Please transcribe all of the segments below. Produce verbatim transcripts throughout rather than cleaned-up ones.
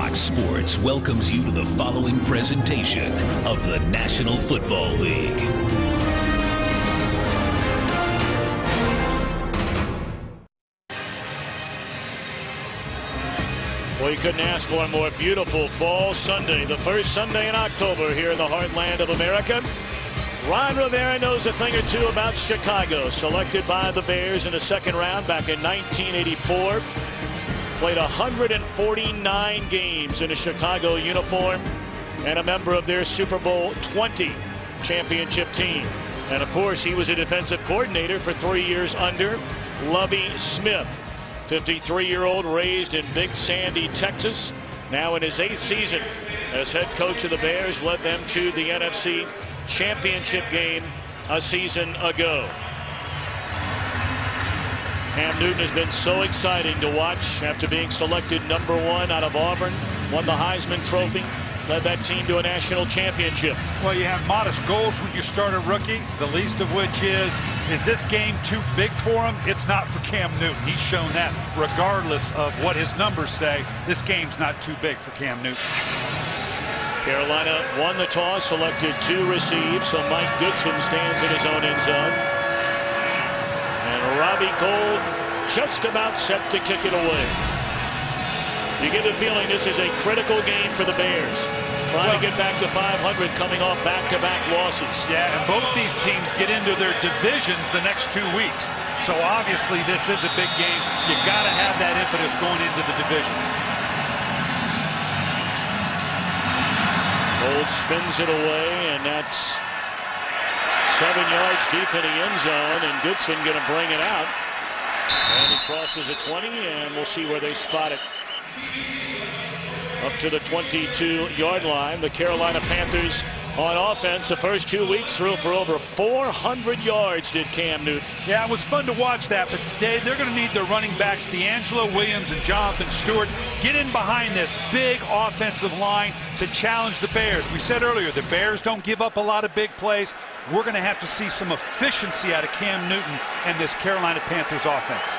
Fox Sports welcomes you to the following presentation of the National Football League. Well, you couldn't ask for a more beautiful fall Sunday, the first Sunday in October here in the heartland of America. Ron Rivera knows a thing or two about Chicago, selected by the Bears in the second round back in nineteen eighty-four. Played one hundred forty-nine games in a Chicago uniform and a member of their Super Bowl twenty championship team. And of course, he was a defensive coordinator for three years under Lovie Smith. fifty-three-year-old raised in Big Sandy, Texas. Now in his eighth season as head coach of the Bears, led them to the N F C Championship game a season ago. Cam Newton has been so exciting to watch after being selected number one out of Auburn, won the Heisman Trophy, led that team to a national championship. Well, you have modest goals when you start a rookie, the least of which is, is this game too big for him? It's not for Cam Newton. He's shown that regardless of what his numbers say. This game's not too big for Cam Newton. Carolina won the toss, selected to receive, so Mike Goodson stands in his own end zone. And Robbie Gould just about set to kick it away. You get the feeling this is a critical game for the Bears. Trying to get back to five hundred coming off back-to-back losses. Yeah, and both these teams get into their divisions the next two weeks. So obviously this is a big game. You got to have that impetus going into the divisions. Gould spins it away, and that's seven yards deep in the end zone, and Goodson going to bring it out. And he crosses a twenty, and we'll see where they spot it. Up to the twenty-two-yard line. The Carolina Panthers on offense the first two weeks threw for over four hundred yards, did Cam Newton. Yeah, it was fun to watch that, but today they're going to need their running backs, D'Angelo Williams and Jonathan Stewart, get in behind this big offensive line to challenge the Bears. We said earlier, the Bears don't give up a lot of big plays. We're going to have to see some efficiency out of Cam Newton and this Carolina Panthers offense.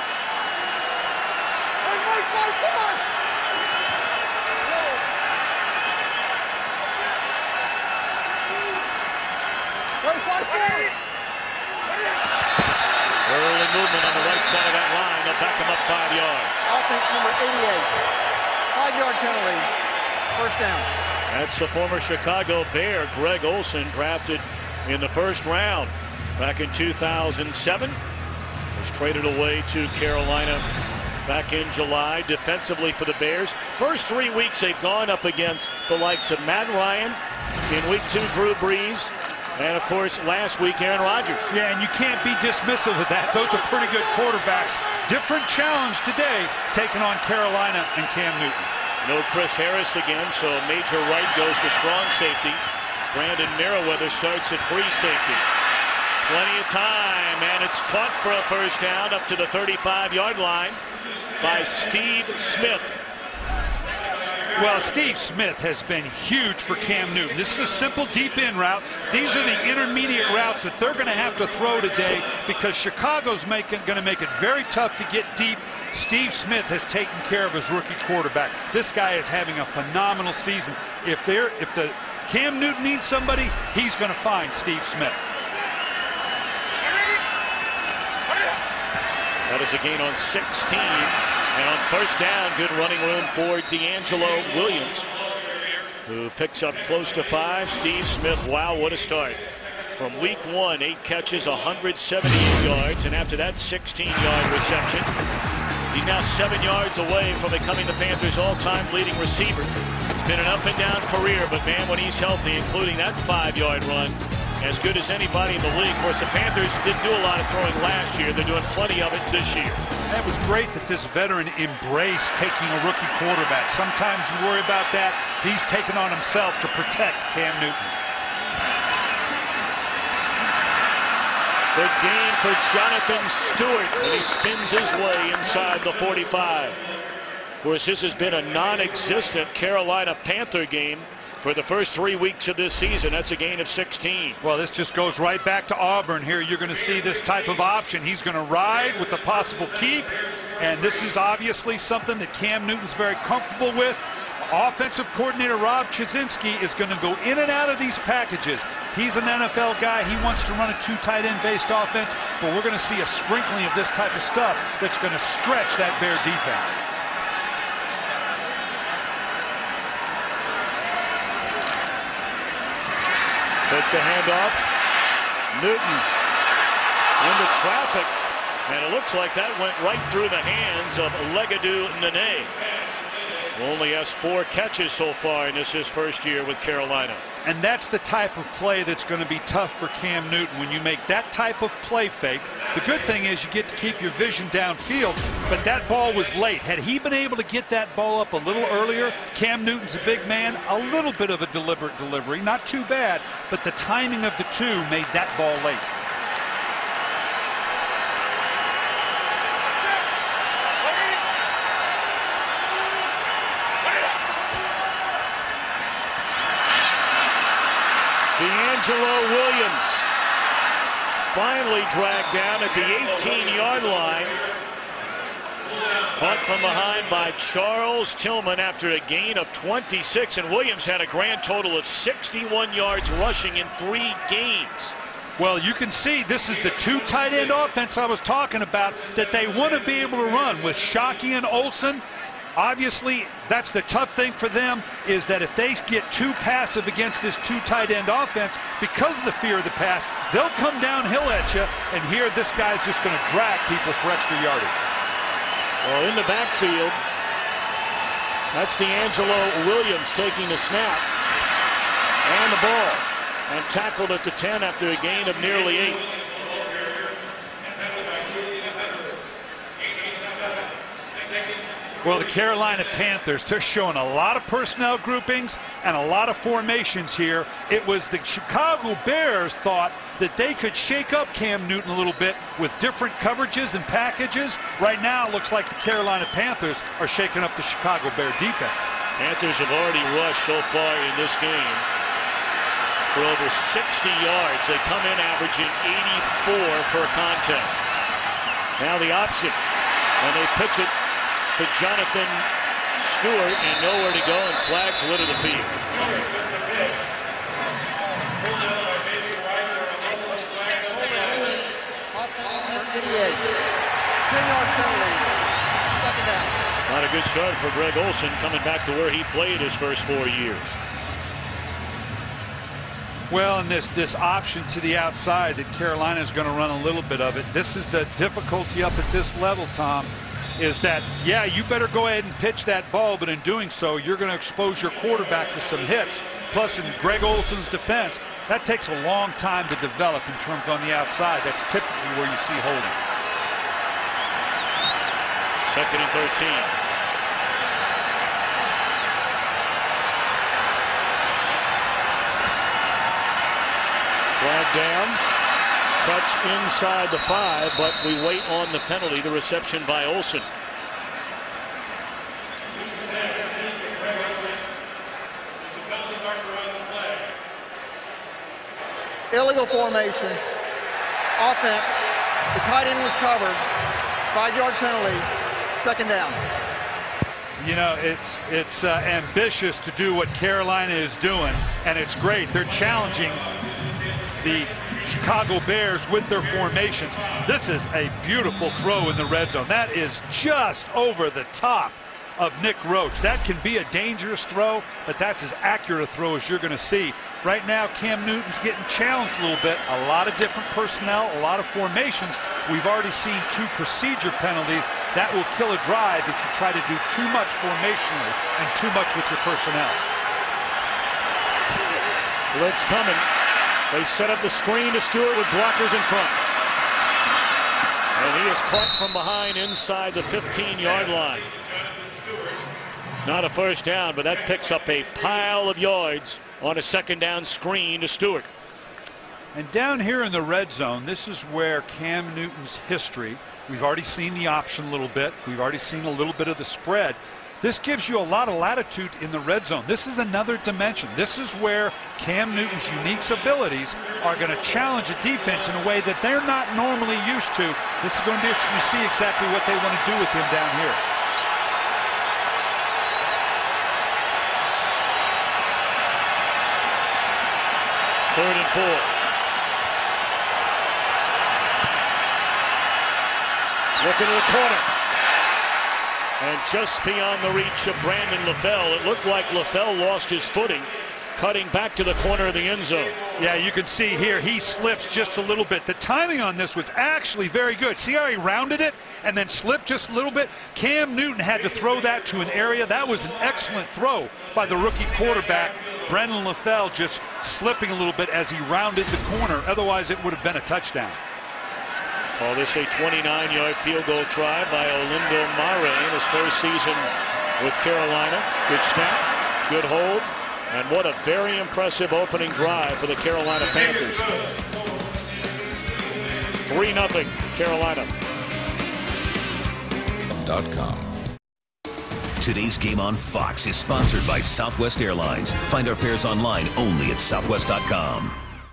Early movement on the right side of that line. They'll back him up five yards. Offense number eighty-eight. Five-yard penalty. First down. That's the former Chicago Bear, Greg Olsen, drafted in the first round back in two thousand seven. Was traded away to Carolina back in July. Defensively for the Bears, first three weeks they've gone up against the likes of Matt Ryan. In week two, Drew Brees. And, of course, last week, Aaron Rodgers. Yeah, and you can't be dismissive of that. Those are pretty good quarterbacks. Different challenge today, taking on Carolina and Cam Newton. No Chris Harris again, so Major Wright goes to strong safety. Brandon Merriweather starts at free safety. Plenty of time, and it's caught for a first down up to the thirty-five-yard line by Steve Smith. Well, Steve Smith has been huge for Cam Newton. This is a simple deep in route. These are the intermediate routes that they're going to have to throw today because Chicago's making going to make it very tough to get deep. Steve Smith has taken care of his rookie quarterback. This guy is having a phenomenal season. If they're if the Cam Newton needs somebody, he's going to find Steve Smith. That is a gain on sixteen. And on first down, good running room for D'Angelo Williams, who picks up close to five. Steve Smith, wow, what a start. From week one, eight catches, one hundred seventy-eight yards, and after that sixteen-yard reception, he's now seven yards away from becoming the Panthers' all-time leading receiver. It's been an up-and-down career, but man, when he's healthy, including that five-yard run, as good as anybody in the league. Of course, the Panthers didn't do a lot of throwing last year. They're doing plenty of it this year. It was great that this veteran embraced taking a rookie quarterback. Sometimes you worry about that. He's taken on himself to protect Cam Newton. The gain for Jonathan Stewart, and he spins his way inside the forty-five. Of course, this has been a non-existent Carolina Panther game for the first three weeks of this season. That's a gain of sixteen. Well, this just goes right back to Auburn here. You're going to see this type of option. He's going to ride with a possible keep, and this is obviously something that Cam Newton's very comfortable with. Offensive coordinator Rob Chizinski is going to go in and out of these packages. He's an N F L guy. He wants to run a two tight end based offense, but we're going to see a sprinkling of this type of stuff that's going to stretch that Bear defense. Take the handoff. Newton into traffic, and it looks like that went right through the hands of Legadou Nene. Only has four catches so far in this his first year with Carolina. And that's the type of play that's going to be tough for Cam Newton when you make that type of play fake. The good thing is you get to keep your vision downfield, but that ball was late. Had he been able to get that ball up a little earlier, Cam Newton's a big man, a little bit of a deliberate delivery, not too bad, but the timing of the two made that ball late. D'Angelo Williams finally dragged down at the eighteen yard line. Caught from behind by Charles Tillman after a gain of twenty-six, and Williams had a grand total of sixty-one yards rushing in three games. Well, you can see this is the two tight end offense I was talking about that they want to be able to run with Shockey and Olsen. Obviously, that's the tough thing for them, is that if they get too passive against this two tight end offense, because of the fear of the pass, they'll come downhill at you, and here this guy's just going to drag people for extra yardage. Well, in the backfield, that's D'Angelo Williams taking the snap and the ball, and tackled at the ten after a gain of nearly eight. Well, the Carolina Panthers, they're showing a lot of personnel groupings and a lot of formations here. It was the Chicago Bears thought that they could shake up Cam Newton a little bit with different coverages and packages. Right now, it looks like the Carolina Panthers are shaking up the Chicago Bear defense. Panthers have already rushed so far in this game for over sixty yards. They come in averaging eighty-four per contest. Now the option, and they pitch it to Jonathan Stewart, and nowhere to go, and flags litter the field. Not a good start for Greg Olsen, coming back to where he played his first four years. Well, and this this option to the outside that Carolina is going to run a little bit of it. This is the difficulty up at this level, Tom, is that, yeah, you better go ahead and pitch that ball, but in doing so, you're going to expose your quarterback to some hits. Plus, in Greg Olsen's defense, that takes a long time to develop in terms on the outside. That's typically where you see holding. Second and thirteen. Flag down. Touch inside the five, but we wait on the penalty, the reception by Olsen. Illegal formation. Offense. The tight end was covered. Five yard penalty. Second down. You know, it's it's uh, ambitious to do what Carolina is doing, and it's great. They're challenging the Chicago Bears with their formations. This is a beautiful throw in the red zone. That is just over the top of Nick Roach. That can be a dangerous throw, but that's as accurate a throw as you're going to see. Right now, Cam Newton's getting challenged a little bit. A lot of different personnel, a lot of formations. We've already seen two procedure penalties. That will kill a drive if you try to do too much formationally and too much with your personnel. Blitz coming. They set up the screen to Stewart with blockers in front. And he is caught from behind inside the fifteen yard line. It's not a first down, but that picks up a pile of yards on a second down screen to Stewart. And down here in the red zone, this is where Cam Newton's history, we've already seen the option a little bit. We've already seen a little bit of the spread. This gives you a lot of latitude in the red zone. This is another dimension. This is where Cam Newton's unique abilities are going to challenge a defense in a way that they're not normally used to. This is going to be interesting to see exactly what they want to do with him down here. Third and four. Looking to the corner. And just beyond the reach of Brandon LaFell, it looked like LaFell lost his footing, cutting back to the corner of the end zone. Yeah, you can see here he slips just a little bit. The timing on this was actually very good. See how he rounded it and then slipped just a little bit? Cam Newton had to throw that to an area. That was an excellent throw by the rookie quarterback. Brandon LaFell just slipping a little bit as he rounded the corner. Otherwise, it would have been a touchdown. Call this a twenty-nine yard field goal try by Olindo Mare in his first season with Carolina. Good snap, good hold, and what a very impressive opening drive for the Carolina Panthers. three nothing Carolina. .com. Today's game on Fox is sponsored by Southwest Airlines. Find our fares online only at southwest dot com.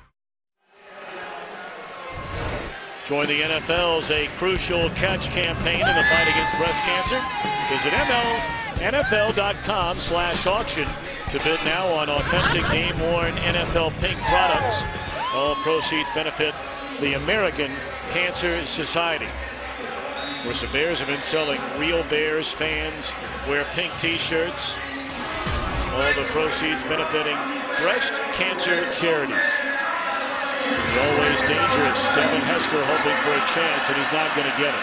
Join the N F L's A Crucial Catch campaign in the fight against breast cancer. Visit N F L dot com slash auction to bid now on authentic game-worn N F L pink products. All proceeds benefit the American Cancer Society. Of course, the Bears have been selling Real Bears fans wear pink t-shirts. All the proceeds benefiting breast cancer charities. He's always dangerous. Devin Hester hoping for a chance, and he's not going to get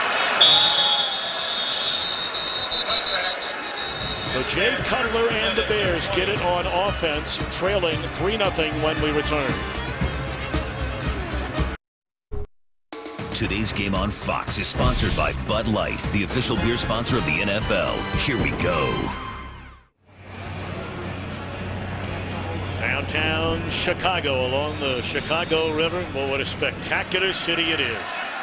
it. So Jay Cutler and the Bears get it on offense, trailing three nothing when we return. Today's game on Fox is sponsored by Bud Light, the official beer sponsor of the N F L. Here we go. Downtown Chicago along the Chicago River. Well, what a spectacular city it is.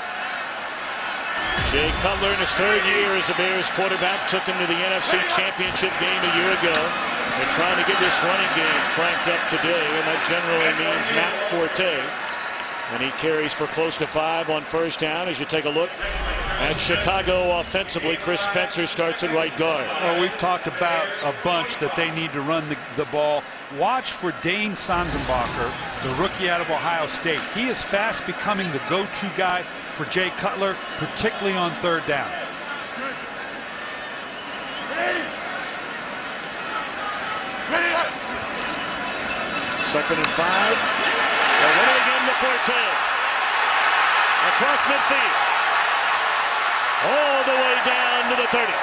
Jay Cutler in his third year as a Bears quarterback took him to the N F C Championship game a year ago. They're trying to get this running game cranked up today, and that generally means Matt Forte. And he carries for close to five on first down. As you take a look at Chicago offensively, Chris Spencer starts at right guard. Well, we've talked about a bunch that they need to run the, the ball. Watch for Dane Sanzenbacher, the rookie out of Ohio State. He is fast becoming the go-to guy for Jay Cutler, particularly on third down. Second and five. They're running again to Forte. Across midfield. All the way down to the thirty.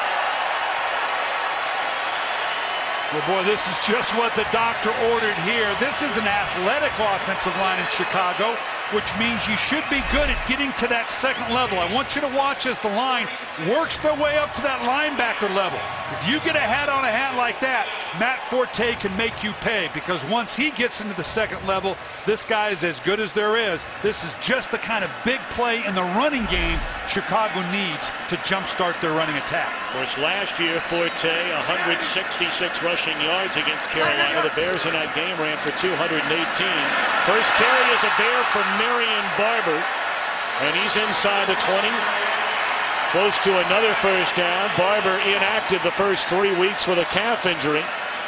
Well, boy, this is just what the doctor ordered here. This is an athletic offensive line in Chicago, which means you should be good at getting to that second level. I want you to watch as the line works their way up to that linebacker level. If you get a hat on a hat like that, Matt Forte can make you pay, because once he gets into the second level, this guy is as good as there is. This is just the kind of big play in the running game Chicago needs to jumpstart their running attack. Of course, last year, Forte, one hundred sixty-six rushing yards against Carolina. The Bears in that game ran for two hundred eighteen. First carry is a Bear for Marion Barber, and he's inside the twenty. Close to another first down. Barber inactive the first three weeks with a calf injury.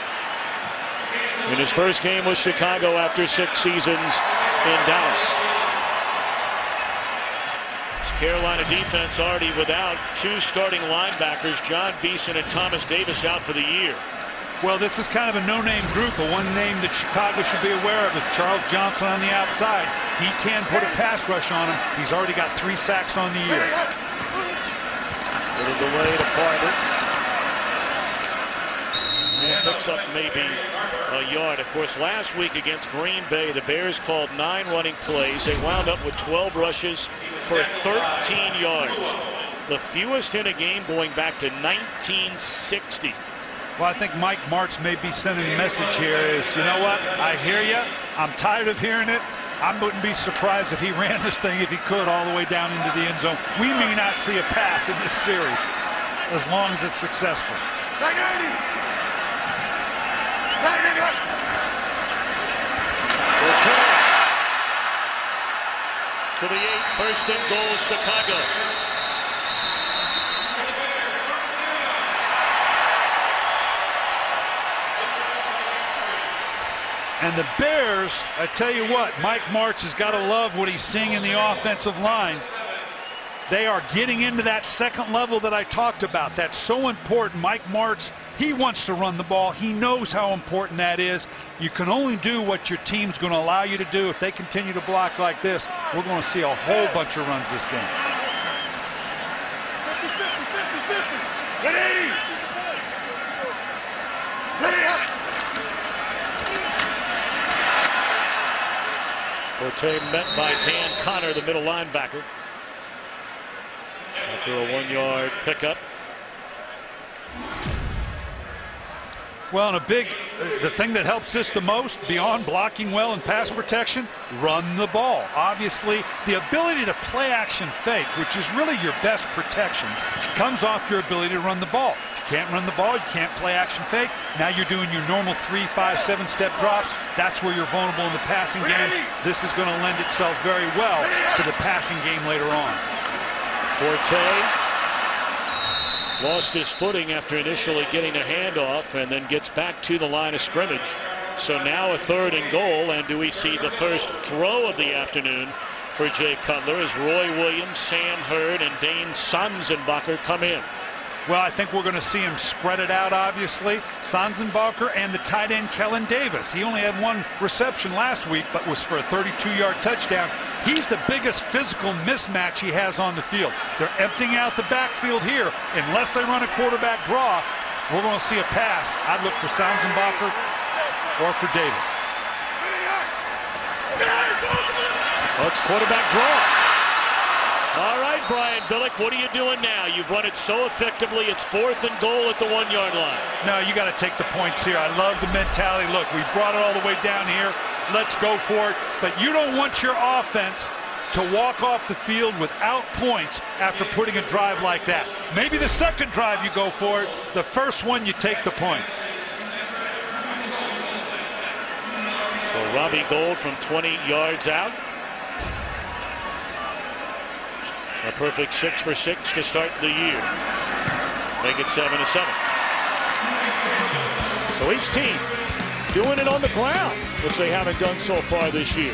In his first game with Chicago after six seasons in Dallas. This Carolina defense already without two starting linebackers, John Beeson and Thomas Davis, out for the year. Well, this is kind of a no-name group, but one name that Chicago should be aware of is Charles Johnson on the outside. He can put a pass rush on him. He's already got three sacks on the year. Little delay to Carter. And picks up maybe a yard. Of course, last week against Green Bay, the Bears called nine running plays. They wound up with twelve rushes for thirteen yards. The fewest in a game going back to nineteen sixty. Well, I think Mike Martz may be sending a message here is, you know what, I hear you. I'm tired of hearing it. I wouldn't be surprised if he ran this thing, if he could, all the way down into the end zone. We may not see a pass in this series as long as it's successful. Return to the eight, first and goal, Chicago. And the Bears, I tell you what, Mike Martz has got to love what he's seeing in the offensive line. They are getting into that second level that I talked about. That's so important. Mike Martz, he wants to run the ball. He knows how important that is. You can only do what your team's going to allow you to do. If they continue to block like this, we're going to see a whole bunch of runs this game. one eighty! Forte met by Dan Connor, the middle linebacker, after a one-yard pickup. Well, and a big, the thing that helps this the most, beyond blocking well and pass protection, run the ball. Obviously, the ability to play action fake, which is really your best protections, comes off your ability to run the ball. If you can't run the ball, you can't play action fake. Now you're doing your normal three, five, seven step drops. That's where you're vulnerable in the passing game. This is going to lend itself very well to the passing game later on. Forte lost his footing after initially getting a handoff and then gets back to the line of scrimmage. So now a third and goal, and do we see the first throw of the afternoon for Jay Cutler as Roy Williams, Sam Hurd, and Dane Sanzenbacher come in. Well, I think we're going to see him spread it out, obviously. Sanzenbacher and the tight end Kellen Davis. He only had one reception last week, but was for a thirty-two yard touchdown. He's the biggest physical mismatch he has on the field. They're emptying out the backfield here. Unless they run a quarterback draw, we're going to see a pass. I'd look for Sanzenbacher or for Davis. Well, it's quarterback draw. All right, Brian Billick, what are you doing now? You've run it so effectively. It's fourth and goal at the one-yard line. No, you got to take the points here. I love the mentality. Look, we brought it all the way down here. Let's go for it. But you don't want your offense to walk off the field without points after putting a drive like that. Maybe the second drive you go for it. The first one, you take the points. So Robbie Gould from twenty yards out. A perfect six for six to start the year. Make it seven to seven. So each team doing it on the ground, which they haven't done so far this year.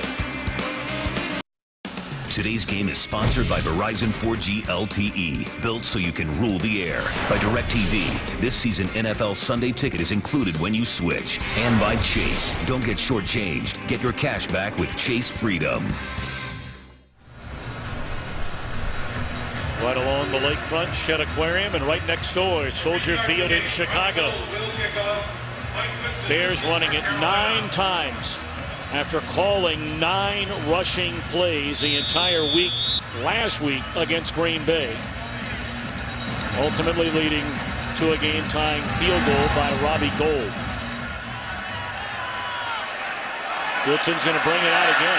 Today's game is sponsored by Verizon four G L T E, built so you can rule the air. By DirecTV, this season N F L Sunday Ticket is included when you switch. And by Chase, don't get shortchanged. Get your cash back with Chase Freedom. Right along the lakefront, Shedd Aquarium, and right next door, Soldier Field in Chicago. Bears running it nine times after calling nine rushing plays the entire week last week against Green Bay. Ultimately leading to a game-tying field goal by Robbie Gould. Goodson's going to bring it out again.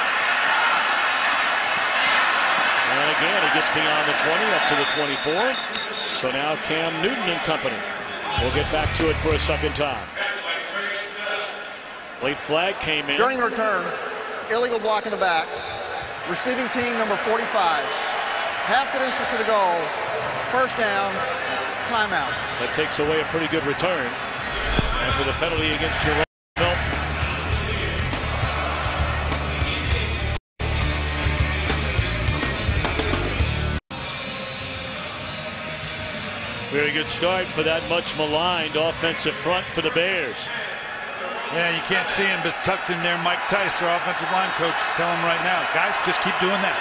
And again, he gets beyond the twenty, up to the twenty-four. So now Cam Newton and company will get back to it for a second time. Late flag came in. During the return, illegal block in the back. Receiving team number forty-five. Half the distance to the goal. First down, timeout. That takes away a pretty good return after the penalty against Jerome Felton. Very good start for that much maligned offensive front for the Bears. Yeah, you can't see him, but tucked in there, Mike Tice, their offensive line coach, tell him right now, guys, just keep doing that.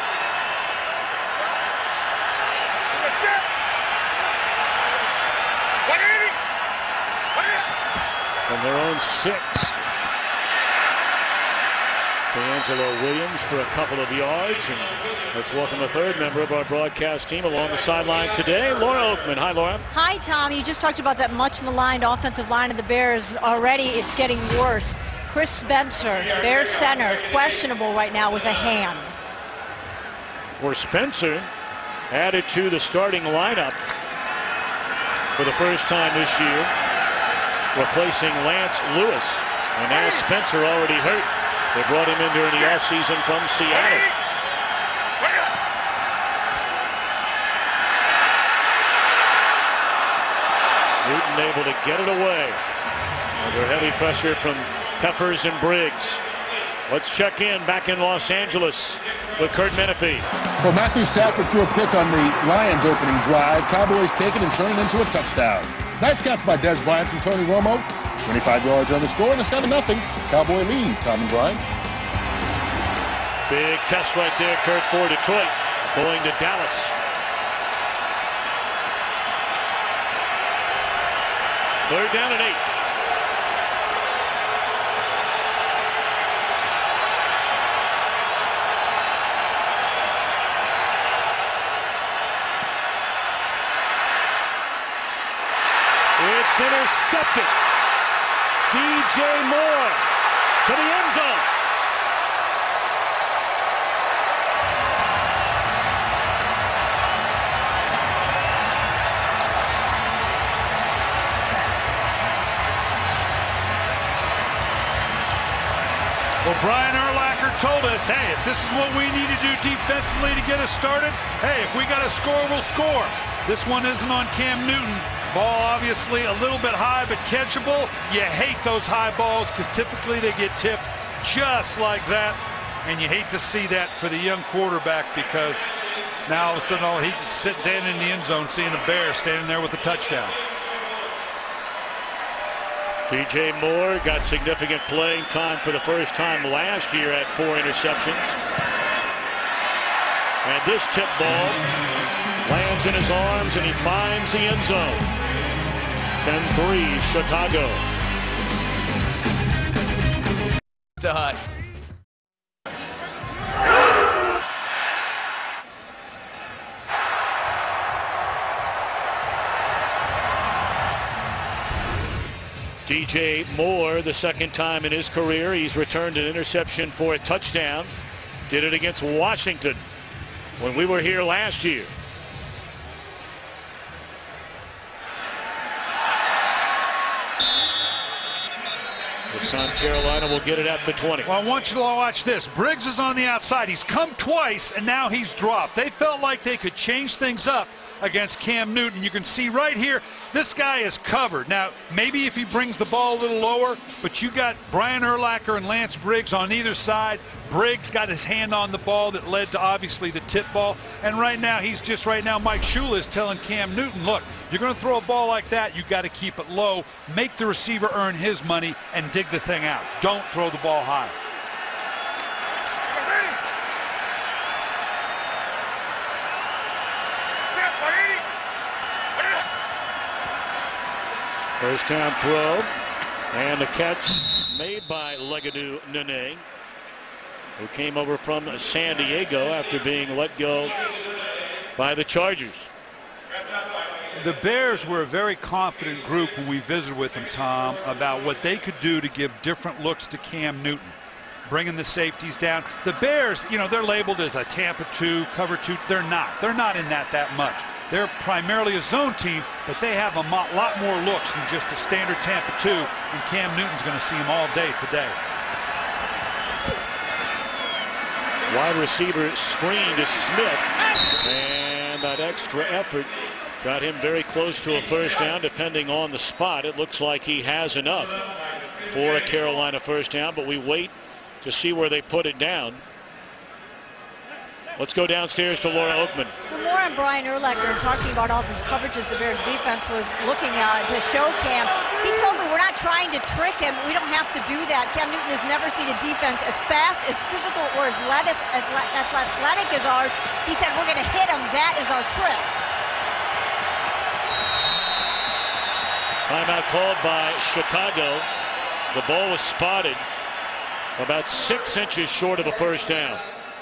From their own six. D'Angelo Williams for a couple of yards. And let's welcome the third member of our broadcast team along the sideline today, Laura Oakman. Hi, Laura. Hi, Tom. You just talked about that much maligned offensive line of the Bears. Already it's getting worse. Chris Spencer, Bears center, questionable right now with a hand. For Spencer, added to the starting lineup for the first time this year, replacing Lance Lewis. And now Spencer already hurt. They brought him in during the offseason from Seattle. Newton able to get it away under heavy pressure from Peppers and Briggs. Let's check in back in Los Angeles with Kurt Menefee. Well, Matthew Stafford threw a pick on the Lions' opening drive. Cowboys take it and turn it into a touchdown. Nice catch by Des Bryant from Tony Romo. twenty-five yards on the score and a seven nothing Cowboy lead. Tom and Brian. Big test right there, Kurt, for Detroit. Going to Dallas. Third down and eight. It's intercepted. D J Moore to the end zone. Well, Brian Urlacher told us, hey, if this is what we need to do defensively to get us started, hey, if we got to score, we'll score. This one isn't on Cam Newton. Ball obviously a little bit high, but catchable. You hate those high balls because typically they get tipped just like that. And you hate to see that for the young quarterback because now all of a sudden all he can sit down in the end zone seeing a Bear standing there with a touchdown. D J Moore got significant playing time for the first time last year at four interceptions. And this tip ball lands in his arms and he finds the end zone. ten three Chicago. To Hut. D J Moore, the second time in his career, he's returned an interception for a touchdown. Did it against Washington when we were here last year. This time Carolina will get it at the twenty. Well, I want you to watch this. Briggs is on the outside. He's come twice, and now he's dropped. They felt like they could change things up against Cam Newton. You can see right here, this guy is covered. Now, maybe if he brings the ball a little lower, but you got Brian Urlacher and Lance Briggs on either side. Briggs got his hand on the ball that led to obviously the tip ball. And right now, he's just right now, Mike Shula is telling Cam Newton, look, you're going to throw a ball like that, you got to keep it low, make the receiver earn his money, and dig the thing out. Don't throw the ball high. First down throw, and the catch made by Legadou Nene, who came over from San Diego after being let go by the Chargers. The Bears were a very confident group when we visited with them, Tom, about what they could do to give different looks to Cam Newton, bringing the safeties down. The Bears, you know, they're labeled as a Tampa two, cover two. They're not. They're not in that that much. They're primarily a zone team, but they have a lot more looks than just a standard Tampa two, and Cam Newton's going to see them all day today. Wide receiver screen to Smith, and that extra effort got him very close to a first down. Depending on the spot, it looks like he has enough for a Carolina first down, but we wait to see where they put it down. Let's go downstairs to Laura Oakman. For more on Brian Urlacher, talking about all these coverages the Bears defense was looking at to show Cam, he told me we're not trying to trick him. We don't have to do that. Cam Newton has never seen a defense as fast, as physical, or as athletic as, athletic as ours. He said we're going to hit him. That is our trick. Timeout called by Chicago. The ball was spotted about six inches short of a first down.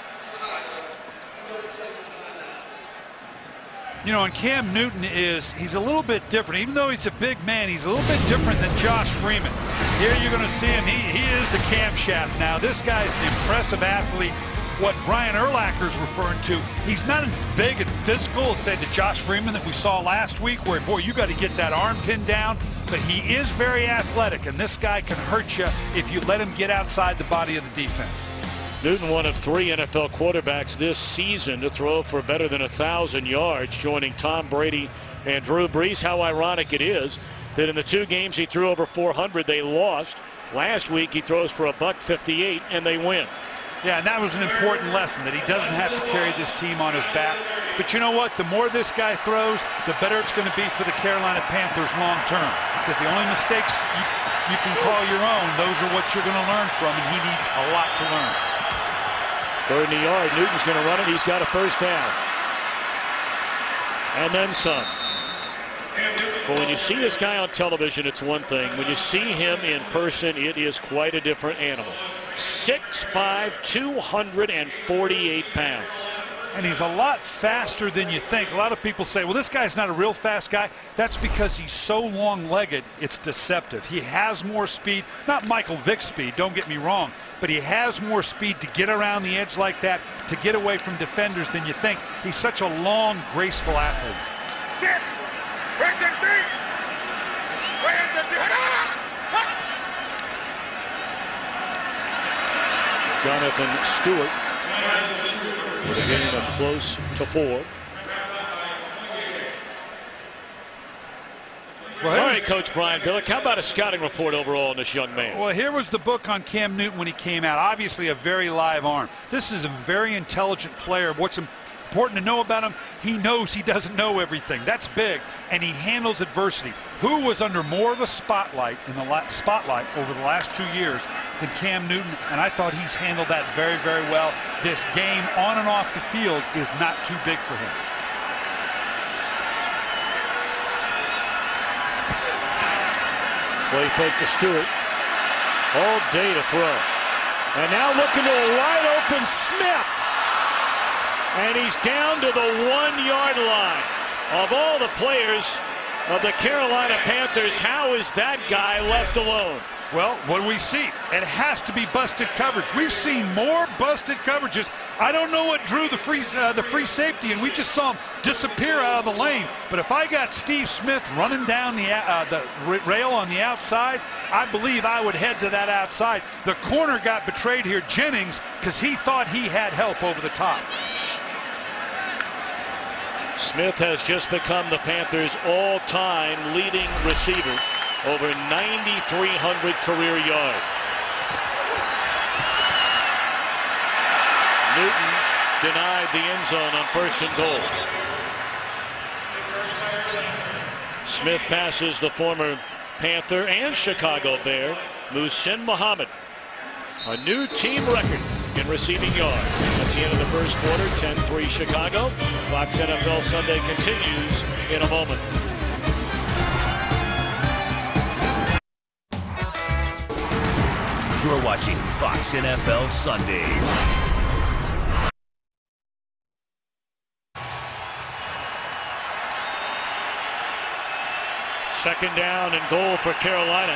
You know, and Cam Newton is, he's a little bit different. Even though he's a big man, he's a little bit different than Josh Freeman. Here you're going to see him. He, he is the camshaft now. This guy's an impressive athlete. What Brian Urlacher is referring to, he's not as big and physical as, say, the Josh Freeman that we saw last week, where, boy, you got to get that arm pinned down. But he is very athletic, and this guy can hurt you if you let him get outside the body of the defense. Newton, one of three N F L quarterbacks this season to throw for better than a thousand yards, joining Tom Brady and Drew Brees. How ironic it is that in the two games he threw over four hundred, they lost. Last week he throws for a buck fifty-eight and they win. Yeah, and that was an important lesson, that he doesn't have to carry this team on his back. But you know what? The more this guy throws, the better it's going to be for the Carolina Panthers long term. Because the only mistakes you, you can call your own, those are what you're going to learn from, and he needs a lot to learn. Third in the yard. Newton's going to run it. He's got a first down. And then some. But when you see this guy on television, it's one thing. When you see him in person, it is quite a different animal. six five, two hundred forty-eight pounds. And he's a lot faster than you think. A lot of people say, well, this guy's not a real fast guy. That's because he's so long-legged, it's deceptive. He has more speed, not Michael Vick speed, don't get me wrong, but he has more speed to get around the edge like that, to get away from defenders than you think. He's such a long, graceful athlete. Yes. Break that thing. Break that thing. Jonathan Stewart with a gain of close to four. Well, all right, Coach Brian Billick, how about a scouting report overall on this young man? Well, here was the book on Cam Newton when he came out. Obviously a very live arm. This is a very intelligent player. What's important to know about him, he knows he doesn't know everything. That's big, and he handles adversity. Who was under more of a spotlight in the la spotlight over the last two years than Cam Newton? And I thought he's handled that very, very well. This game on and off the field is not too big for him. Play fake to Stewart. All day to throw. And now looking to a wide open Smith. And he's down to the one-yard line. Of all the players of the Carolina Panthers, how is that guy left alone? Well, what do we see? It has to be busted coverage. We've seen more busted coverages. I don't know what drew the free uh, the free safety, and we just saw him disappear out of the lane. But if I got Steve Smith running down the uh, the rail on the outside, I believe I would head to that outside. The corner got betrayed here, Jennings, because he thought he had help over the top. Smith has just become the Panthers' all-time leading receiver, over ninety-three hundred career yards. Newton denied the end zone on first and goal. Smith passes the former Panther and Chicago Bear, Muhsin Muhammad, a new team record in receiving yards. That's the end of the first quarter, ten three Chicago. Fox N F L Sunday continues in a moment. You're watching Fox N F L Sunday. Second down and goal for Carolina.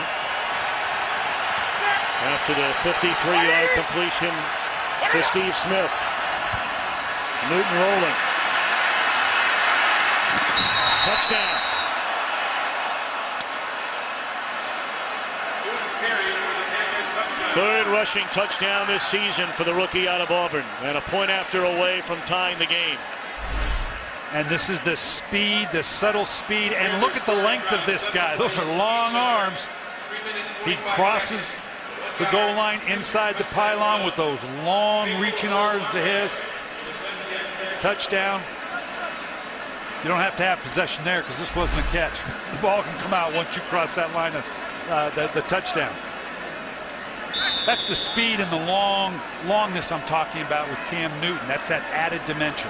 After the fifty-three yard completion to Steve Smith. Newton rolling. Touchdown. Third rushing touchdown this season for the rookie out of Auburn, and a point after away from tying the game. And this is the speed, the subtle speed, and look at the length of this guy. Those are long arms. He crosses the goal line inside the pylon with those long reaching arms of his. Touchdown. You don't have to have possession there because this wasn't a catch. The ball can come out once you cross that line of uh, the, the touchdown. That's the speed and the long longness I'm talking about with Cam Newton. That's that added dimension.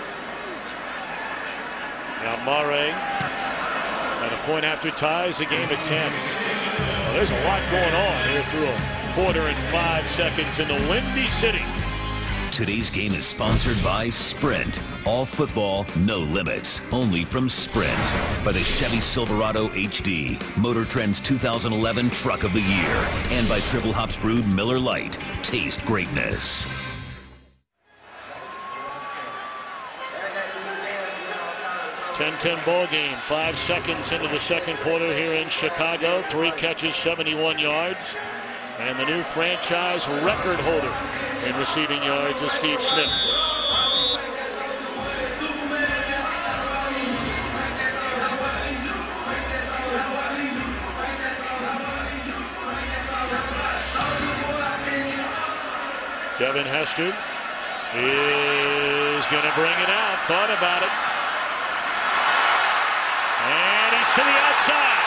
Now Murray, and a point after ties the game at ten. Well, there's a lot going on here through a quarter and five seconds in the Windy City. Today's game is sponsored by Sprint. All football, no limits. Only from Sprint. By the Chevy Silverado H D, Motor Trend's two thousand eleven Truck of the Year. And by Triple Hops Brewed Miller Lite. Taste greatness. ten ten ball game. Five seconds into the second quarter here in Chicago. Three catches, seventy-one yards. And the new franchise record holder in receiving yards is Steve Smith. Devin Hester is going to bring it out. Thought about it. And he's to the outside.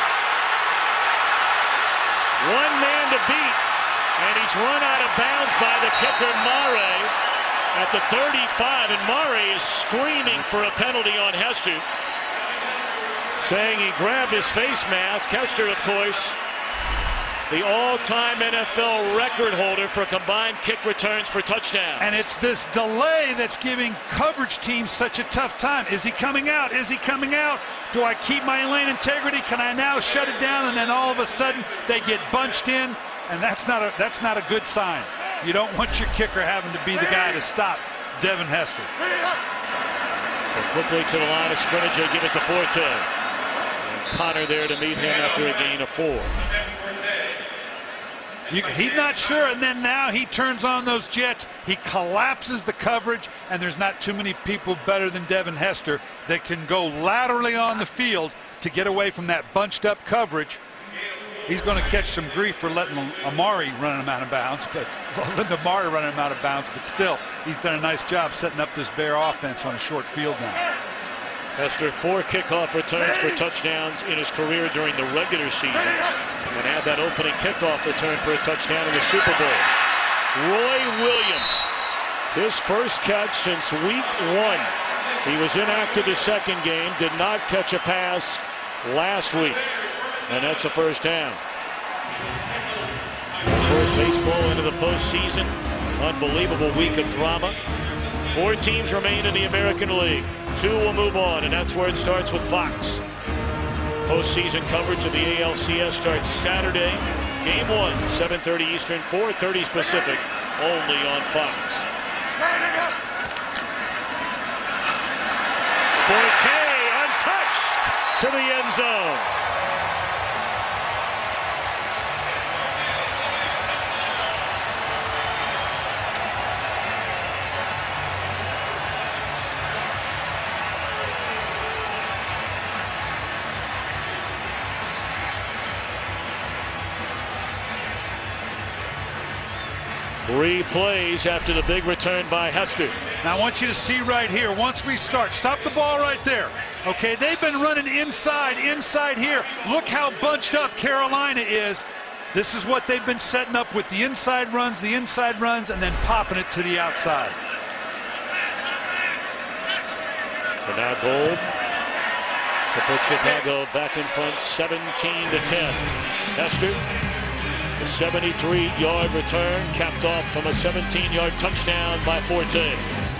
One man to beat. And he's run out of bounds by the kicker, Mare, at the thirty-five. And Mare is screaming for a penalty on Hester, saying he grabbed his face mask. Hester, of course, the all-time N F L record holder for combined kick returns for touchdowns. And it's this delay that's giving coverage teams such a tough time. Is he coming out? Is he coming out? Do I keep my lane integrity? Can I now shut it down? And then all of a sudden they get bunched in, and that's not a that's not a good sign. You don't want your kicker having to be the guy to stop Devin Hester. So quickly to the line of scrimmage, they give it to Forte. And Connor there to meet him after a gain of four. You, he's not sure, and then now he turns on those jets. He collapses the coverage, and there's not too many people better than Devin Hester that can go laterally on the field to get away from that bunched up coverage. He's going to catch some grief for letting Amari run him out of bounds, but letting Amari run him out of bounds, but still, he's done a nice job setting up this Bear offense on a short field now. Hester, four kickoff returns for touchdowns in his career during the regular season, and had that opening kickoff return for a touchdown in the Super Bowl. Roy Williams, his first catch since week one. He was inactive the second game, did not catch a pass last week, and that's a first down. Of course, baseball into the postseason. Unbelievable week of drama. Four teams remain in the American League. Two will move on, and that's where it starts with Fox. Postseason coverage of the A L C S starts Saturday. Game one, seven thirty Eastern, four thirty Pacific, only on Fox. Forte untouched to the end zone. Three plays after the big return by Hester. Now I want you to see right here, once we start, stop the ball right there. Okay, they've been running inside, inside here. Look how bunched up Carolina is. This is what they've been setting up with the inside runs, the inside runs, and then popping it to the outside. So now Gold to put Chicago back in front, seventeen to ten. Hester, the seventy-three yard return, capped off from a seventeen yard touchdown by Forte.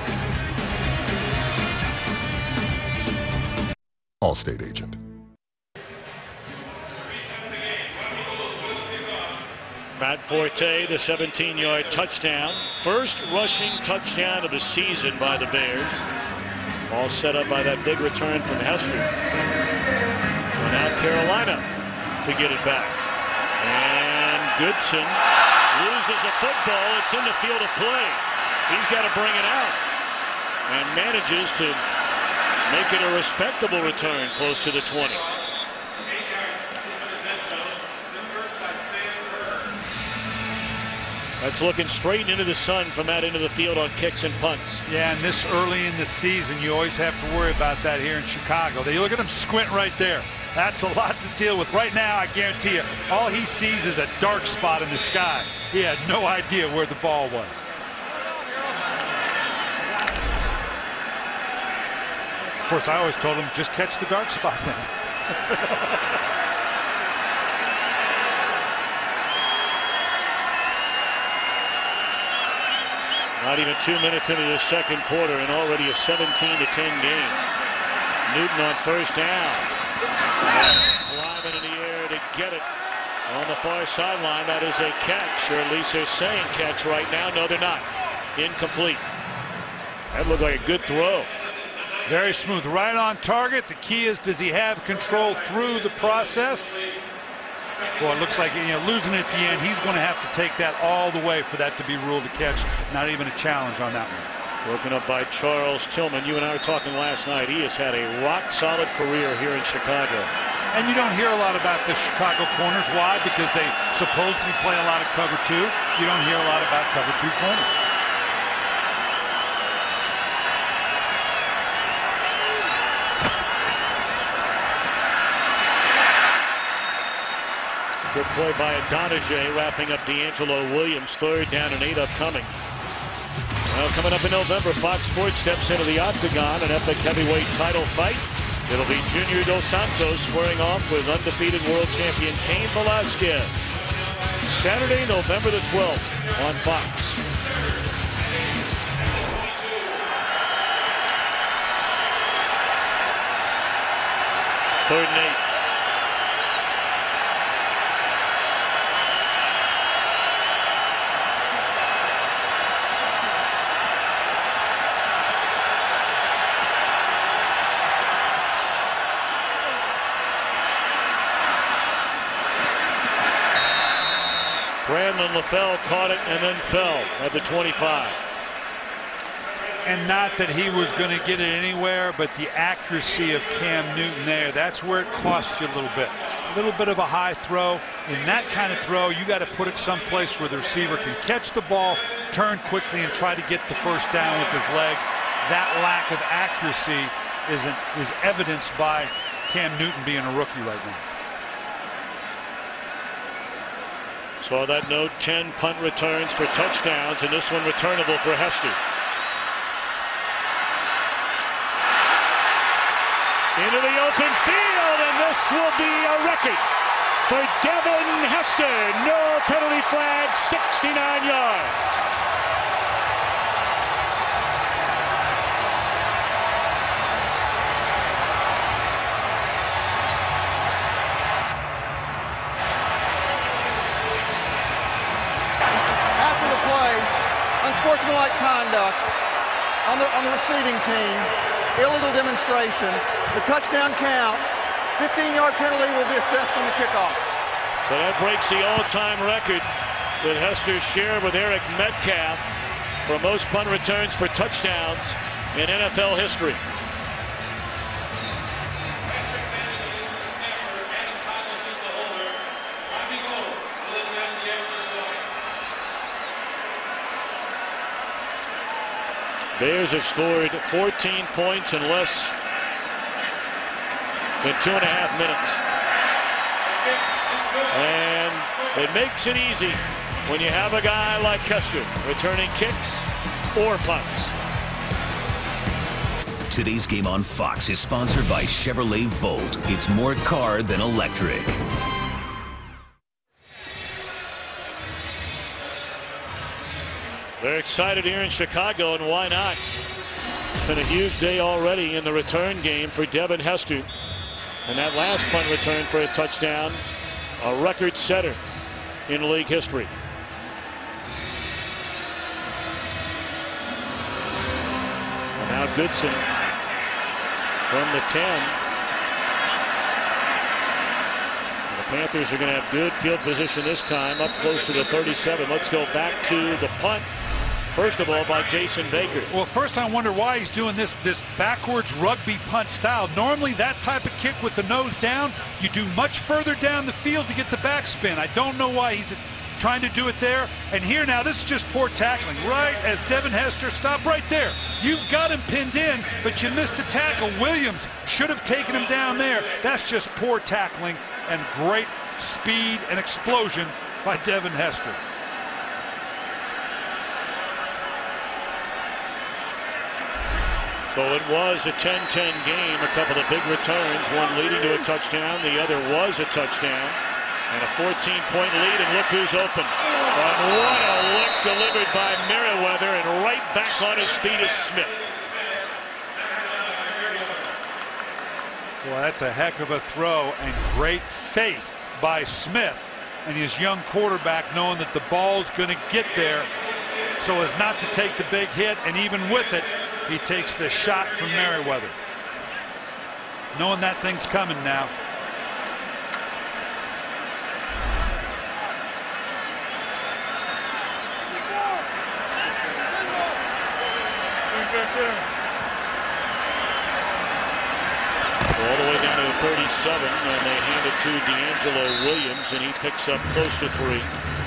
Allstate agent. Matt Forte, the seventeen yard touchdown. First rushing touchdown of the season by the Bears. All set up by that big return from Hester. And now Carolina to get it back. And Goodson loses a football. It's in the field of play. He's got to bring it out. And manages to make it a respectable return close to the twenty. That's looking straight into the sun from that end of the field on kicks and punts. Yeah, and this early in the season, you always have to worry about that here in Chicago. They look at him squint right there. That's a lot to deal with. Right now, I guarantee you, all he sees is a dark spot in the sky. He had no idea where the ball was. Of course, I always told him, just catch the dark spot then. Not even two minutes into the second quarter and already a seventeen to ten game. Newton on first down. Climbing in the air to get it on the far sideline. That is a catch, or at least they're saying catch right now. No, they're not. Incomplete. That looked like a good throw. Very smooth, right on target. The key is, does he have control through the process? Boy, it looks like, you know, losing at the end, he's going to have to take that all the way for that to be ruled a catch. Not even a challenge on that one. Broken up by Charles Tillman. You and I were talking last night. He has had a rock-solid career here in Chicago. And you don't hear a lot about the Chicago corners. Why? Because they supposedly play a lot of cover two. You don't hear a lot about cover two corners. Good play by Adonijay, wrapping up D'Angelo Williams. Third down and eight upcoming. Well, coming up in November, Fox Sports steps into the octagon, an epic heavyweight title fight. It'll be Junior Dos Santos squaring off with undefeated world champion Cain Velasquez. Saturday, November the twelfth on Fox. Third and eight. Brandon LaFell caught it and then fell at the twenty-five. And not that he was going to get it anywhere, but the accuracy of Cam Newton there, that's where it costs you a little bit. A little bit of a high throw. In that kind of throw, you got to put it someplace where the receiver can catch the ball, turn quickly, and try to get the first down with his legs. That lack of accuracy is, an, is evidenced by Cam Newton being a rookie right now. Saw that note, ten punt returns for touchdowns, and this one returnable for Hester. Into the open field, and this will be a record for Devin Hester. No penalty flag, sixty-nine yards. After the play, unsportsmanlike conduct on the on the receiving team. Illegal demonstration. The touchdown counts. fifteen yard penalty will be assessed on the kickoff. So that breaks the all-time record that Hester shared with Eric Metcalf for most punt returns for touchdowns in N F L history. Bears have scored fourteen points in less than two and a half minutes. And it makes it easy when you have a guy like Hester returning kicks or punts. Today's game on Fox is sponsored by Chevrolet Volt. It's more car than electric. They're excited here in Chicago, and why not? It's been a huge day already in the return game for Devin Hester. And that last punt return for a touchdown, a record setter in league history. And now Goodson from the ten. And the Panthers are going to have good field position this time, up close to the thirty-seven. Let's go back to the punt. First of all, by Jason Baker. Well, first I wonder why he's doing this this backwards rugby punt style. Normally that type of kick with the nose down, you do much further down the field to get the backspin. I don't know why he's trying to do it there. And here now, this is just poor tackling. Right as Devin Hester, stop right there. You've got him pinned in, but you missed the tackle. Williams should have taken him down there. That's just poor tackling and great speed and explosion by Devin Hester. So it was a ten ten game, a couple of big returns, one leading to a touchdown, the other was a touchdown, and a fourteen point lead, and look who's open. And what a lick delivered by Merriweather, and right back on his feet is Smith. Well, that's a heck of a throw, and great faith by Smith and his young quarterback, knowing that the ball's going to get there so as not to take the big hit, and even with it, he takes the shot from Merriweather. Knowing that thing's coming now. All the way down to the thirty-seven, and they hand it to D'Angelo Williams, and he picks up close to three.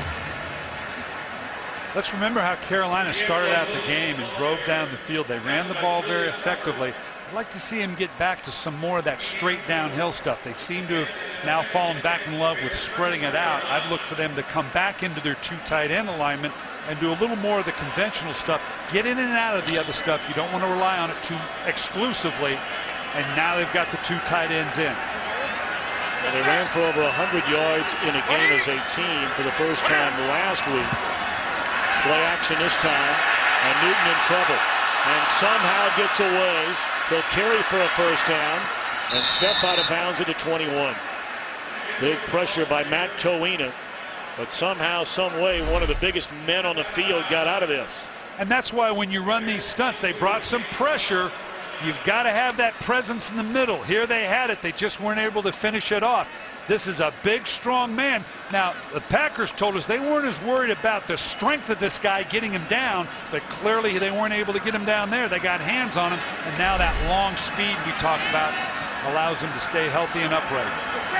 Let's remember how Carolina started out the game and drove down the field. They ran the ball very effectively. I'd like to see him get back to some more of that straight downhill stuff. They seem to have now fallen back in love with spreading it out. I'd look for them to come back into their two tight end alignment and do a little more of the conventional stuff. Get in and out of the other stuff. You don't want to rely on it too exclusively. And now they've got the two tight ends in. And they ran for over one hundred yards in a game as a team for the first time last week. Play action this time, and Newton in trouble. And somehow gets away. They'll carry for a first down and step out of bounds at the twenty-one. Big pressure by Matt Forte, but somehow, some way, one of the biggest men on the field got out of this. And that's why when you run these stunts, they brought some pressure. You've got to have that presence in the middle. Here they had it. They just weren't able to finish it off. This is a big, strong man. Now, the Packers told us they weren't as worried about the strength of this guy getting him down, but clearly they weren't able to get him down there. They got hands on him, and now that long speed we talked about allows him to stay healthy and upright.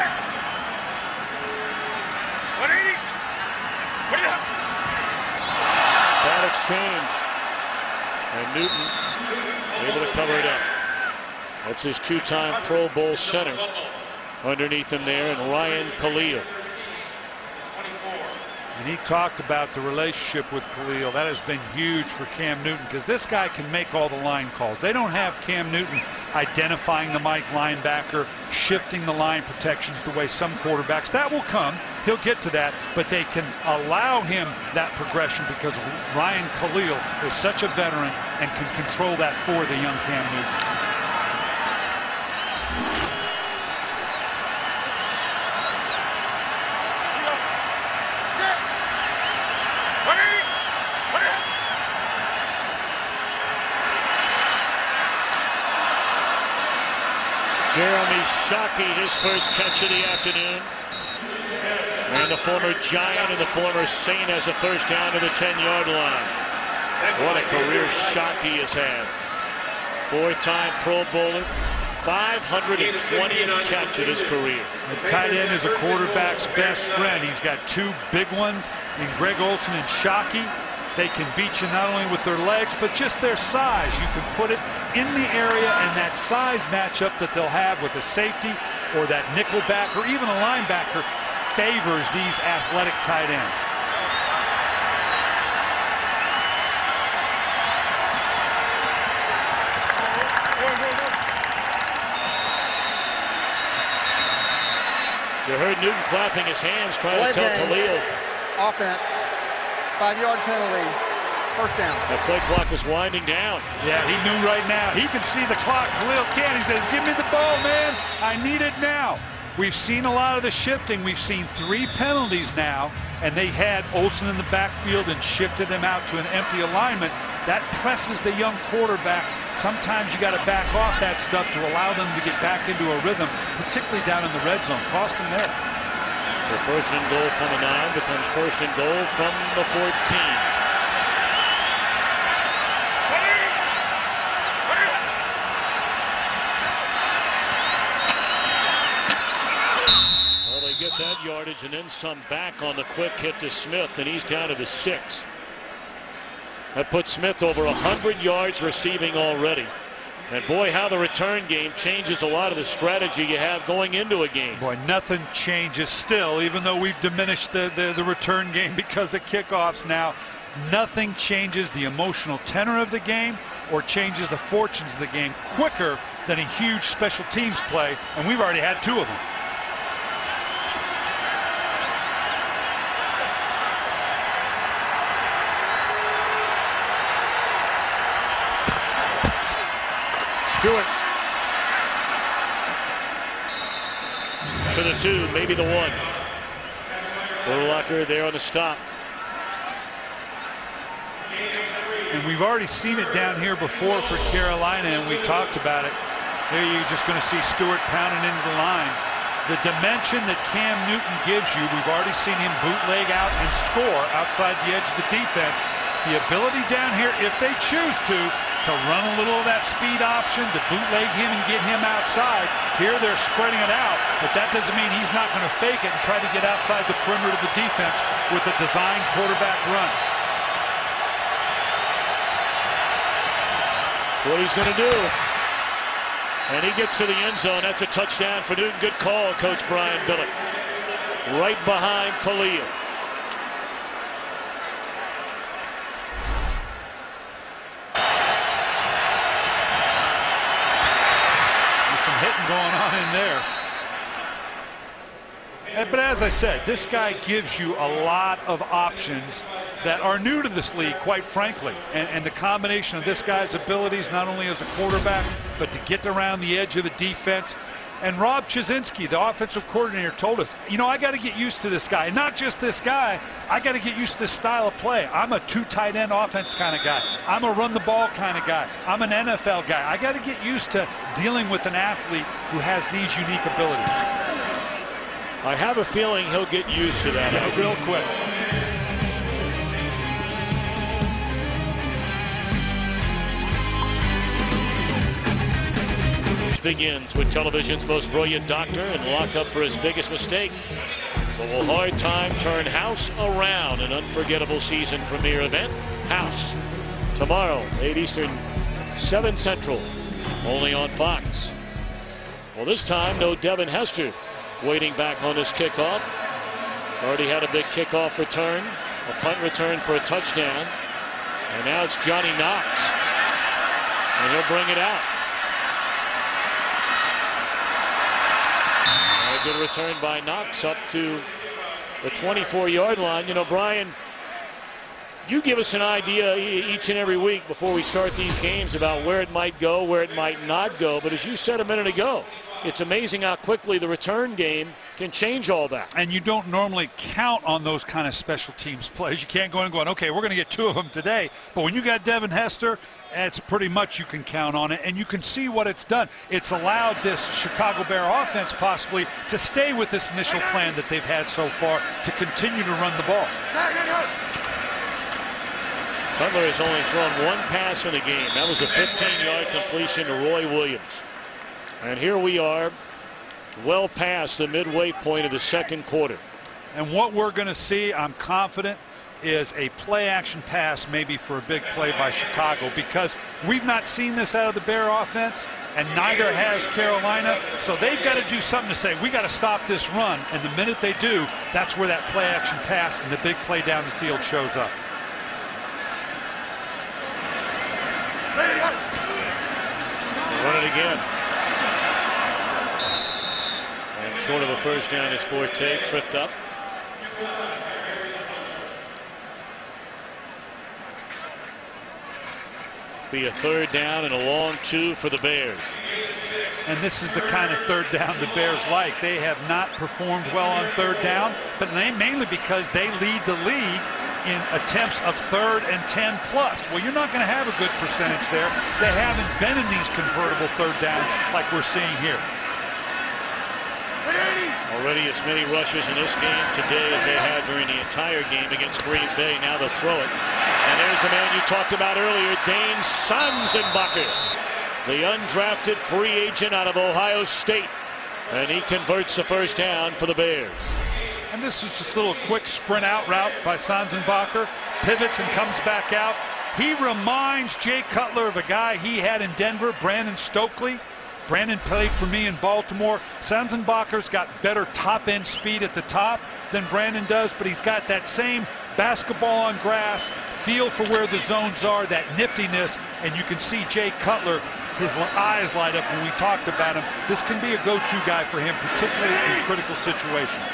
Bad exchange. And Newton able to cover it up. That's his two-time Pro Bowl center underneath him there, and Ryan Khalil. And he talked about the relationship with Khalil. That has been huge for Cam Newton because this guy can make all the line calls. They don't have Cam Newton identifying the Mike linebacker, shifting the line protections the way some quarterbacks. That will come. He'll get to that, but they can allow him that progression because Ryan Khalil is such a veteran and can control that for the young Cam Newton. Jeremy Shockey, his first catch of the afternoon. And the former Giant and the former Saint has a first down to the ten-yard line. What a career Shockey has had. Four-time Pro Bowler, five hundred twenty catch of his career. The tight end is a quarterback's best friend. He's got two big ones in Greg Olsen and Shockey. They can beat you not only with their legs, but just their size. You can put it in the area, and that size matchup that they'll have with a safety or that nickel back or even a linebacker favors these athletic tight ends. You heard Newton clapping his hands, trying to tell Khalil. Offense, five-yard penalty, first down. The play clock was winding down. Yeah, he knew right now. He can see the clock. Khalil can't. He says, give me the ball, man. I need it now. We've seen a lot of the shifting. We've seen three penalties now, and they had Olsen in the backfield and shifted him out to an empty alignment. That presses the young quarterback. Sometimes you got to back off that stuff to allow them to get back into a rhythm, particularly down in the red zone. Cost them there. So first and goal from the nine becomes first and goal from the fourteen. Well, they get that yardage and then some back on the quick hit to Smith, and he's down to the six. That puts Smith over one hundred yards receiving already. And boy, how the return game changes a lot of the strategy you have going into a game. Boy, nothing changes still, even though we've diminished the, the, the return game because of kickoffs now. Nothing changes the emotional tenor of the game or changes the fortunes of the game quicker than a huge special teams play, and we've already had two of them. Stewart for the two, maybe the one. Urlacher there on the stop. And we've already seen it down here before for Carolina, and we talked about it. There you're just going to see Stewart pounding into the line. The dimension that Cam Newton gives you, we've already seen him bootleg out and score outside the edge of the defense. The ability down here, if they choose to, to run a little of that speed option, to bootleg him and get him outside. Here they're spreading it out, but that doesn't mean he's not going to fake it and try to get outside the perimeter of the defense with a designed quarterback run. That's what he's going to do. And he gets to the end zone. That's a touchdown for Newton. Good call, Coach Brian Billick. Right behind Khalil. There's some hitting going on in there. But as I said, this guy gives you a lot of options that are new to this league, quite frankly. And, and the combination of this guy's abilities, not only as a quarterback, but to get around the edge of the defense. And Rob Chizinski, the offensive coordinator, told us, you know, I got to get used to this guy. And not just this guy, I got to get used to this style of play. I'm a two tight end offense kind of guy. I'm a run the ball kind of guy. I'm an N F L guy. I got to get used to dealing with an athlete who has these unique abilities. I have a feeling he'll get used to that yeah, real quick. Begins with television's most brilliant doctor and lock up for his biggest mistake. But will Hard Time turn House around? An unforgettable season premiere event. House. Tomorrow, eight Eastern, seven Central. Only on Fox. Well, this time, no Devin Hester waiting back on his kickoff. Already had a big kickoff return. A punt return for a touchdown. And now it's Johnny Knox. And he'll bring it out. A good return by Knox up to the twenty-four yard line. You know, Brian, you give us an idea each and every week before we start these games about where it might go, where it might not go. But as you said a minute ago, it's amazing how quickly the return game can change all that. And you don't normally count on those kind of special teams plays. You can't go in and go, okay, we're going to get two of them today. But when you got Devin Hester, it's pretty much you can count on it. And you can see what it's done. It's allowed this Chicago Bear offense possibly to stay with this initial plan that they've had so far to continue to run the ball. Cutler has only thrown one pass in the game. That was a fifteen yard completion to Roy Williams. And here we are, well past the midway point of the second quarter. And what we're going to see, I'm confident, is a play-action pass maybe for a big play by Chicago, because we've not seen this out of the Bear offense, and neither has Carolina. So they've got to do something to say, we got to stop this run. And the minute they do, that's where that play-action pass and the big play down the field shows up. Run it again. Short of a first down is Forte, tripped up. Be a third down and a long two for the Bears. And this is the kind of third down the Bears like. They have not performed well on third down, but they, mainly because they lead the league in attempts of third and ten plus. Well, you're not going to have a good percentage there. They haven't been in these convertible third downs like we're seeing here. Already as many rushes in this game today as they had during the entire game against Green Bay. Now they'll throw it. And there's the man you talked about earlier, Dane Sanzenbacher, the undrafted free agent out of Ohio State. And he converts the first down for the Bears. And this is just a little quick sprint out route by Sanzenbacher. Pivots and comes back out. He reminds Jay Cutler of a guy he had in Denver, Brandon Stokely. Brandon played for me in Baltimore. Sanzenbacher's got better top-end speed at the top than Brandon does, but he's got that same basketball on grass, feel for where the zones are, that niftiness, and you can see Jay Cutler, his eyes light up when we talked about him. This can be a go-to guy for him, particularly in critical situations.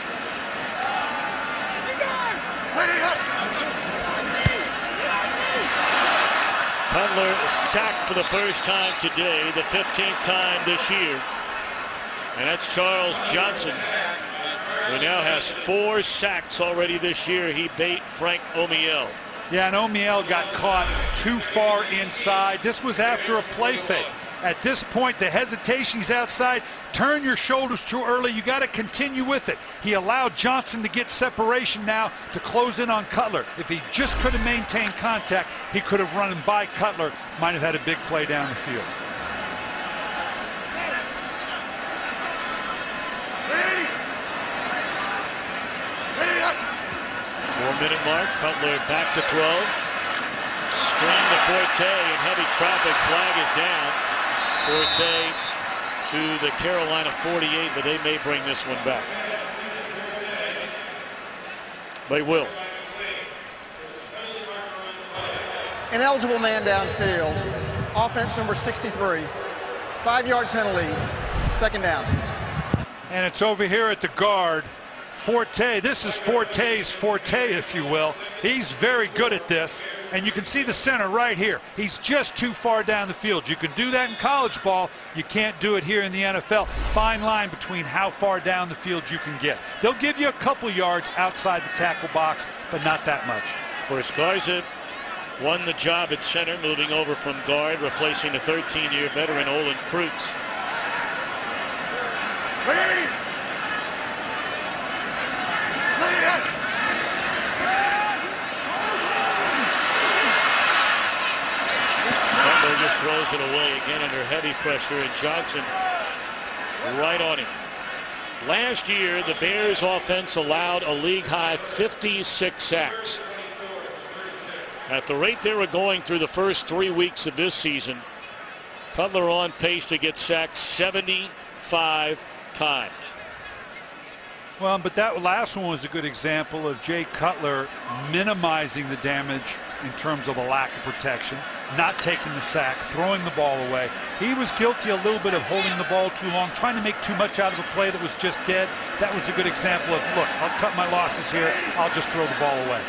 Cutler sacked for the first time today, the fifteenth time this year. And that's Charles Johnson, who now has four sacks already this year. He bait Frank Omiel. Yeah, and Omiel got caught too far inside. This was after a play fake. At this point, the hesitation's outside. Turn your shoulders too early. You got to continue with it. He allowed Johnson to get separation now to close in on Cutler. If he just could have maintained contact, he could have run by Cutler. Might have had a big play down the field. Four-minute mark. Cutler back to throw. Screen to Forte, and heavy traffic. Flag is down. Forte to the Carolina forty-eight, but they may bring this one back. They will. Ineligible man downfield. Offense number sixty-three. Five-yard penalty. Second down. And it's over here at the guard. Forte, this is Forte's forte, if you will. He's very good at this. And you can see the center right here. He's just too far down the field. You can do that in college ball. You can't do it here in the N F L. Fine line between how far down the field you can get. They'll give you a couple yards outside the tackle box, but not that much. Of course, Garza won the job at center, moving over from guard, replacing the thirteen-year veteran Olin Kreutz. Ready? Just throws it away again under heavy pressure, and Johnson right on him. Last year, the Bears offense allowed a league-high fifty-six sacks. At the rate they were going through the first three weeks of this season, Cutler on pace to get sacked seventy-five times. Well, but that last one was a good example of Jay Cutler minimizing the damage in terms of a lack of protection, not taking the sack, throwing the ball away. He was guilty a little bit of holding the ball too long, trying to make too much out of a play that was just dead. That was a good example of, look, I'll cut my losses here. I'll just throw the ball away.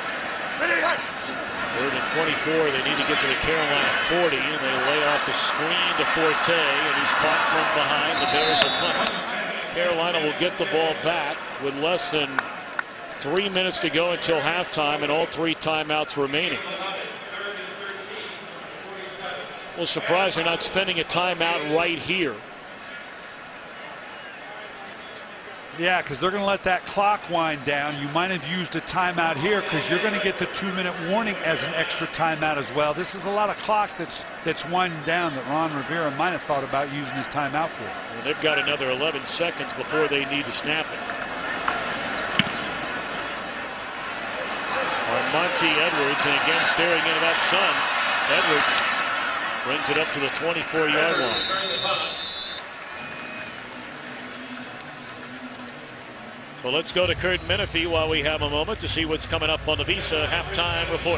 Third and twenty-four. They need to get to the Carolina forty, and they lay off the screen to Forte, and he's caught from behind. The Bears will punt. Carolina will get the ball back with less than three minutes to go until halftime, and all three timeouts remaining. Well, surprised they're not spending a timeout right here. Yeah, because they're going to let that clock wind down. You might have used a timeout here because you're going to get the two-minute warning as an extra timeout as well. This is a lot of clock that's that's winding down that Ron Rivera might have thought about using his timeout for. Well, they've got another eleven seconds before they need to snap it. Monty Edwards, and again staring into that sun. Edwards brings it up to the twenty-four yard line. So let's go to Kurt Menefee while we have a moment to see what's coming up on the Visa halftime report.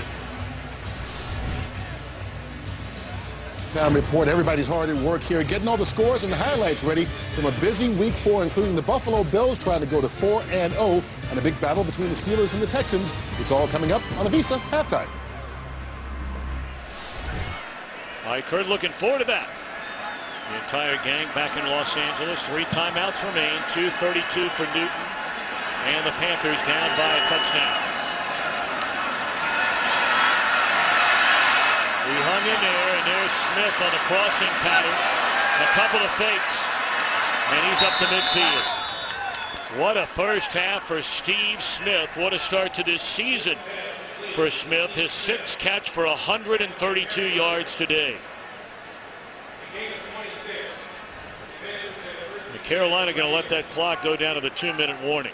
Time report. Everybody's hard at work here, getting all the scores and the highlights ready from a busy week four, including the Buffalo Bills trying to go to four and oh, and a big battle between the Steelers and the Texans. It's all coming up on the Visa halftime. All right, Kurt, looking forward to that. The entire gang back in Los Angeles. Three timeouts remain. two thirty-two for Newton, and the Panthers down by a touchdown. We hung in there, and there's Smith on the crossing pattern. A couple of fakes, and he's up to midfield. What a first half for Steve Smith. What a start to this season for Smith. His sixth catch for one hundred thirty-two yards today. The Carolina going to let that clock go down to the two-minute warning.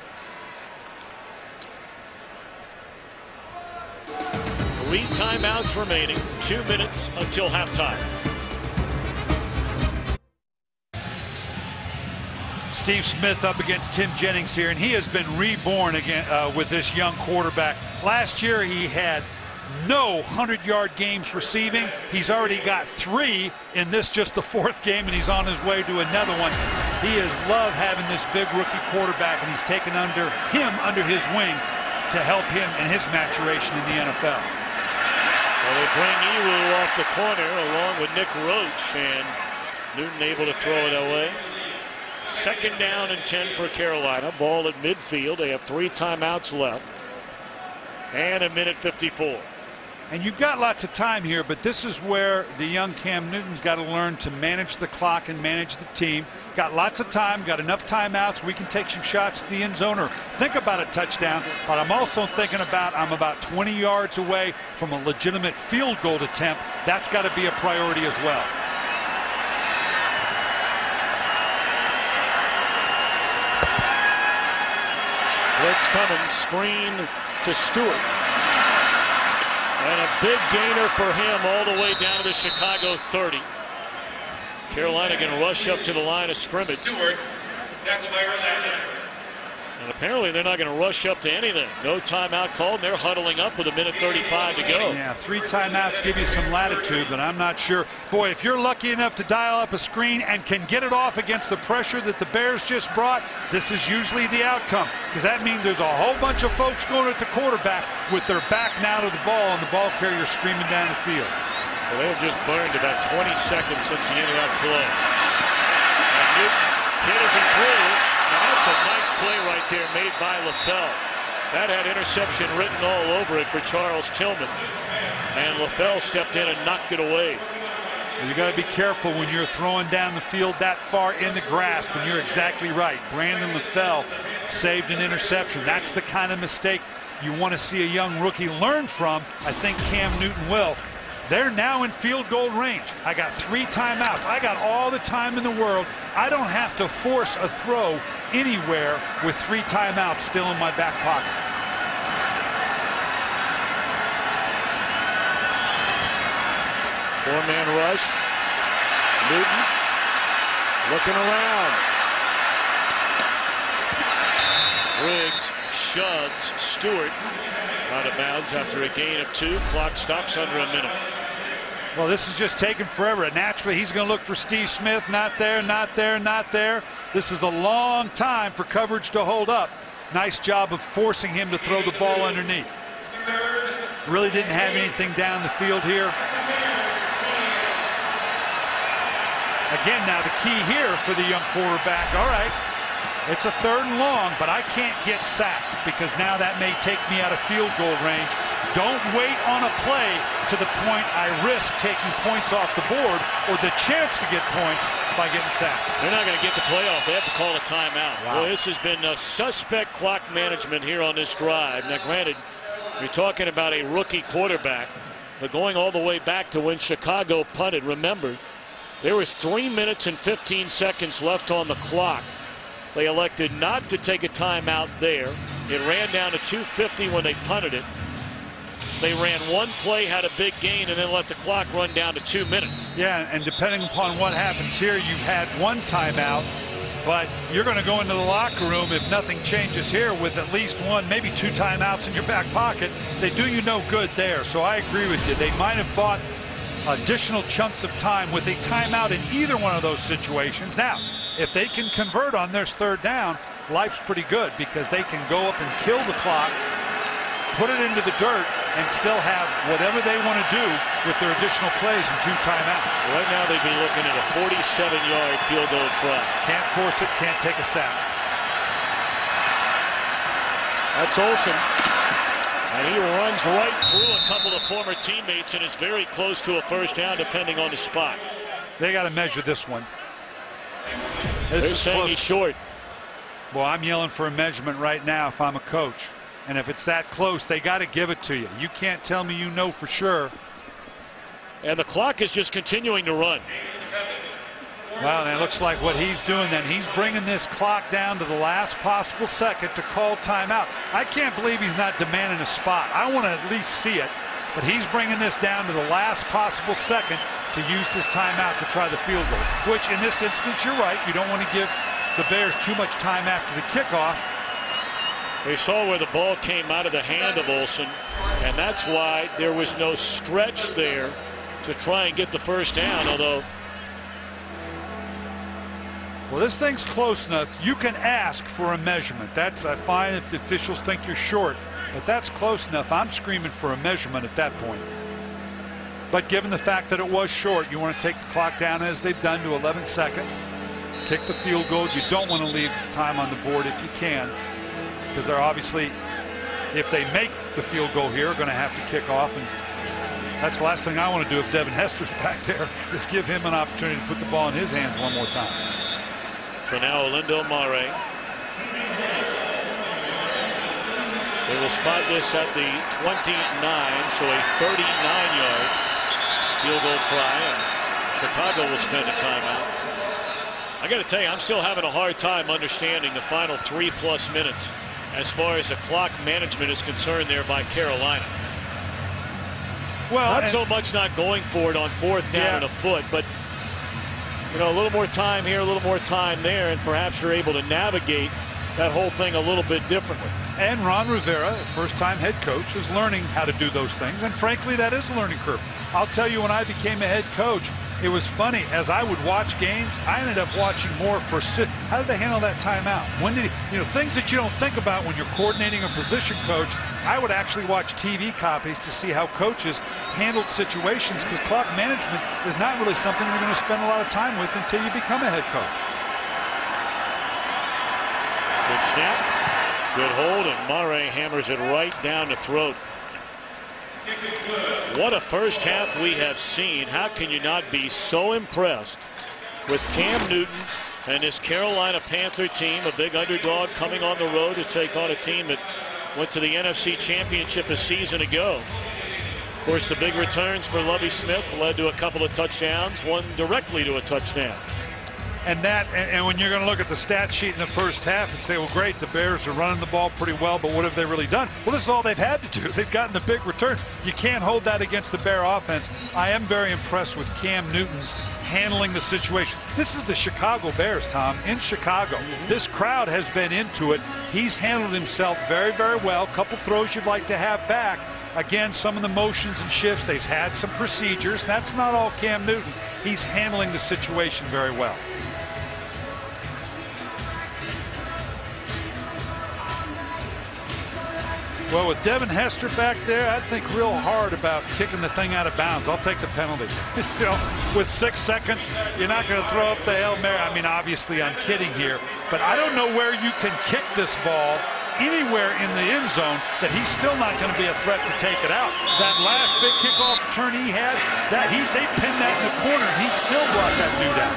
Three timeouts remaining, two minutes until halftime. Steve Smith up against Tim Jennings here, and he has been reborn again uh, with this young quarterback. Last year he had no hundred-yard games receiving. He's already got three in this, just the fourth game, and he's on his way to another one. He has loved having this big rookie quarterback, and he's taken under him under his wing to help him in his maturation in the N F L. Well, they bring Ewu off the corner along with Nick Roach, and Newton able to throw it away. Second down and ten for Carolina. Ball at midfield. They have three timeouts left. And a minute fifty-four. And you've got lots of time here, but this is where the young Cam Newton's got to learn to manage the clock and manage the team. Got lots of time, got enough timeouts. We can take some shots to the end zone or think about a touchdown, but I'm also thinking about I'm about twenty yards away from a legitimate field goal attempt. That's got to be a priority as well. Blitz coming, screen to Stewart. And a big gainer for him all the way down to the Chicago thirty. Carolina going to rush up to the line of scrimmage. And apparently they're not going to rush up to anything. No timeout called, and they're huddling up with a minute thirty-five to go. Yeah, three timeouts give you some latitude, but I'm not sure. Boy, if you're lucky enough to dial up a screen and can get it off against the pressure that the Bears just brought, this is usually the outcome, because that means there's a whole bunch of folks going at the quarterback with their back now to the ball and the ball carrier screaming down the field. Well, they have just burned about twenty seconds since the end of that play. And Newton hit as he threw. And that's a nice play right there made by LaFell. That had interception written all over it for Charles Tillman. And LaFell stepped in and knocked it away. You got to be careful when you're throwing down the field that far in the grasp, and you're exactly right. Brandon LaFell saved an interception. That's the kind of mistake you want to see a young rookie learn from. I think Cam Newton will. They're now in field goal range. I got three timeouts. I got all the time in the world. I don't have to force a throw anywhere with three timeouts still in my back pocket. Four-man rush. Newton looking around. Riggs shoves Stewart out of bounds after a gain of two. Clock stops under a minute. Well, this is just taking forever. Naturally, he's going to look for Steve Smith. Not there, not there, not there. This is a long time for coverage to hold up. Nice job of forcing him to throw the ball underneath. Really didn't have anything down the field here. Again, now the key here for the young quarterback. All right, it's a third and long, but I can't get sacked because now that may take me out of field goal range. Don't wait on a play to the point I risk taking points off the board or the chance to get points by getting sacked. They're not going to get the play off. They have to call a timeout. Wow. Well, this has been a suspect clock management here on this drive. Now, granted, you're talking about a rookie quarterback, but going all the way back to when Chicago punted, remember, there was three minutes and fifteen seconds left on the clock. They elected not to take a timeout there. It ran down to two fifty when they punted it. They ran one play, had a big gain, and then let the clock run down to two minutes. Yeah, and depending upon what happens here, you've had one timeout, but you're going to go into the locker room if nothing changes here with at least one, maybe two timeouts in your back pocket. They do you no good there, so I agree with you. They might have bought additional chunks of time with a timeout in either one of those situations. Now, if they can convert on their third down, life's pretty good because they can go up and kill the clock, put it into the dirt, and still have whatever they want to do with their additional plays and two timeouts. Right now they'd be looking at a forty-seven yard field goal try. Can't force it, can't take a sack. That's Olsen. And he runs right through a couple of former teammates and is very close to a first down depending on the spot. They got to measure this one. This They're is saying close. he's short. Well, I'm yelling for a measurement right now if I'm a coach. And if it's that close, they got to give it to you. You can't tell me you know for sure. And the clock is just continuing to run. Well, and it looks like what he's doing then, he's bringing this clock down to the last possible second to call timeout. I can't believe he's not demanding a spot. I want to at least see it, but he's bringing this down to the last possible second to use his timeout to try the field goal, which in this instance, you're right, you don't want to give the Bears too much time after the kickoff. They saw where the ball came out of the hand of Olsen, and that's why there was no stretch there to try and get the first down, although well, this thing's close enough. You can ask for a measurement. That's uh, fine if the officials think you're short, but that's close enough. I'm screaming for a measurement at that point. But given the fact that it was short, you want to take the clock down as they've done to eleven seconds. Kick the field goal. You don't want to leave time on the board if you can, because they're obviously, if they make the field goal here, are going to have to kick off. And that's the last thing I want to do if Devin Hester's back there, is give him an opportunity to put the ball in his hands one more time. So now Olindo Mare. They will spot this at the twenty-nine, so a thirty-nine yard field goal try, and Chicago will spend a timeout. I got to tell you, I'm still having a hard time understanding the final three plus minutes as far as the clock management is concerned there by Carolina. Well, not so much not going for it on fourth down yeah. and a foot, but you know, a little more time here, a little more time there, and perhaps you're able to navigate that whole thing a little bit differently. And Ron Rivera, first-time head coach, is learning how to do those things. And frankly, that is a learning curve. I'll tell you, when I became a head coach, it was funny. As I would watch games, I ended up watching more for sit. How did they handle that timeout? When did he, you know, things that you don't think about when you're coordinating a position coach. I would actually watch T V copies to see how coaches handled situations, because clock management is not really something you're going to spend a lot of time with until you become a head coach. Good snap, good hold, and Murray hammers it right down the throat. What a first half we have seen. How can you not be so impressed with Cam Newton and this Carolina Panther team, a big underdog coming on the road to take on a team that went to the N F C Championship a season ago. Of course, the big returns for Lovie Smith led to a couple of touchdowns, one directly to a touchdown. And that, and, and when you're going to look at the stat sheet in the first half and say, well, great, the Bears are running the ball pretty well, but what have they really done? Well, this is all they've had to do. They've gotten the big returns. You can't hold that against the Bear offense. I am very impressed with Cam Newton's handling the situation. This is the Chicago Bears, Tom, in Chicago. This crowd has been into it. He's handled himself very, very well. A couple throws you'd like to have back. Again, some of the motions and shifts, they've had some procedures. That's not all Cam Newton. He's handling the situation very well. Well, with Devin Hester back there, I think real hard about kicking the thing out of bounds. I'll take the penalty. You know, with six seconds, you're not going to throw up the Hail Mary. I mean, obviously, I'm kidding here. But I don't know where you can kick this ball anywhere in the end zone that he's still not going to be a threat to take it out. That last big kickoff return he had, that he they pinned that in the corner, and he still brought that dude out.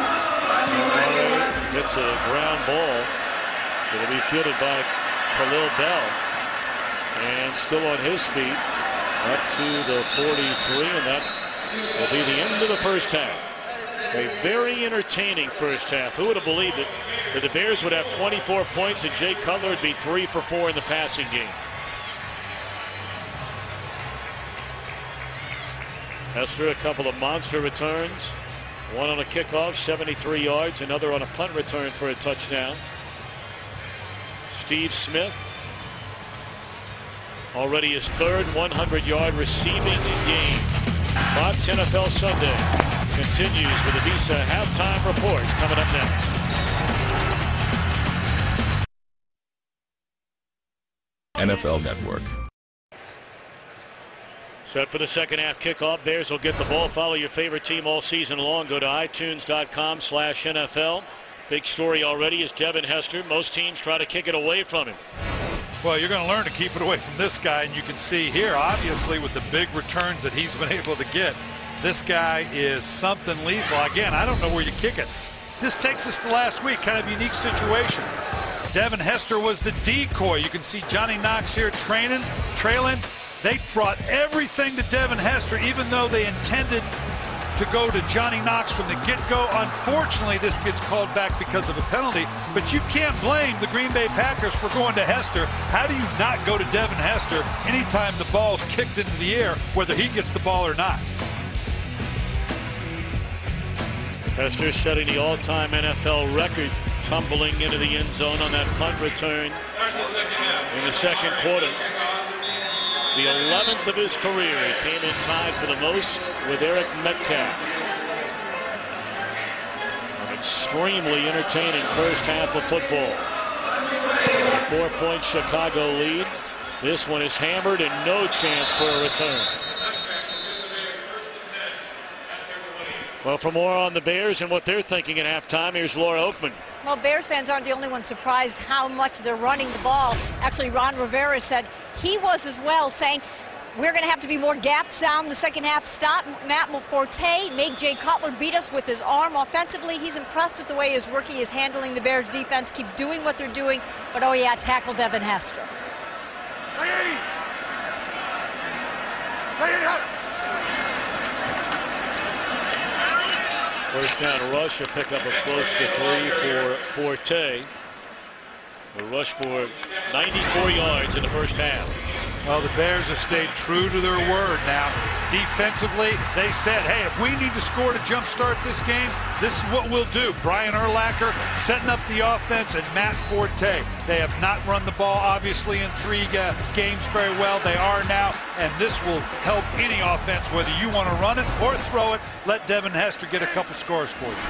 It's a ground ball. It'll be fielded by Khalil Bell. And still on his feet up to the forty-three, and that will be the end of the first half. A very entertaining first half. Who would have believed it that the Bears would have twenty-four points and Jay Cutler would be three for four in the passing game. Hester, a couple of monster returns. One on a kickoff, seventy-three yards. Another on a punt return for a touchdown. Steve Smith, already his third hundred yard receiving game. Fox N F L Sunday continues with a Visa halftime report coming up next. N F L Network. Set for the second half kickoff. Bears will get the ball. Follow your favorite team all season long. Go to itunes dot com slash N F L. Big story already is Devin Hester. Most teams try to kick it away from him. Well, you're going to learn to keep it away from this guy, and you can see here, obviously, with the big returns that he's been able to get, this guy is something lethal. Again, I don't know where you kick it. This takes us to last week, kind of unique situation. Devin Hester was the decoy. You can see Johnny Knox here training, trailing. They brought everything to Devin Hester, even though they intended to go to Johnny Knox from the get-go. Unfortunately, this gets called back because of a penalty, but you can't blame the Green Bay Packers for going to Hester. How do you not go to Devin Hester anytime the ball's kicked into the air, whether he gets the ball or not? Hester setting the all-time N F L record, tumbling into the end zone on that punt return in the second quarter. The eleventh of his career. He came in tied for the most with Eric Metcalf. An extremely entertaining first half of football. A four-point Chicago lead. This one is hammered and no chance for a return. Well, for more on the Bears and what they're thinking at halftime, here's Laura Oakman. Well, Bears fans aren't the only ones surprised how much they're running the ball. Actually, Ron Rivera said he was as well, saying we're going to have to be more gaps down the second half. Stop Matt Forte, make Jay Cutler beat us with his arm. Offensively, he's impressed with the way his rookie is handling the Bears defense. Keep doing what they're doing. But, oh, yeah, tackle Devin Hester. First down rush, a pickup of close to three for Forte. A rush for ninety-four yards in the first half. Well, the Bears have stayed true to their word now. Defensively, they said, hey, if we need to score to jumpstart this game, this is what we'll do. Brian Urlacher setting up the offense, and Matt Forte. They have not run the ball, obviously, in three uh, games very well. They are now, and this will help any offense, whether you want to run it or throw it. Let Devin Hester get a couple scores for you.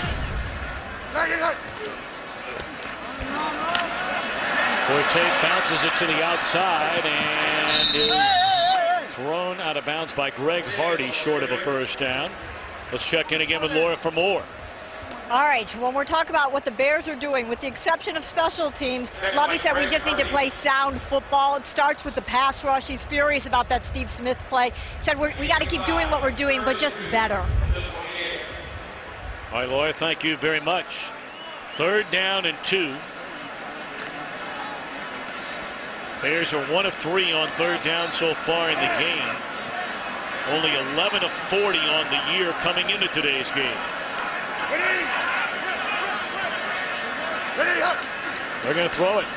Forte bounces it to the outside and is thrown out of bounds by Greg Hardy, short of a first down. Let's check in again with Laura for more. All right, when we're talking about what the Bears are doing, with the exception of special teams, Lovie said we just need to play sound football. It starts with the pass rush. He's furious about that Steve Smith play. Said we're, we got to keep doing what we're doing, but just better. All right, Laura, thank you very much. Third down and two. Bears are one of three on third down so far in the game. Only eleven of forty on the year coming into today's game. They're going to throw it.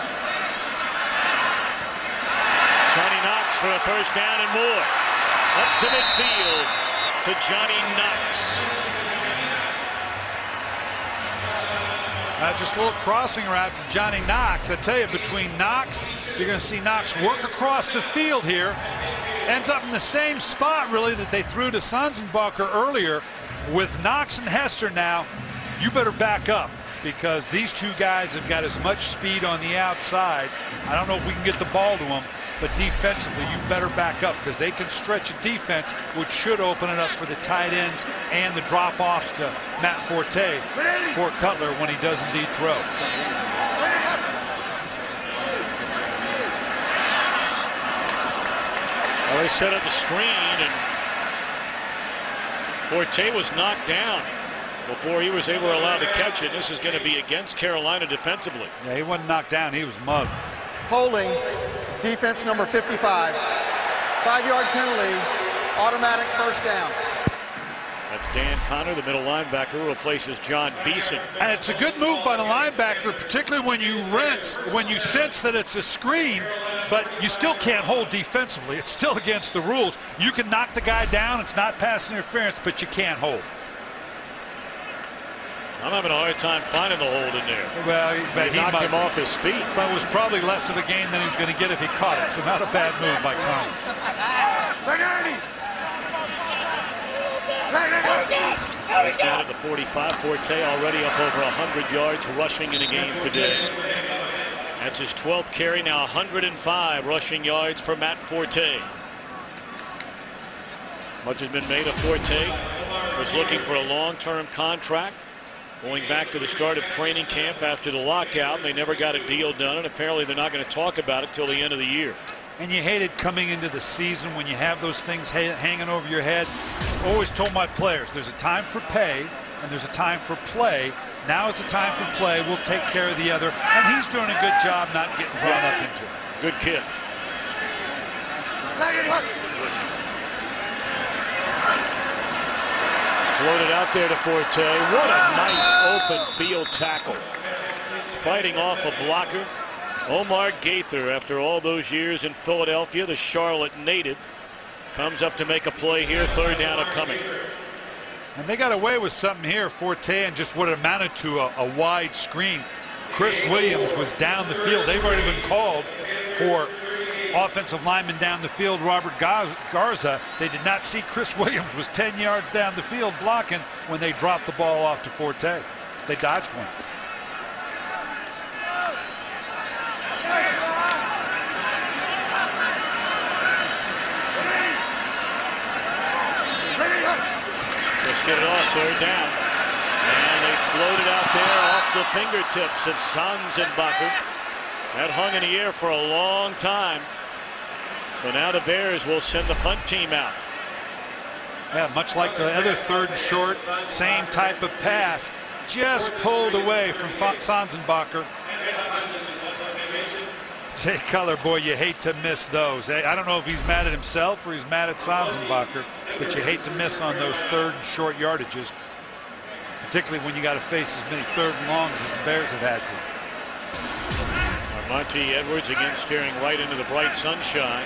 Johnny Knox for a first down and more. Up to midfield to Johnny Knox. Uh, just a little crossing route to Johnny Knox. I tell you, between Knox, you're going to see Knox work across the field here. Ends up in the same spot, really, that they threw to Sanzenbacher earlier. With Knox and Hester now, you better back up, because these two guys have got as much speed on the outside. I don't know if we can get the ball to them, but defensively, you better back up, because they can stretch a defense, which should open it up for the tight ends and the drop-offs to Matt Forte, Fort Cutler, when he does indeed throw. Well, they set up the screen, and Forte was knocked down before he was able to allow to catch it. This is going to be against Carolina defensively. Yeah, he wasn't knocked down. He was mugged. Holding, defense number fifty-five. Five-yard penalty, automatic first down. That's Dan Connor, the middle linebacker, who replaces John Beeson. And it's a good move by the linebacker, particularly when you rinse, when you sense that it's a screen, but you still can't hold defensively. It's still against the rules. You can knock the guy down. It's not pass interference, but you can't hold. I'm having a hard time finding the hold in there. Well, but he, he knocked might, him off his feet. But it was probably less of a gain than he was going to get if he caught it. So not a bad move by Connor. He's down at the forty-five. Forte already up over one hundred yards rushing in a game today. That's his twelfth carry, now one hundred five rushing yards for Matt Forte. Much has been made of Forte. Was looking for a long-term contract. Going back to the start of training camp after the lockout. They never got a deal done, and apparently they're not going to talk about it till the end of the year. And you hate it coming into the season when you have those things ha hanging over your head. Always told my players, there's a time for pay and there's a time for play. Now is the time for play. We'll take care of the other. And he's doing a good job not getting drawn up into it. Good kid. Floated out there to Forte. What a nice open field tackle. Fighting off a blocker. Omar Gaither, after all those years in Philadelphia, the Charlotte native, comes up to make a play here. Third down a coming. And they got away with something here, Forte, and just what amounted to a, a wide screen. Chris Williams was down the field. They've already been called for offensive lineman down the field, Robert Garza. They did not see Chris Williams was ten yards down the field blocking when they dropped the ball off to Forte. They dodged one. Let's get it off, third down. And they floated out there off the fingertips of Sanzenbacher. That hung in the air for a long time. So now the Bears will send the punt team out. Yeah, much like the other third and short, same type of pass, just pulled away from Sanzenbacher. Jay Cutler, boy, you hate to miss those. I don't know if he's mad at himself or he's mad at Sanzenbacher, but you hate to miss on those third and short yardages, particularly when you got to face as many third and longs as the Bears have had to. Monty Edwards again staring right into the bright sunshine.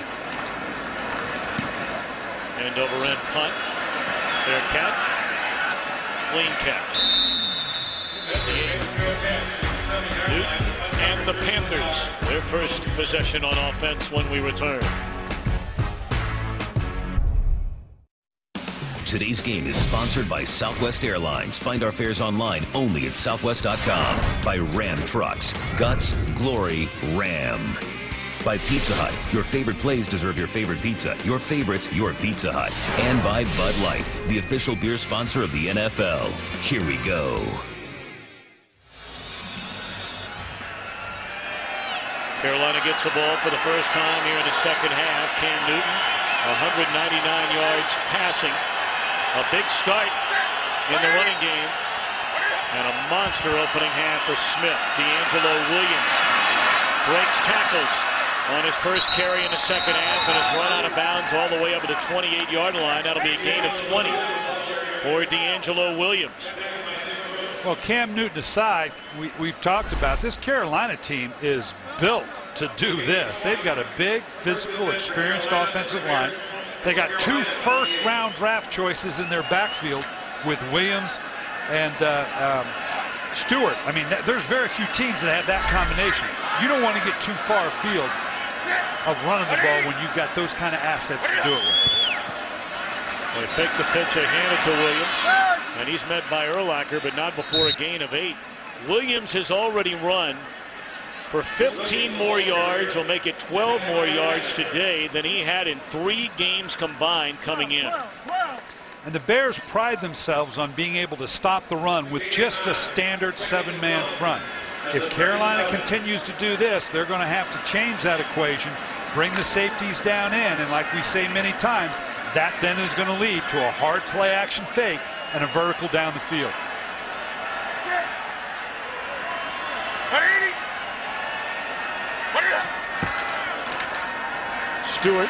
End over end punt. Fair catch. Clean catch. Newton and the Panthers, their first possession on offense when we return. Today's game is sponsored by Southwest Airlines. Find our fares online only at southwest dot com. By Ram Trucks. Guts, glory, Ram. By Pizza Hut. Your favorite plays deserve your favorite pizza. Your favorites, your Pizza Hut. And by Bud Light, the official beer sponsor of the N F L. Here we go. Carolina gets the ball for the first time here in the second half. Cam Newton, one hundred ninety-nine yards passing. A big start in the running game. And a monster opening half for Smith. D'Angelo Williams breaks tackles on his first carry in the second half and has run out of bounds all the way up to the twenty-eight yard line. That'll be a gain of twenty for D'Angelo Williams. Well, Cam Newton aside, we, we've talked about this Carolina team is built to do this. They've got a big, physical, experienced offensive line. They got two first-round draft choices in their backfield with Williams and uh, um, Stewart. I mean, there's very few teams that have that combination. You don't want to get too far afield of running the ball when you've got those kind of assets to do it with. They fake the pitch, they hand it to Williams, and he's met by Urlacher, but not before a gain of eight. Williams has already run for fifteen more yards, will make it twelve more yards today than he had in three games combined coming in. And the Bears pride themselves on being able to stop the run with just a standard seven-man front. If Carolina continues to do this, they're going to have to change that equation, bring the safeties down in, and like we say many times, that then is going to lead to a hard play action fake and a vertical down the field. Stewart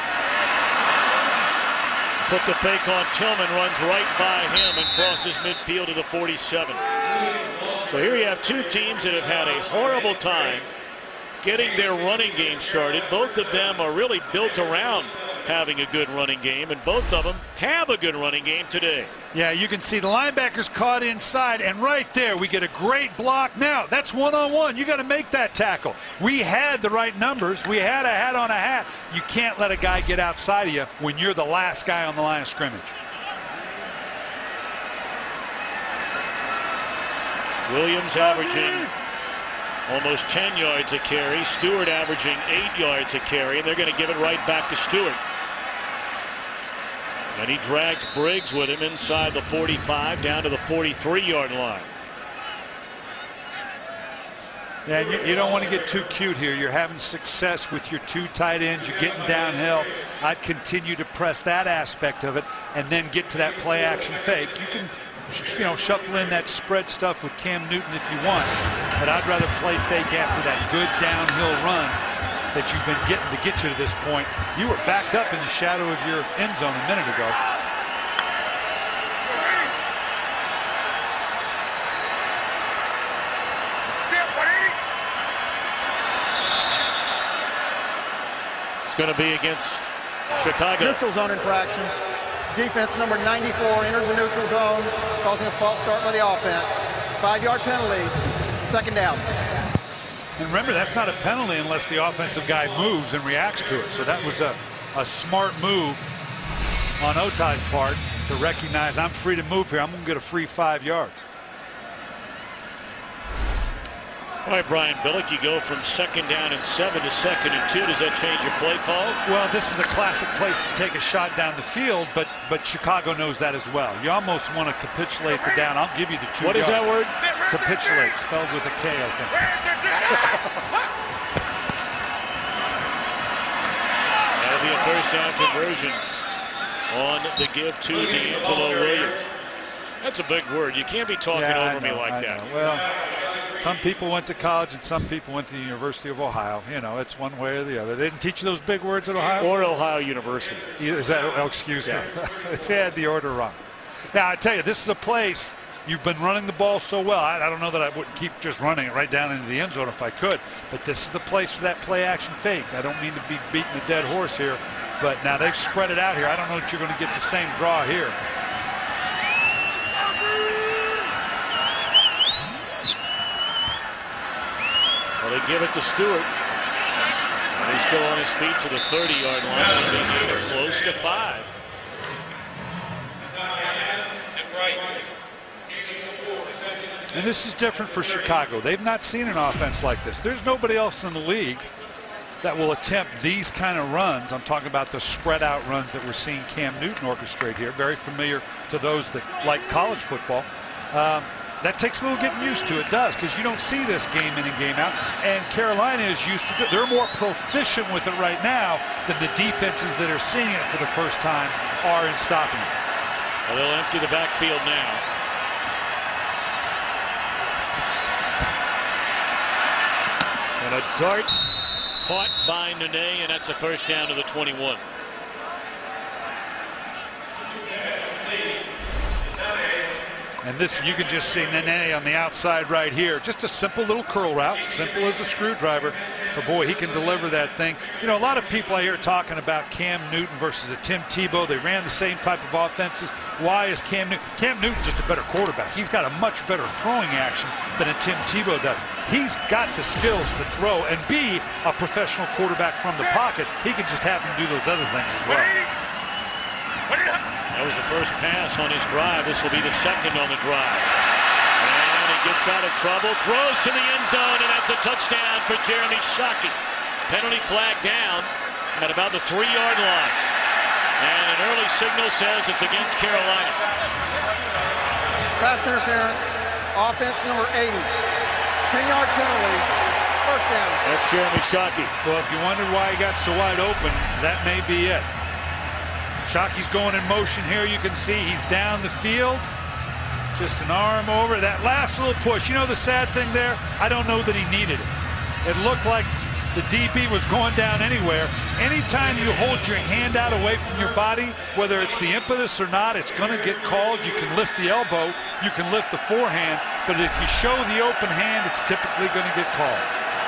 put the fake on Tillman, runs right by him and crosses midfield to the forty-seven. So here you have two teams that have had a horrible time getting their running game started. Both of them are really built around having a good running game, and both of them have a good running game today. Yeah, you can see the linebackers caught inside, and right there we get a great block. Now, that's one-on-one. You got to make that tackle. We had the right numbers. We had a hat on a hat. You can't let a guy get outside of you when you're the last guy on the line of scrimmage. Williams averaging almost ten yards a carry. Stewart averaging eight yards a carry, and they're going to give it right back to Stewart. And he drags Briggs with him inside the forty-five down to the forty-three yard line. Yeah, you, you don't want to get too cute here. You're having success with your two tight ends. You're getting downhill. I'd continue to press that aspect of it and then get to that play action fake. You can, you know, shuffle in that spread stuff with Cam Newton if you want, but I'd rather play fake after that good downhill run that you've been getting to get you to this point. You were backed up in the shadow of your end zone a minute ago. It's going to be against Chicago. Neutral zone infraction. Defense number ninety-four entered the neutral zone, causing a false start by the offense. Five yard penalty, second down. And remember, that's not a penalty unless the offensive guy moves and reacts to it. So that was a, a smart move on Otai's part to recognize I'm free to move here. I'm going to get a free five yards. All right, Brian Billick, you go from second down and seven to second and two. Does that change your play call? Well, this is a classic place to take a shot down the field, but but Chicago knows that as well. You almost want to capitulate the down. I'll give you the two What yards. is that word? Capitulate, spelled with a K, I think. That'll be a first down conversion on the give to D'Angelo Williams. That's a big word. You can't be talking yeah, over know, me like I that. Know. Well, some people went to college and some people went to the University of Ohio. You know, it's one way or the other. They didn't teach you those big words at Ohio? Or Ohio University. Is that, oh, excuse me. Yes. They had the order wrong. Now, I tell you, this is a place You've been running the ball so well. I, I don't know that I wouldn't keep just running it right down into the end zone if I could, but this is the place for that play action fake. I don't mean to be beating a dead horse here, but now they've spread it out here. I don't know that you're going to get the same draw here. Well, they give it to Stewart. And he's still on his feet to the thirty-yard line. They need him close to five. And this is different for Chicago. They've not seen an offense like this. There's nobody else in the league that will attempt these kind of runs. I'm talking about the spread out runs that we're seeing Cam Newton orchestrate here. Very familiar to those that like college football. Um, That takes a little getting used to. It does, because you don't see this game in and game out. And Carolina is used to it. They're more proficient with it right now than the defenses that are seeing it for the first time are in stopping it. Well, they'll empty the backfield now. And a dart caught by Nene, and that's a first down to the twenty-one. And this, you can just see Nene on the outside right here. Just a simple little curl route, simple as a screwdriver. But boy, he can deliver that thing. You know, a lot of people I hear talking about Cam Newton versus a Tim Tebow. They ran the same type of offenses. Why is Cam Newton? Cam Newton's just a better quarterback. He's got a much better throwing action than a Tim Tebow does. He's got the skills to throw and be a professional quarterback from the pocket. He can just happen to do those other things as well. That was the first pass on his drive. This will be the second on the drive. And he gets out of trouble, throws to the end zone, and that's a touchdown for Jeremy Shockey. Penalty flag down at about the three-yard line. And an early signal says it's against Carolina. Pass interference, offense number eighty. ten-yard penalty, first down. That's Jeremy Shockey. Well, if you wondered why he got so wide open, that may be it. Shockey's going in motion here. You can see he's down the field. Just an arm over. That last little push. You know the sad thing there? I don't know that he needed it. It looked like the D B was going down anywhere. Anytime you hold your hand out away from your body, whether it's the impetus or not, it's going to get called. You can lift the elbow. You can lift the forehand. But if you show the open hand, it's typically going to get called.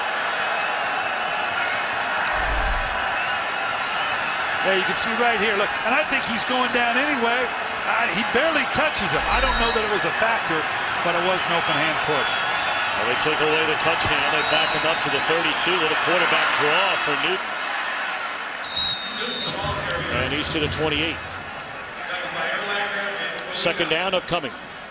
Yeah, you can see right here, look, and I think he's going down anyway. Uh, he barely touches him. I don't know that it was a factor, but it was an open hand push. Well, they take away the touchdown. They back him up to the thirty-two. Little quarterback draw for Newton. And he's to the twenty-eight. Second down upcoming.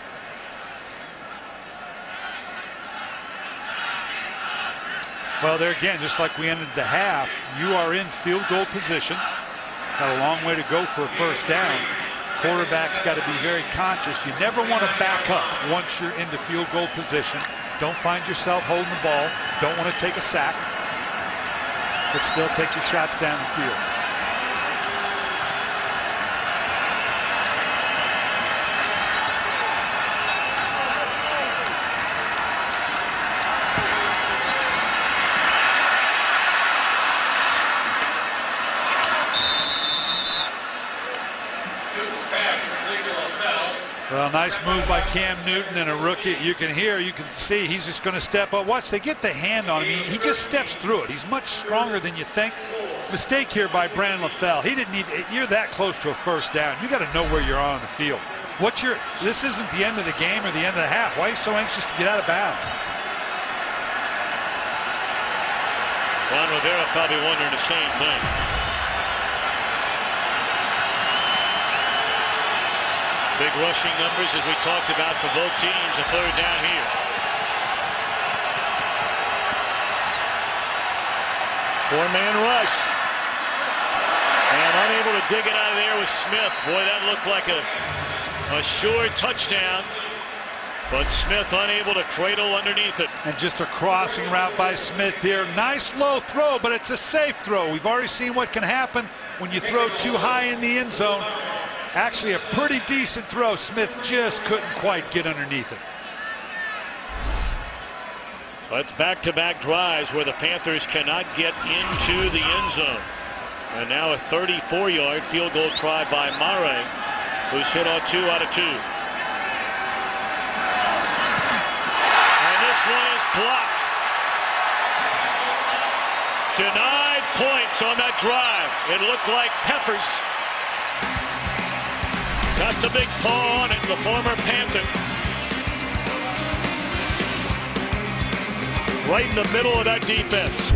Well, there again, just like we ended the half, you are in field goal position. Got a long way to go for a first down. Quarterback's got to be very conscious. You never want to back up once you're into field goal position. Don't find yourself holding the ball. Don't want to take a sack, but still take your shots down the field. Well, nice move by Cam Newton and a rookie. You can hear, you can see he's just going to step up. Watch, they get the hand on him. He, he just steps through it. He's much stronger than you think. Mistake here by Brandon LaFell. He didn't need, you're that close to a first down. You got to know where you're on the field. What's your, this isn't the end of the game or the end of the half. Why are you so anxious to get out of bounds? Ron Rivera probably wondering the same thing. Big rushing numbers, as we talked about, for both teams. A third down here. Four-man rush. And unable to dig it out of there was Smith. Boy, that looked like a, a sure touchdown. But Smith unable to cradle underneath it. And just a crossing route by Smith here. Nice low throw, but it's a safe throw. We've already seen what can happen when you throw too high in the end zone. Actually, a pretty decent throw. Smith just couldn't quite get underneath it. So it's back-to-back drives where the Panthers cannot get into the end zone. And now a thirty-four-yard field goal try by Mare, who's hit on two out of two. blocked. Denied points on that drive. It looked like Peppers got the big paw on it, the former Panther. Right in the middle of that defense.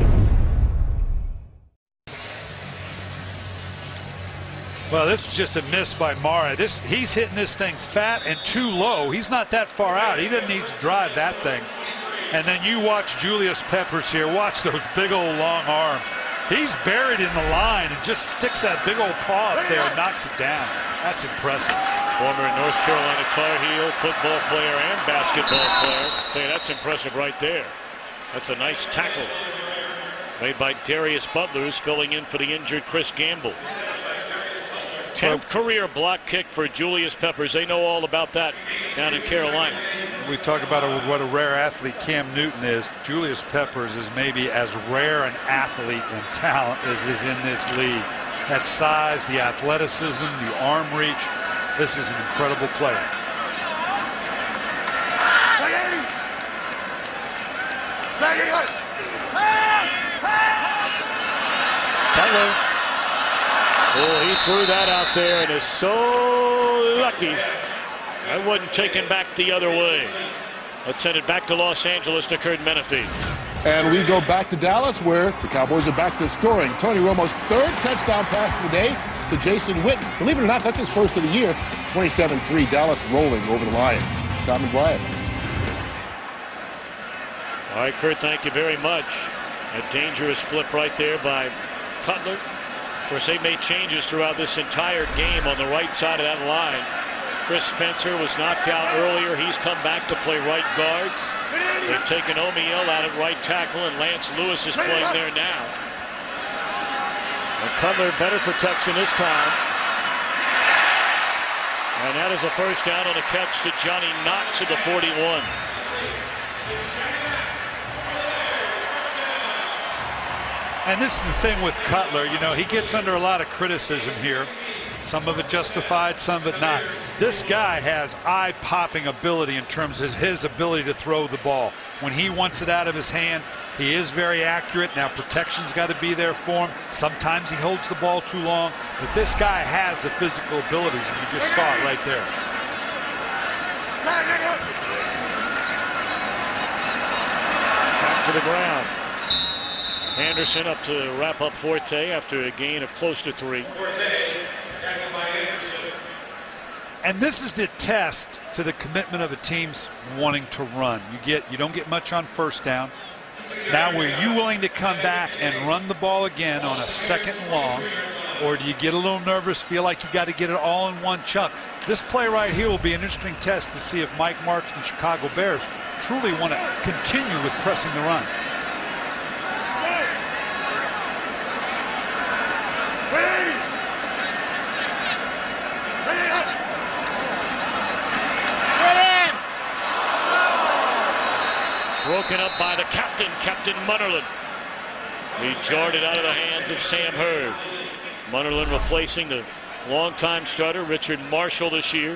Well, this is just a miss by Mara. This, he's hitting this thing fat and too low. He's not that far out. He doesn't need to drive that thing. And then you watch Julius Peppers here. Watch those big old long arms. He's buried in the line and just sticks that big old paw up there and knocks it down. That's impressive. Former North Carolina Tar Heel football player and basketball player. I'll tell you, that's impressive right there. That's a nice tackle made by Darius Butler, who's filling in for the injured Chris Gamble. tenth career block kick for Julius Peppers. They know all about that down in Carolina. We talk about a, what a rare athlete Cam Newton is. Julius Peppers is maybe as rare an athlete and talent as is in this league. That size, the athleticism, the arm reach. This is an incredible player. Hello. Oh, he threw that out there and is so lucky that wasn't taken back the other way. Let's send it back to Los Angeles to Kurt Menefee. And we go back to Dallas, where the Cowboys are back to scoring. Tony Romo's third touchdown pass of the day to Jason Witten. Believe it or not, that's his first of the year. twenty-seven three, Dallas rolling over the Lions. Tom and Brian. All right, Kurt, thank you very much. A dangerous flip right there by Cutler. Of course, they made changes throughout this entire game on the right side of that line. Chris Spencer was knocked out earlier. He's come back to play right guards. They've taken O'Meal out at right tackle, and Lance Lewis is playing there now. And Cutler better protection this time. And that is a first down on a catch to Johnny Knox at the forty-one. And this is the thing with Cutler, you know, he gets under a lot of criticism here. Some of it justified, some of it not. This guy has eye-popping ability in terms of his ability to throw the ball. When he wants it out of his hand, he is very accurate. Now, protection's got to be there for him. Sometimes he holds the ball too long. But this guy has the physical abilities, and you just saw it right there. Back to the ground. Anderson up to wrap up Forte after a gain of close to three. And this is the test to the commitment of a team's wanting to run. You get, you don't get much on first down. Now, were you willing to come back and run the ball again on a second and long, or do you get a little nervous, feel like you got to get it all in one chunk? This play right here will be an interesting test to see if Mike Martz and the Chicago Bears truly want to continue with pressing the run. Broken up by the captain, Captain Munnerlyn. He jarred it out of the hands of Sam Hurd. Munnerlyn replacing the longtime starter, Richard Marshall, this year.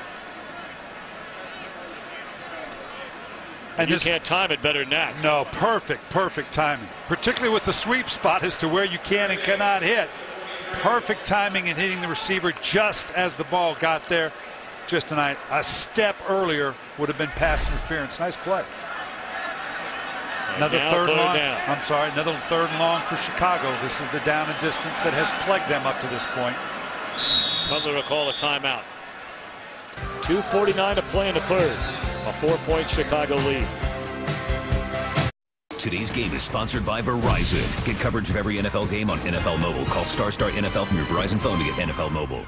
And you this, can't time it better than that. No, perfect, perfect timing. Particularly with the sweep spot as to where you can and cannot hit. Perfect timing in hitting the receiver just as the ball got there. Just tonight, a step earlier would have been pass interference. Nice play. Another third, third long. Down. I'm sorry, another third and long for Chicago. This is the down and distance that has plagued them up to this point. Cutler will call a timeout. two forty-nine to play in the third. A four-point Chicago lead. Today's game is sponsored by Verizon. Get coverage of every N F L game on N F L Mobile. Call Star Star N F L from your Verizon phone to get N F L Mobile.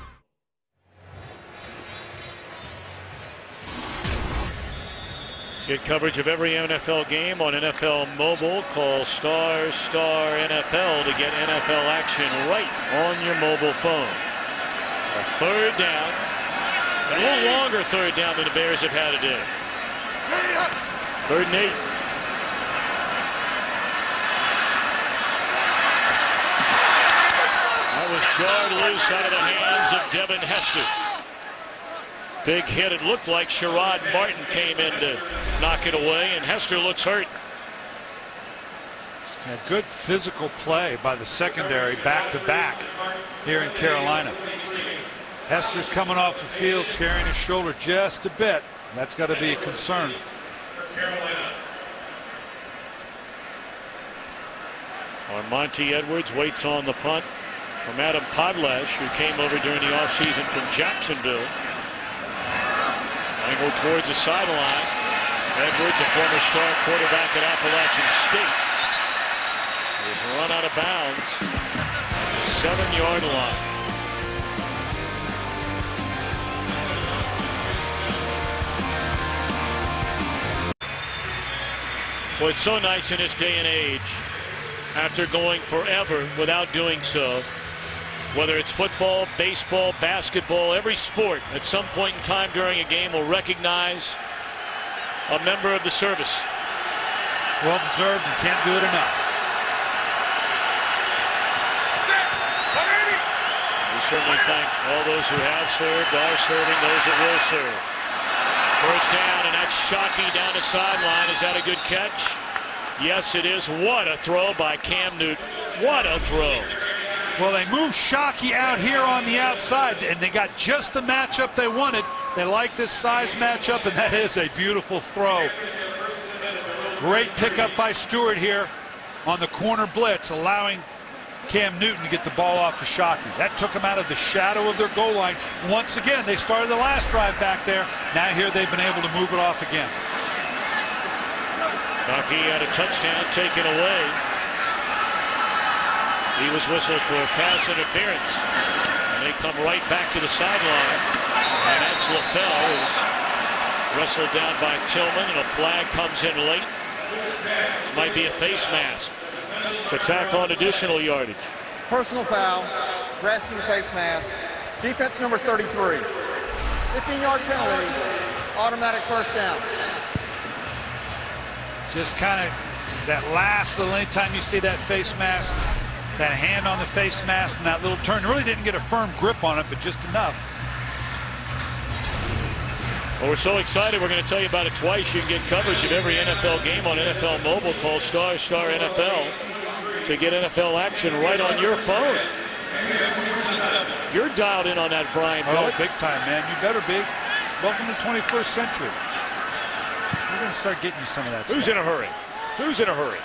Get coverage of every N F L game on N F L Mobile. Call Star Star N F L to get N F L action right on your mobile phone. A third down. A little longer third down than the Bears have had today. Third and eight. That was jarred loose out of the hands of Devin Hester. Big hit. It looked like Sherrod Martin came in to knock it away, and Hester looks hurt. Yeah, good physical play by the secondary back to back here in Carolina. Hester's coming off the field carrying his shoulder just a bit. That's got to be a concern. Monty Edwards waits on the punt from Adam Podlash, who came over during the offseason from Jacksonville. Angled towards the sideline. Edwards, a former star quarterback at Appalachian State, is run out of bounds at the seven-yard line. Well, it's so nice in this day and age, after going forever without doing so, whether it's football, baseball, basketball, every sport at some point in time during a game will recognize a member of the service. Well deserved, and can't do it enough. We certainly thank all those who have served, are serving, those that will serve. First down, and that's Shockey down the sideline. Is that a good catch? Yes, it is. What a throw by Cam Newton. What a throw. Well, they moved Shockey out here on the outside, and they got just the matchup they wanted. They like this size matchup, and that is a beautiful throw. Great pickup by Stewart here on the corner blitz, allowing Cam Newton to get the ball off to Shockey. That took him out of the shadow of their goal line. Once again, they started the last drive back there. Now here they've been able to move it off again. Shockey had a touchdown taken away. He was whistled for pass interference. And they come right back to the sideline. And that's LaFell, who's wrestled down by Tillman, and a flag comes in late. This might be a face mask to tack on additional yardage. Personal foul, grasping the face mask. Defense number thirty-three. fifteen-yard penalty, automatic first down. Just kind of that last little, anytime you see that face mask, that hand on the face mask and that little turn, really didn't get a firm grip on it, but just enough. Well, we're so excited, we're going to tell you about it twice. You can get coverage of every N F L game on N F L Mobile. Call Star Star N F L to get N F L action right on your phone. You're dialed in on that, Brian. Oh, big time, man. You better be. Welcome to the twenty-first century. We're going to start getting you some of that Who's stuff. in a hurry? Who's in a hurry?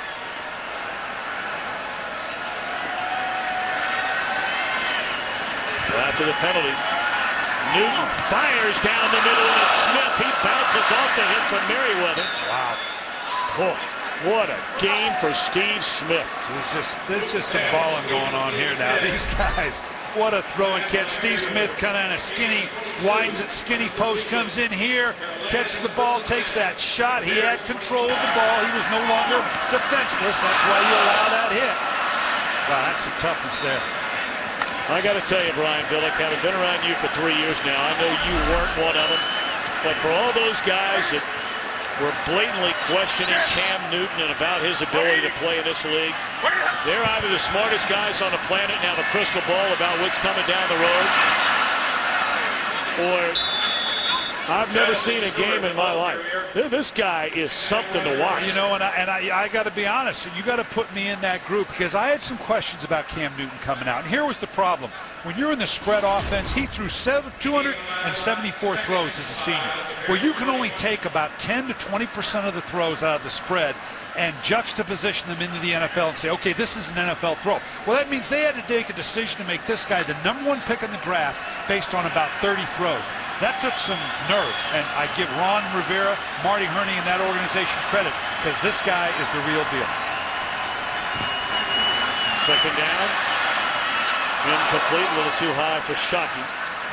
Well, after the penalty, Newton fires down the middle, and it's Smith. He bounces off the hit from Merriweather. Wow. Oh, what a game for Steve Smith. There's just, there's just some balling going on here now. These guys, what a throw and catch. Steve Smith kind of in a skinny, winds at skinny post, comes in here, catches the ball, takes that shot. He had control of the ball. He was no longer defenseless. That's why you allow that hit. Wow, that's some toughness there. I got to tell you, Brian Billick, having been around you for three years now, I know you weren't one of them. But for all those guys that were blatantly questioning Cam Newton and about his ability to play in this league, they're either the smartest guys on the planet and have a crystal ball about what's coming down the road, or I've never seen a game in my life. This guy is something to watch. You know, and I, and I, I got to be honest, you got to put me in that group, because I had some questions about Cam Newton coming out. And here was the problem. When you're in the spread offense, he threw seven, two hundred seventy-four throws as a senior, where you can only take about ten to twenty percent of the throws out of the spread and juxtaposition them into the N F L and say, okay, this is an N F L throw. Well, that means they had to make a decision to make this guy the number one pick in the draft based on about thirty throws. That took some nerve, and I give Ron Rivera, Marty Herney, and that organization credit, because this guy is the real deal. Second down. Incomplete, a little too high for Shockey.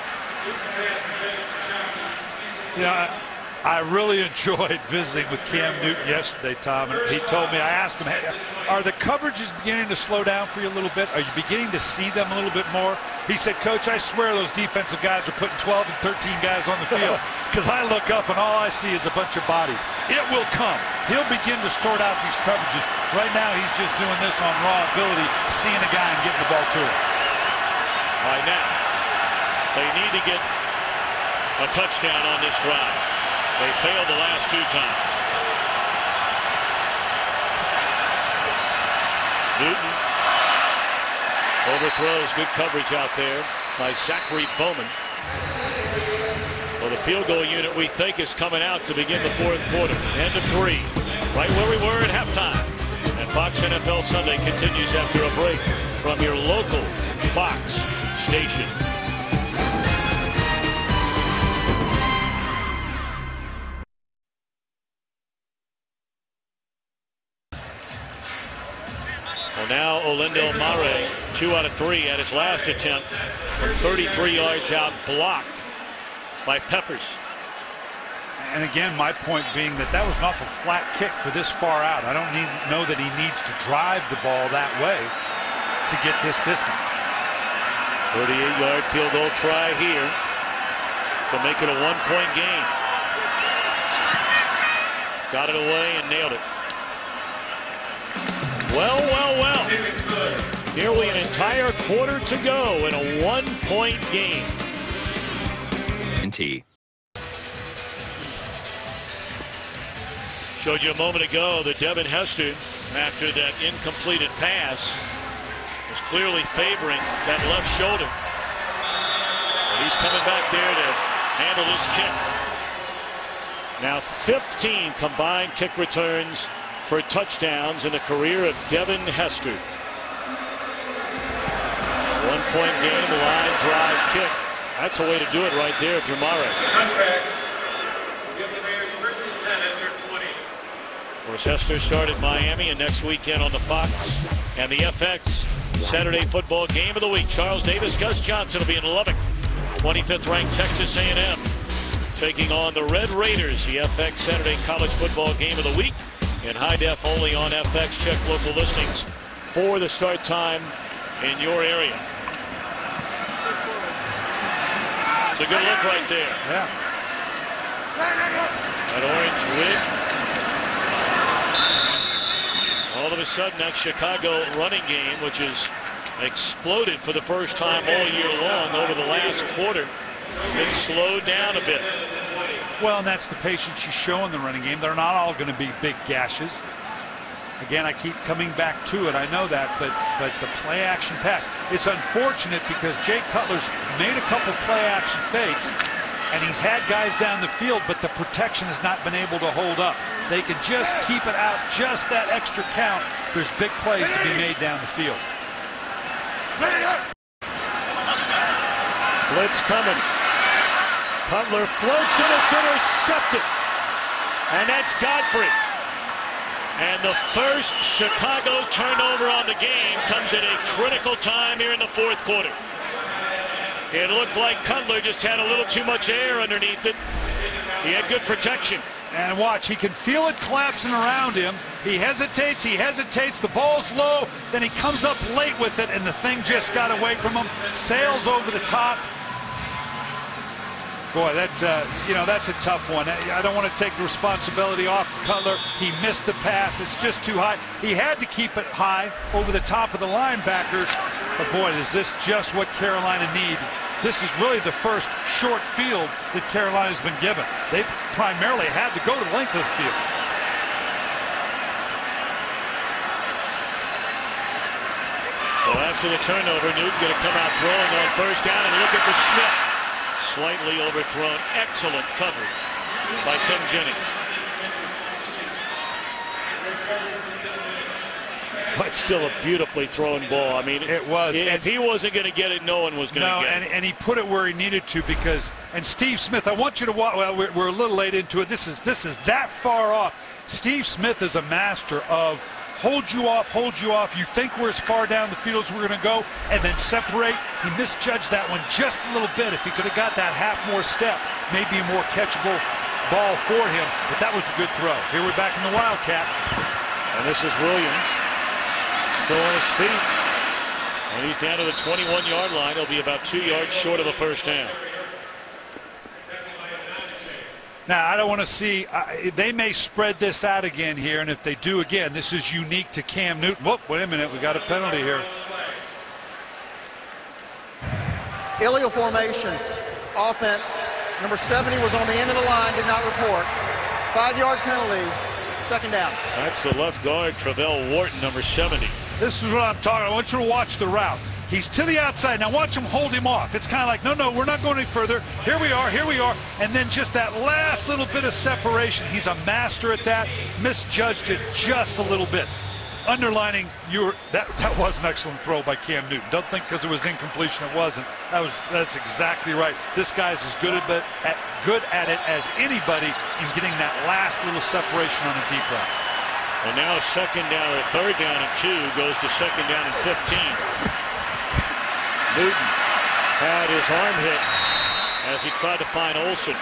Yeah, I really enjoyed visiting with Cam Newton yesterday, Tom. And he told me, I asked him, hey, are the coverages beginning to slow down for you a little bit? Are you beginning to see them a little bit more? He said, Coach, I swear those defensive guys are putting twelve and thirteen guys on the field, because I look up and all I see is a bunch of bodies. It will come. He'll begin to sort out these coverages. Right now, he's just doing this on raw ability, seeing a guy and getting the ball to him. All right, now, they need to get a touchdown on this drive. They failed the last two times. Newton overthrows. Good coverage out there by Zachary Bowman. Well, the field goal unit we think is coming out to begin the fourth quarter. End of three. Right where we were at halftime. And Fox N F L Sunday continues after a break from your local Fox station. Well, now Olindo Mare, two out of three at his last attempt from thirty-three yards out, blocked by Peppers. And again, my point being that that was an awful flat kick for this far out. I don't need, know that he needs to drive the ball that way to get this distance. thirty-eight yard field goal try here to make it a one-point game. Got it away and nailed it. Well, well, well. Nearly an entire quarter to go in a one-point game. T. Showed you a moment ago that Devin Hester, after that incompleted pass, was clearly favoring that left shoulder. And he's coming back there to handle this kick. Now fifteen combined kick returns for touchdowns in the career of Devin Hester. One-point game, line drive kick. That's a way to do it right there if you're Mare. Of course, Hester started Miami, and next weekend on the Fox and the F X Saturday football game of the week. Charles Davis, Gus Johnson will be in Lubbock. twenty-fifth ranked Texas A and M taking on the Red Raiders. The F X Saturday college football game of the week in high def only on F X. Check local listings for the start time in your area. It's a good look right there. Yeah. That orange wig. All of a sudden, that Chicago running game, which has exploded for the first time all year long over the last quarter, it's slowed down a bit. Well, and that's the patience you show in the running game. They're not all going to be big gashes. Again, I keep coming back to it. I know that, but but the play action pass. It's unfortunate because Jay Cutler's made a couple play action fakes, and he's had guys down the field, but the protection has not been able to hold up. They can just keep it out, just that extra count. There's big plays to be made down the field. Blitz coming. Cutler floats it, it's intercepted. And that's Godfrey. And the first Chicago turnover on the game comes at a critical time here in the fourth quarter. It looked like Cutler just had a little too much air underneath it. He had good protection. And watch, he can feel it collapsing around him. He hesitates, he hesitates, the ball's low, then he comes up late with it, and the thing just got away from him, sails over the top. Boy, that, uh, you know, that's a tough one. I don't want to take the responsibility off Cutler. He missed the pass. It's just too high. He had to keep it high over the top of the linebackers. But, boy, is this just what Carolina need. This is really the first short field that Carolina's been given. They've primarily had to go to the length of the field. Well, after the turnover, Newton going to come out throwing on first down and look at the Smith. Slightly overthrown. Excellent coverage by Tim Jennings. But still a beautifully thrown ball. I mean, it was. If and he wasn't going to get it, no one was going to no, get and, it. and he put it where he needed to because. And Steve Smith, I want you to watch. Well, we're, we're a little late into it. This is this is that far off. Steve Smith is a master of hold you off, hold you off. You think we're as far down the field as we're going to go, and then separate. He misjudged that one just a little bit. If he could have got that half more step, maybe a more catchable ball for him. But that was a good throw. Here we're back in the Wildcat. And this is Williams. Still on his feet. And he's down to the twenty-one yard line. He'll be about two yards short of a first down. Now, I don't want to see, uh, they may spread this out again here, and if they do again, this is unique to Cam Newton. Whoop, wait a minute, we got a penalty here. Illegal formation, offense Number seventy was on the end of the line, did not report. Five-yard penalty, second down. That's the left guard, Travell Wharton, number seventy. This is what I'm talking about. I want you to watch the route. He's to the outside. Now watch him hold him off. It's kind of like, no, no, we're not going any further. Here we are, here we are. And then just that last little bit of separation. He's a master at that. Misjudged it just a little bit. Underlining your that that was an excellent throw by Cam Newton. Don't think because it was incompletion it wasn't. That was that's exactly right. This guy's as good at, at good at it as anybody in getting that last little separation on a deep route. And now second down or third down and two goes to second down and fifteen. Newton had his arm hit as he tried to find Olsen.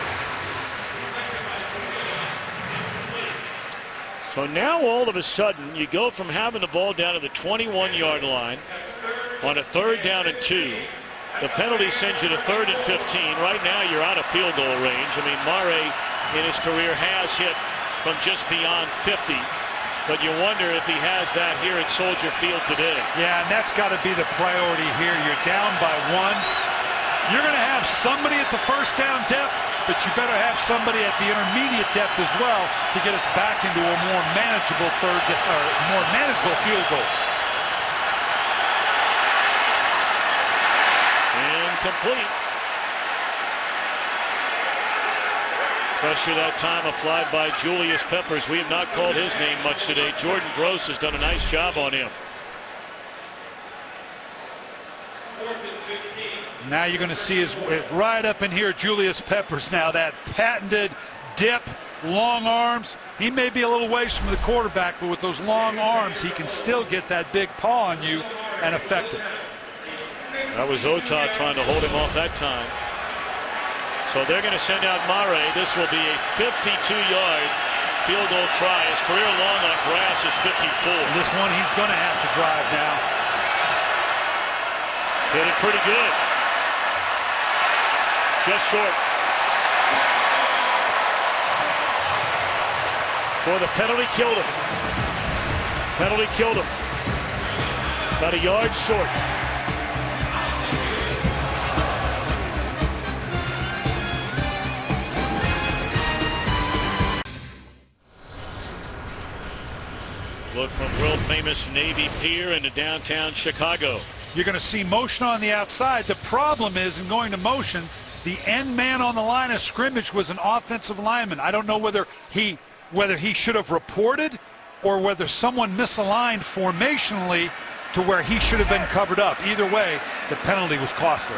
So now all of a sudden you go from having the ball down to the twenty-one yard line on a third down and two. The penalty sends you to third and fifteen. Right now you're out of field goal range. I mean, Murray in his career has hit from just beyond fifty. But you wonder if he has that here at Soldier Field today. Yeah, and that's got to be the priority here. You're down by one. You're going to have somebody at the first down depth, but you better have somebody at the intermediate depth as well to get us back into a more manageable third, or more manageable field goal. Incomplete. Pressure that time applied by Julius Peppers. We have not called his name much today. Jordan Gross has done a nice job on him. Now you're going to see his right up in here, Julius Peppers. Now that patented dip, long arms. He may be a little ways from the quarterback, but with those long arms, he can still get that big paw on you and affect it. That was Ota trying to hold him off that time. So they're going to send out Murray. This will be a fifty-two yard field goal try. His career long on grass is fifty-four. This one he's going to have to drive now. Hit it pretty good. Just short. Boy, the penalty killed him. Penalty killed him. About a yard short. Look from world famous Navy Pier into downtown Chicago. You're going to see motion on the outside. The problem is in going to motion, the end man on the line of scrimmage was an offensive lineman. I don't know whether he whether he should have reported or whether someone misaligned formationally to where he should have been covered up. Either way, the penalty was costly.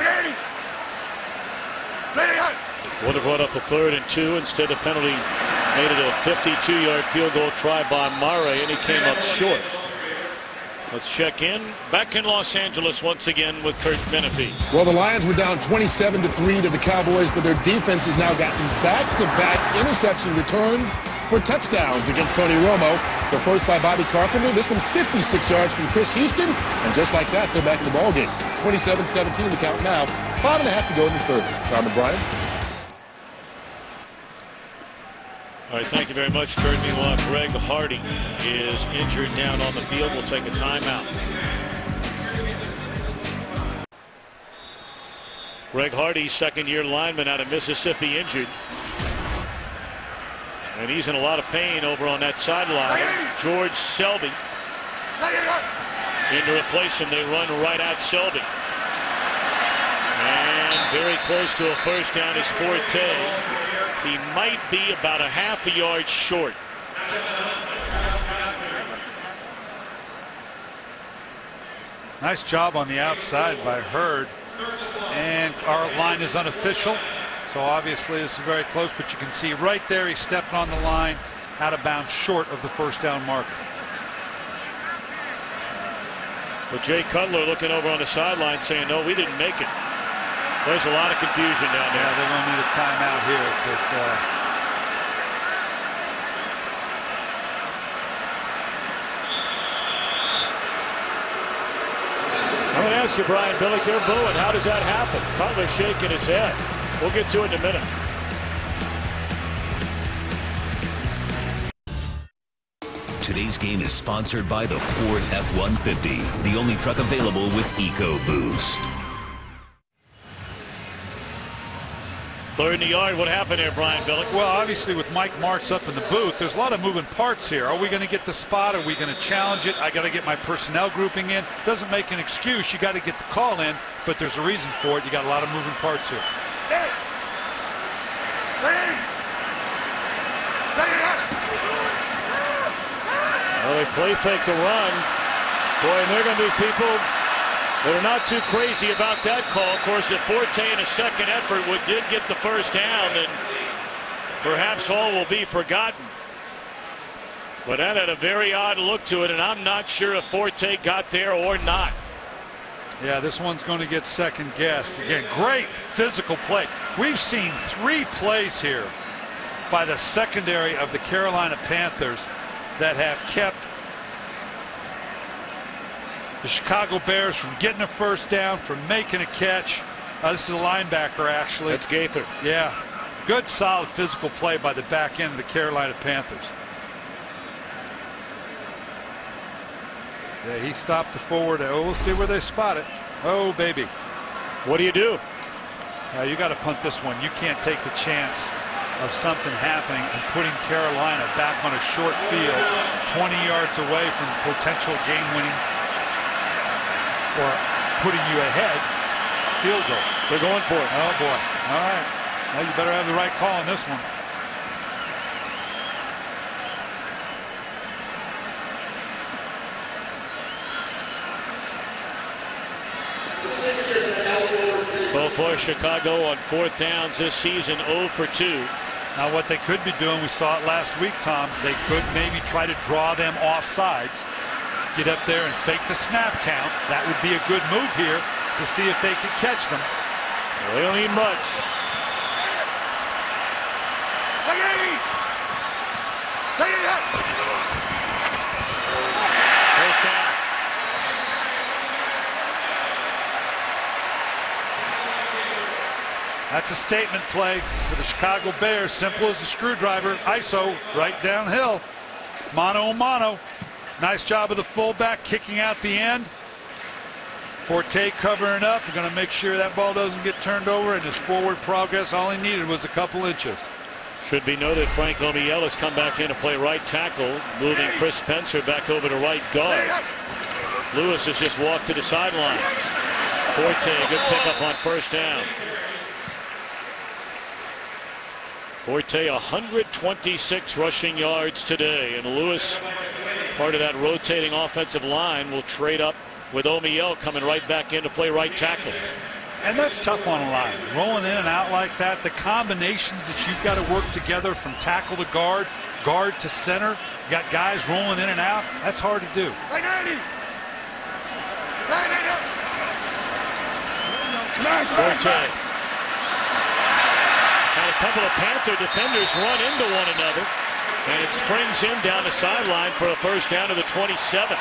Would have brought up a third and two. Instead, the penalty made it a fifty-two yard field goal try by Murray, and he came up short. Let's check in. Back in Los Angeles once again with Kurt Menefee. Well, the Lions were down twenty-seven to three to the Cowboys, but their defense has now gotten back-to-back interception returns for touchdowns against Tony Romo. The first by Bobby Carpenter. This one fifty-six yards from Chris Houston. And just like that, they're back in the ballgame. twenty-seven seventeen the count now. Five and a half to go in the third. Tom and Brian. All right, thank you very much, Kurt. Meanwhile, Greg Hardy is injured down on the field. We'll take a timeout. Greg Hardy, second-year lineman out of Mississippi, injured. And he's in a lot of pain over on that sideline. George Selvey in to replace him. They run right at Selvey. And very close to a first down is Forte. He might be about a half a yard short. Nice job on the outside by Hurd. And our line is unofficial. So obviously this is very close, but you can see right there he's stepping on the line out of bounds short of the first down marker. So Jay Cutler looking over on the sideline saying, no, we didn't make it. There's a lot of confusion down there. Yeah, they're going to need a timeout here because uh... I'm going to ask you, Brian Billick, they're booing. How does that happen? Cutler shaking his head. We'll get to it in a minute. Today's game is sponsored by the Ford F one fifty, the only truck available with EcoBoost. Third in the yard. What happened there, Brian Billick? Well, obviously with Mike Martz up in the booth, there's a lot of moving parts here. Are we going to get the spot? Are we going to challenge it? I got to get my personnel grouping in. Doesn't make an excuse. You got to get the call in, but there's a reason for it. You got a lot of moving parts here. Hey. Hey. Well, they play fake the run. Boy, and there are going to be people that are not too crazy about that call. Of course, if Forte in a second effort would did get the first down, then perhaps all will be forgotten. But that had a very odd look to it, and I'm not sure if Forte got there or not. Yeah, this one's going to get second guessed. Again, great physical play. We've seen three plays here by the secondary of the Carolina Panthers that have kept the Chicago Bears from getting a first down, from making a catch. Uh, this is a linebacker, actually. That's Gaither. Yeah. Good, solid physical play by the back end of the Carolina Panthers. Yeah, he stopped the forward. Oh, we'll see where they spot it. Oh, baby. What do you do? Uh, you got to punt this one. You can't take the chance of something happening and putting Carolina back on a short field twenty yards away from potential game-winning or putting you ahead field goal. They're going for it. Oh, boy. All right. Well, you better have the right call on this one. So far, Chicago on fourth downs this season, oh for two. Now, what they could be doing, we saw it last week, Tom, they could maybe try to draw them off sides, get up there and fake the snap count. That would be a good move here to see if they could catch them. They don't need much. First down. That's a statement play for the Chicago Bears. Simple as a screwdriver. I S O right downhill. Mano a mano. Nice job of the fullback kicking out the end. Forte covering up. We're going to make sure that ball doesn't get turned over, and his forward progress, all he needed was a couple inches. Should be noted Frank O'Neill has come back in to play right tackle, moving Chris Spencer back over to right guard. Lewis has just walked to the sideline. Forte, good pickup on first down. Forte one hundred twenty-six rushing yards today, and Lewis, part of that rotating offensive line, will trade up with O'Neill coming right back in to play right tackle. And that's tough on a line. Rolling in and out like that, the combinations that you've got to work together from tackle to guard, guard to center, you got guys rolling in and out, that's hard to do. Forte. Had a couple of Panther defenders run into one another, and it springs him down the sideline for a first down to the twenty-seven.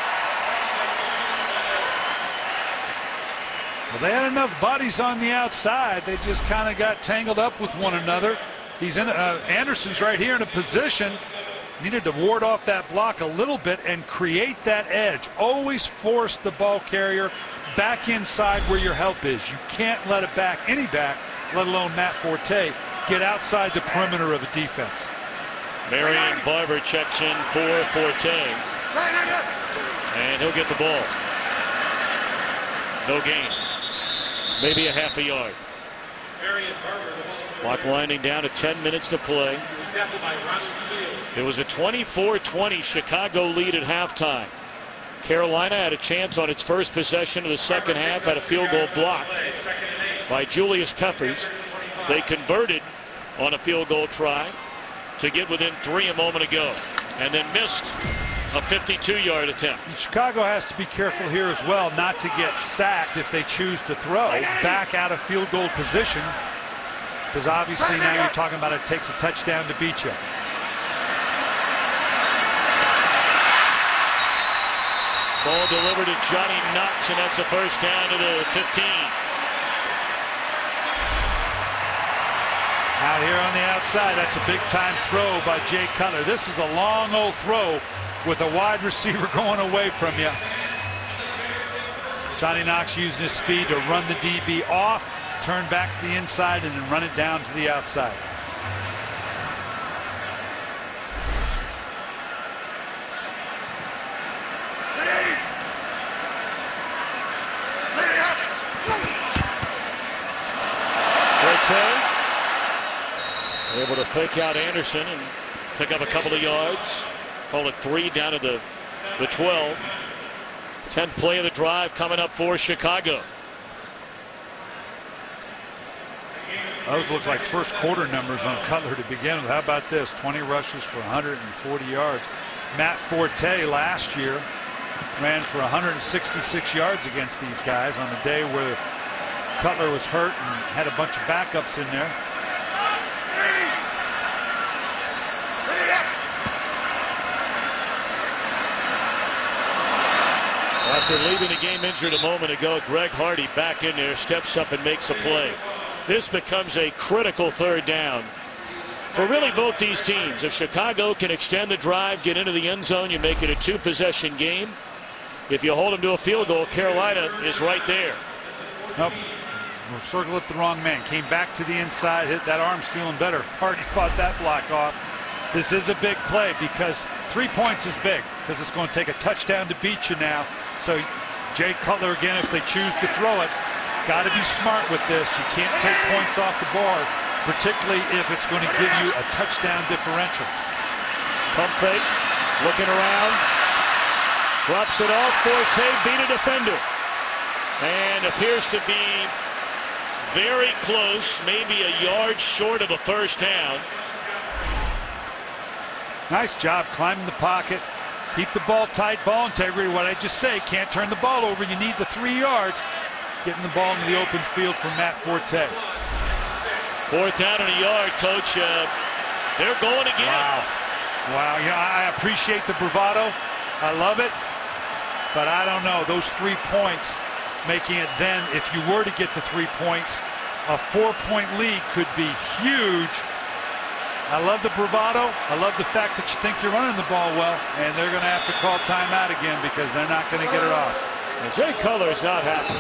Well, they had enough bodies on the outside. They just kind of got tangled up with one another. He's in. Uh, Anderson's right here in a position. Needed to ward off that block a little bit and create that edge. Always force the ball carrier back inside where your help is. You can't let it back, any back, let alone Matt Forte, get outside the perimeter of a defense. Marion Barber checks in for Forte. And he'll get the ball. No gain. Maybe a half a yard. Clock winding down to ten minutes to play. It was a twenty-four twenty Chicago lead at halftime. Carolina had a chance on its first possession of the second half, had a field goal blocked by Julius Peppers. They converted on a field goal try to get within three a moment ago, and then missed a fifty-two yard attempt. Chicago has to be careful here as well not to get sacked if they choose to throw back out of field goal position, because obviously now you're talking about it takes a touchdown to beat you. Ball delivered to Johnny Knox, and that's a first down to the fifteen. Out here on the outside, that's a big-time throw by Jay Cutler. This is a long old throw with a wide receiver going away from you. Johnny Knox using his speed to run the D B off turn back to the inside and then run it down to the outside. Forte able to fake out Anderson and pick up a couple of yards. Call it three down to the, the twelve. tenth play of the drive coming up for Chicago. Those look like first quarter numbers on Cutler to begin with. How about this? twenty rushes for one hundred forty yards. Matt Forte last year ran for one hundred sixty-six yards against these guys on a day where Cutler was hurt and had a bunch of backups in there. After leaving the game injured a moment ago, Greg Hardy back in there, steps up and makes a play. This becomes a critical third down for really both these teams. If Chicago can extend the drive, get into the end zone, you make it a two-possession game. If you hold them to a field goal, Carolina is right there. Nope. We'll circle up the wrong man. Came back to the inside. Hit that arm's feeling better. Hardy fought that block off. This is a big play because three points is big because it's going to take a touchdown to beat you now. So Jay Cutler again, if they choose to throw it, got to be smart with this. You can't take points off the board, particularly if it's going to give you a touchdown differential. Pump fake, looking around, drops it off. Forte beat a defender and appears to be very close, maybe a yard short of a first down. Nice job climbing the pocket. Keep the ball tight, ball integrity. What I just say, can't turn the ball over. You need the three yards. Getting the ball into the open field for Matt Forte. Fourth down and a yard, Coach. Uh, they're going again. Wow. Wow. Yeah, I appreciate the bravado. I love it. But I don't know. Those three points, making it then, if you were to get the three points, a four-point lead could be huge. I love the bravado. I love the fact that you think you're running the ball well, and they're going to have to call timeout again because they're not going to get it off. And Jay Cutler is not happy.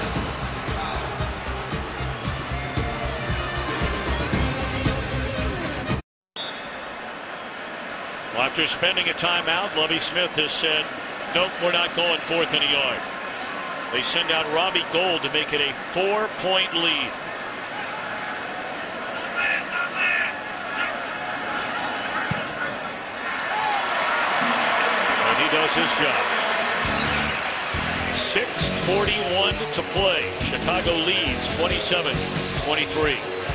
Well, after spending a timeout, Lovie Smith has said, nope, we're not going fourth and a yard. They send out Robbie Gould to make it a four-point lead. Does his job. six forty-one to play. Chicago leads twenty-seven twenty-three.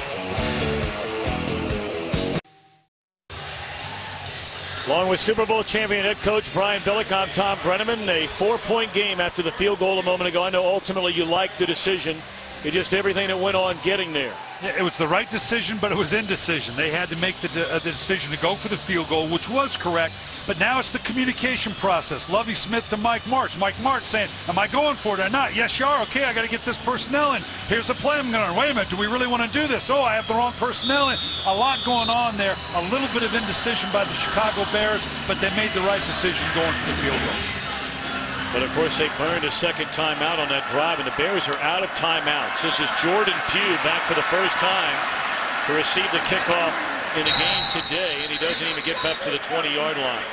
Along with Super Bowl champion head coach Brian Billick, I'm Tom Brenneman. A four-point game after the field goal a moment ago. I know ultimately you liked the decision. It's just everything that went on getting there. It was the right decision, but it was indecision. They had to make the, de uh, the decision to go for the field goal, which was correct. But now it's the communication process. Lovie Smith to Mike Martz. Mike Martz saying, am I going for it or not? Yes, you are. Okay, I got to get this personnel in. Here's the play I'm going to run. Wait a minute, do we really want to do this? Oh, I have the wrong personnel in. A lot going on there. A little bit of indecision by the Chicago Bears, but they made the right decision going for the field goal. But, of course, they burned a second timeout on that drive, and the Bears are out of timeouts. This is Jordan Pugh back for the first time to receive the kickoff in the game today, and he doesn't even get back to the twenty-yard line.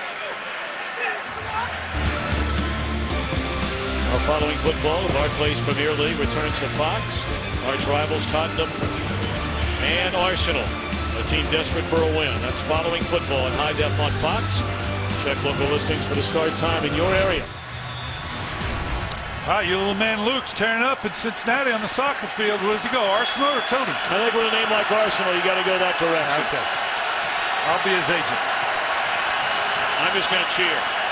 Our following football, the Barclays Premier League returns to Fox. Arch rivals Tottenham and Arsenal, a team desperate for a win. That's following football in high def on Fox. Check local listings for the start time in your area. All right, your little man Luke's tearing up in Cincinnati on the soccer field. Where does he go, Arsenal or Tottenham? I think with a name like Arsenal, you got to go that direction. Okay. I'll be his agent. I'm just going to cheer.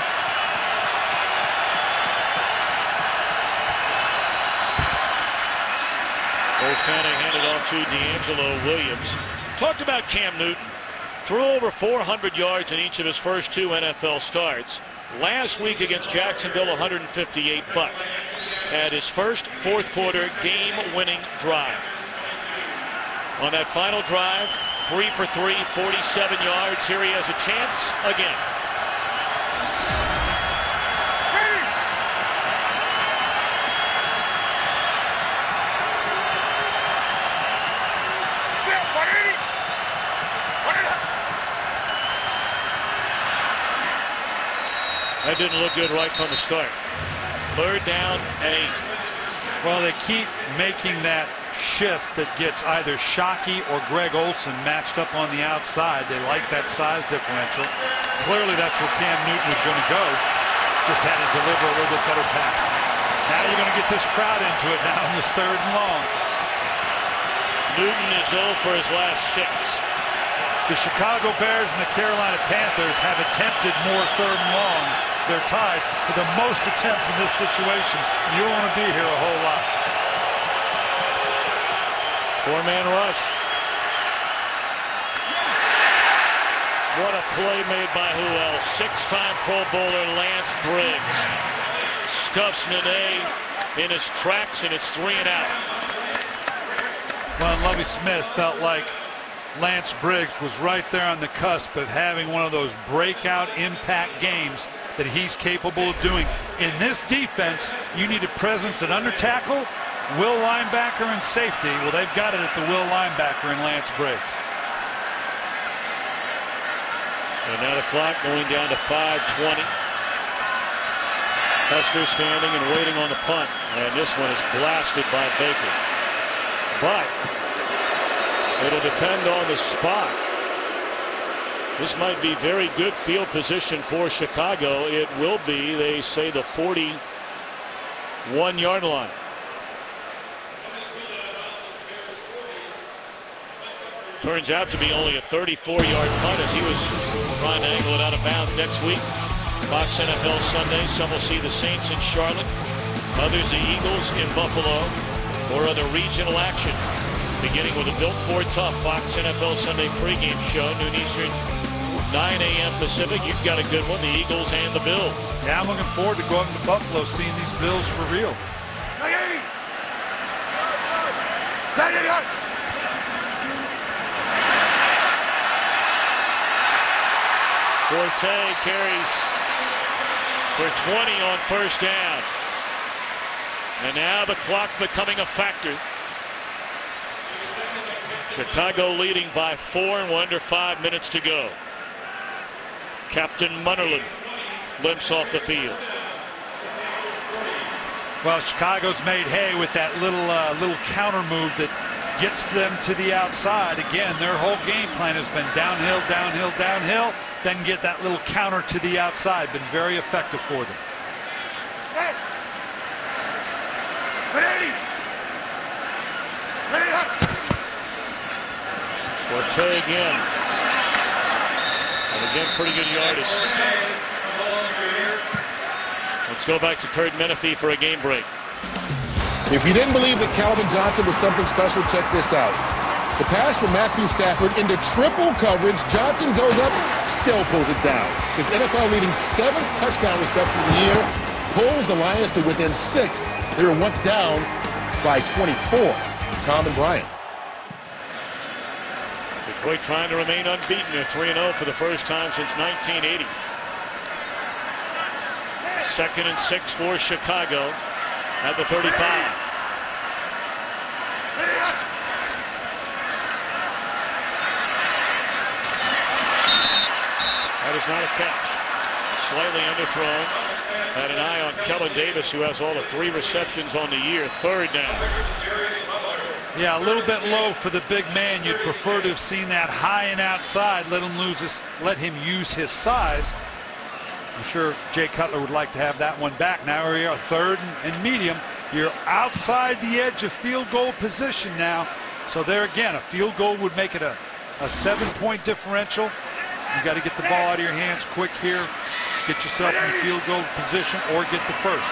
First down, they hand it off to D'Angelo Williams. Talked about Cam Newton. Threw over four hundred yards in each of his first two N F L starts. Last week against Jacksonville, one hundred fifty-eight, but had his first fourth quarter game-winning drive. On that final drive, three for three, forty-seven yards. Here he has a chance again. didn't look good right from the start. Third down and eight. Well, they keep making that shift that gets either Shockey or Greg Olsen matched up on the outside. They like that size differential. Clearly that's where Cam Newton was going to go. Just had to deliver a little bit better pass. Now you're going to get this crowd into it now in this third and long. Newton is zero for his last six. The Chicago Bears and the Carolina Panthers have attempted more third and longs. They're tied for the most attempts in this situation. You don't want to be here a whole lot. Four-man rush. What a play made by who else? Six-time Pro Bowler Lance Briggs. Stuffs Nene in his tracks, and it's three and out. Well, Lovie Smith felt like Lance Briggs was right there on the cusp of having one of those breakout impact games that he's capable of doing. In this defense, you need a presence at under tackle, will linebacker, and safety. Well, they've got it at the will linebacker in Lance Briggs. And now the clock going down to five twenty. Hester standing and waiting on the punt. And this one is blasted by Baker. But it'll depend on the spot. This might be very good field position for Chicago. It will be, they say, the forty-one yard line. Turns out to be only a thirty-four yard punt as he was trying to angle it out of bounds next week. Fox N F L Sunday. Some will see the Saints in Charlotte. Others the Eagles in Buffalo. Or other regional action. Beginning with a Built Ford Tough Fox N F L Sunday pregame show. Noon Eastern, nine A M Pacific. You've got a good one. The Eagles and the Bills. Yeah, I'm looking forward to going to Buffalo, seeing these Bills for real. Forte carries for twenty on first down. And now the clock becoming a factor. Chicago leading by four and under five minutes to go. Captain Munnerlyn limps off the field. Well, Chicago's made hay with that little uh, little counter move that gets them to the outside. Again, their whole game plan has been downhill, downhill, downhill, then get that little counter to the outside. Been very effective for them. Hey. Ready. Ready up. Forte again. And again, pretty good yardage. Let's go back to Kurt Menefee for a game break. If you didn't believe that Calvin Johnson was something special, check this out. The pass from Matthew Stafford into triple coverage. Johnson goes up, still pulls it down. His N F L-leading seventh touchdown reception of the year pulls the Lions to within six. They were once down by twenty-four. Tom and Brian. Detroit trying to remain unbeaten. They're three and oh for the first time since nineteen eighty. Second and six for Chicago at the thirty-five. That is not a catch. Slightly underthrown. Had an eye on Kellen Davis, who has all the three receptions on the year. Third down. Yeah, a little bit low for the big man. You'd prefer to have seen that high and outside. Let him lose his, let him use his size. I'm sure Jay Cutler would like to have that one back. Now we are third and medium. You're outside the edge of field goal position now. So there again, a field goal would make it a, a seven-point differential. You got to get the ball out of your hands quick here. Get yourself in the field goal position or get the first.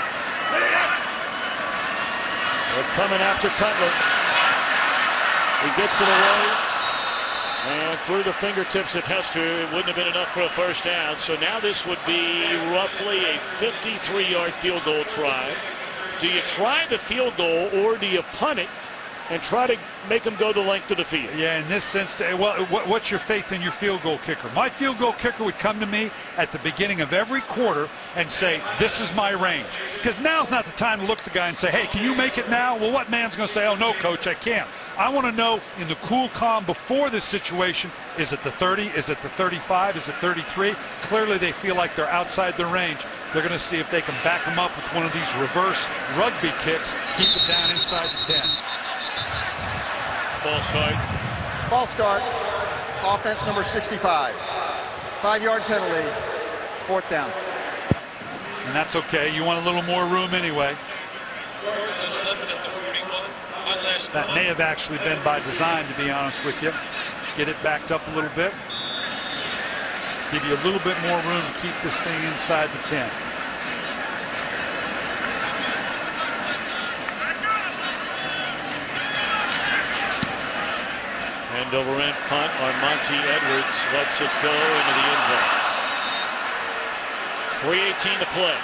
They're coming after Cutler. He gets it away. And through the fingertips of Hester, it wouldn't have been enough for a first down. So now this would be roughly a fifty-three yard field goal try. Do you try the field goal or do you punt it and try to make them go the length of the field? Yeah, in this sense, well, what's your faith in your field goal kicker? My field goal kicker would come to me at the beginning of every quarter and say, this is my range. Because now's not the time to look at the guy and say, hey, can you make it now? Well, what man's going to say, oh, no, coach, I can't. I want to know in the cool, calm before this situation, is it the thirty? Is it the thirty-five? Is it thirty-three? Clearly they feel like they're outside their range. They're going to see if they can back them up with one of these reverse rugby kicks, keep it down inside the ten. False start. False start. Offense number sixty-five. Five-yard penalty. Fourth down. And that's okay. You want a little more room anyway. That may have actually been by design, to be honest with you. Get it backed up a little bit. Give you a little bit more room to keep this thing inside the ten. End over end punt on Monty Edwards. Lets it go into the end zone. three eighteen to play.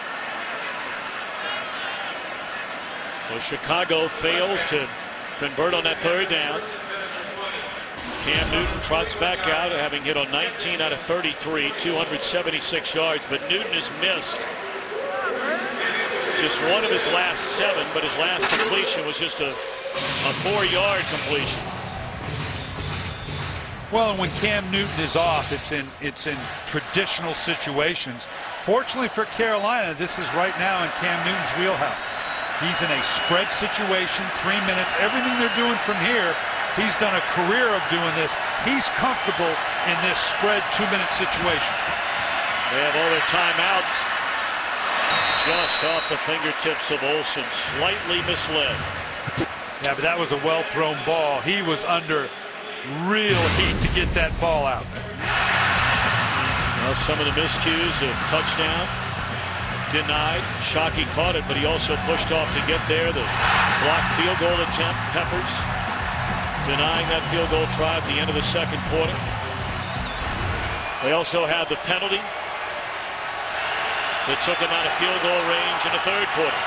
Well, Chicago fails to convert on that third down. Cam Newton trots back out, having hit on nineteen out of thirty-three, two hundred seventy-six yards, but Newton has missed just one of his last seven, but his last completion was just a, a four-yard completion. Well, and when Cam Newton is off, it's in it's in traditional situations. Fortunately for Carolina, this is right now in Cam Newton's wheelhouse. He's in a spread situation, three minutes. Everything they're doing from here, he's done a career of doing this. He's comfortable in this spread two-minute situation. They have all their timeouts just off the fingertips of Olsen, slightly misled. Yeah, but that was a well-thrown ball. He was under real heat to get that ball out. Well, some of the miscues, a touchdown denied. Shockey caught it, but he also pushed off to get there. The blocked field goal attempt, Peppers denying that field goal try at the end of the second quarter. They also had the penalty that took him out of field goal range in the third quarter.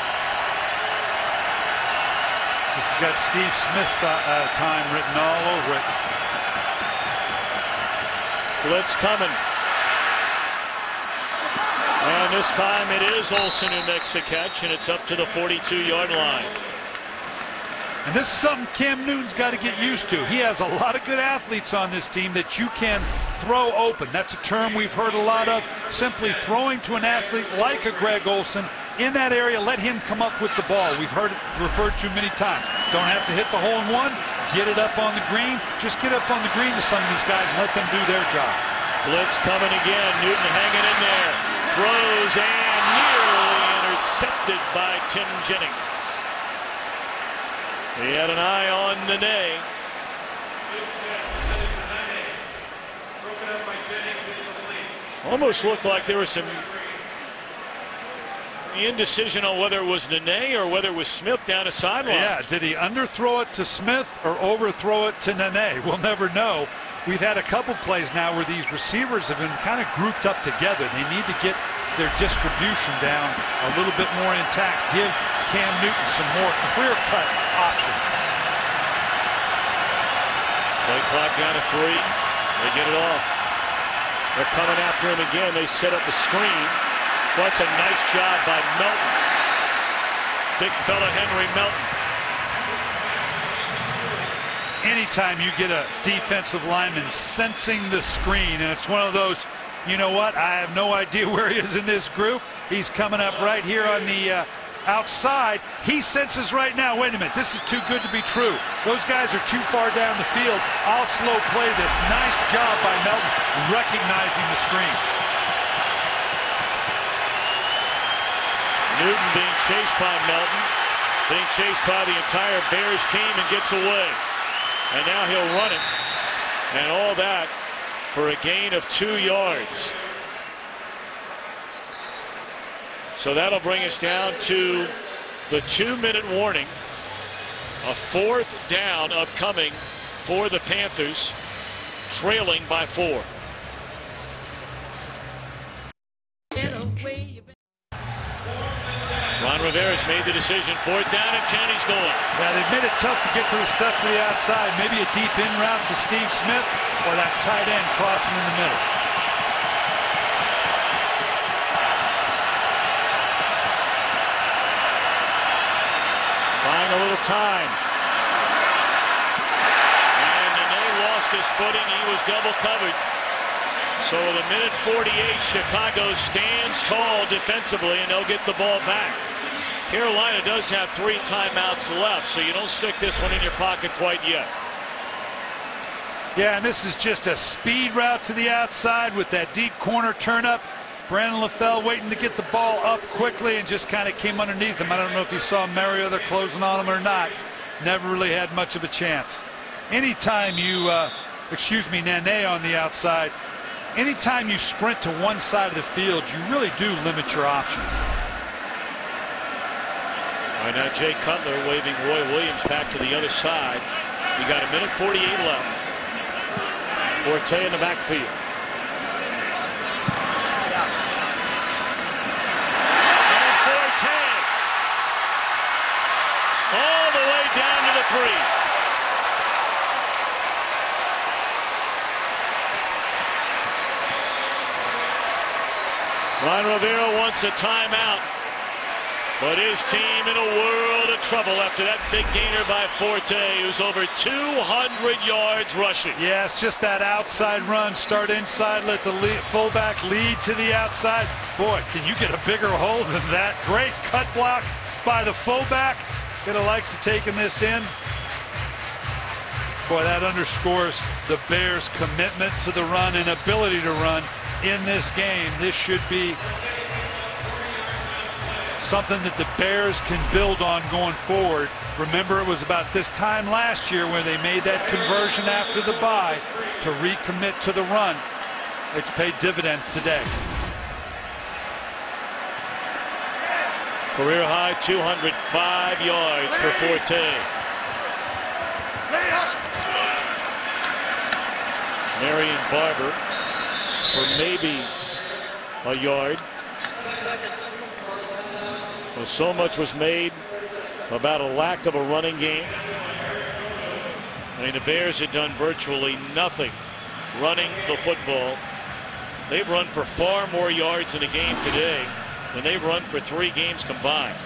This has got Steve Smith's uh, uh, time written all over it. Blitz coming. And this time it is Olsen who makes a catch, and it's up to the forty-two-yard line. And this is something Cam Newton's got to get used to. He has a lot of good athletes on this team that you can throw open. That's a term we've heard a lot of. Simply throwing to an athlete like a Greg Olsen in that area, let him come up with the ball. We've heard it referred to many times. Don't have to hit the hole in one. Get it up on the green. Just get up on the green to some of these guys and let them do their job. Blitz coming again. Newton hanging in there. Throws and nearly intercepted by Tim Jennings. He had an eye on Nene. Almost looked like there was some indecision on whether it was Nene or whether it was Smith down the sideline. Yeah, did he underthrow it to Smith or overthrow it to Nene? We'll never know. We've had a couple plays now where these receivers have been kind of grouped up together. They need to get their distribution down a little bit more intact. Give Cam Newton some more clear-cut options. Play clock down to three. They get it off. They're coming after him again. They set up the screen. That's a nice job by Melton. Big fella Henry Melton. Anytime you get a defensive lineman sensing the screen, and it's one of those, you know what, I have no idea where he is in this group. He's coming up right here on the uh, outside. He senses right now, wait a minute, this is too good to be true. Those guys are too far down the field. I'll slow play this. Nice job by Melton recognizing the screen. Newton being chased by Melton, being chased by the entire Bears team, and gets away. And now he'll run it. And all that for a gain of two yards. So that'll bring us down to the two-minute warning. A fourth down upcoming for the Panthers, trailing by four. Ron Rivera's made the decision. Fourth down and ten, he's going. Yeah, they've made it tough to get to the stuff to the outside. Maybe a deep in route to Steve Smith or that tight end crossing in the middle. Buying a little time. lost his footing. He was double covered. So with a minute forty-eight, Chicago stands tall defensively, and they'll get the ball back. Carolina does have three timeouts left, so you don't stick this one in your pocket quite yet. Yeah, and this is just a speed route to the outside with that deep corner turn up. Brandon LaFell waiting to get the ball up quickly and just kind of came underneath him. I don't know if you saw Mariota closing on him or not. Never really had much of a chance. Anytime you, uh, excuse me, Nene on the outside, anytime you sprint to one side of the field, you really do limit your options. All right, now Jay Cutler waving Roy Williams back to the other side. You got a minute forty-eight left. Forte in the backfield. And Forte all the way down to the three. Ron Rivera wants a timeout, but his team in a world of trouble after that big gainer by Forte, who's over two hundred yards rushing. Yeah, it's just that outside run. Start inside, let the lead, fullback lead to the outside. Boy, can you get a bigger hole than that? Great cut block by the fullback. Gonna like to taking this in. Boy, that underscores the Bears' commitment to the run and ability to run in this game. This should be something that the Bears can build on going forward. Remember, it was about this time last year where they made that conversion after the bye to recommit to the run. It's paid dividends today. Career high two hundred five yards for Forte. Marion Barber for maybe a yard. Well, so much was made about a lack of a running game. I mean, the Bears had done virtually nothing running the football. They've run for far more yards in a game today than they've run for three games combined.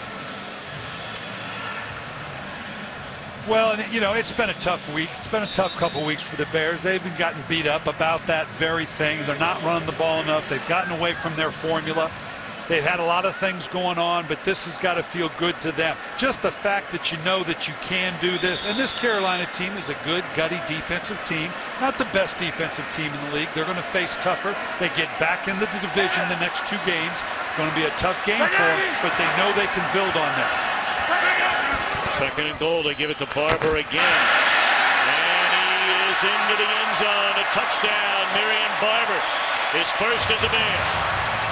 Well, and you know, it's been a tough week. It's been a tough couple weeks for the Bears. They've been gotten beat up about that very thing. They're not running the ball enough. They've gotten away from their formula. They've had a lot of things going on, but this has got to feel good to them. Just the fact that you know that you can do this. And this Carolina team is a good, gutty defensive team. Not the best defensive team in the league. They're going to face tougher. They get back into the division the next two games. It's going to be a tough game for them, but they know they can build on this. Second and goal. They give it to Barber again. And he is into the end zone. A touchdown, Marion Barber. His first as a Bear.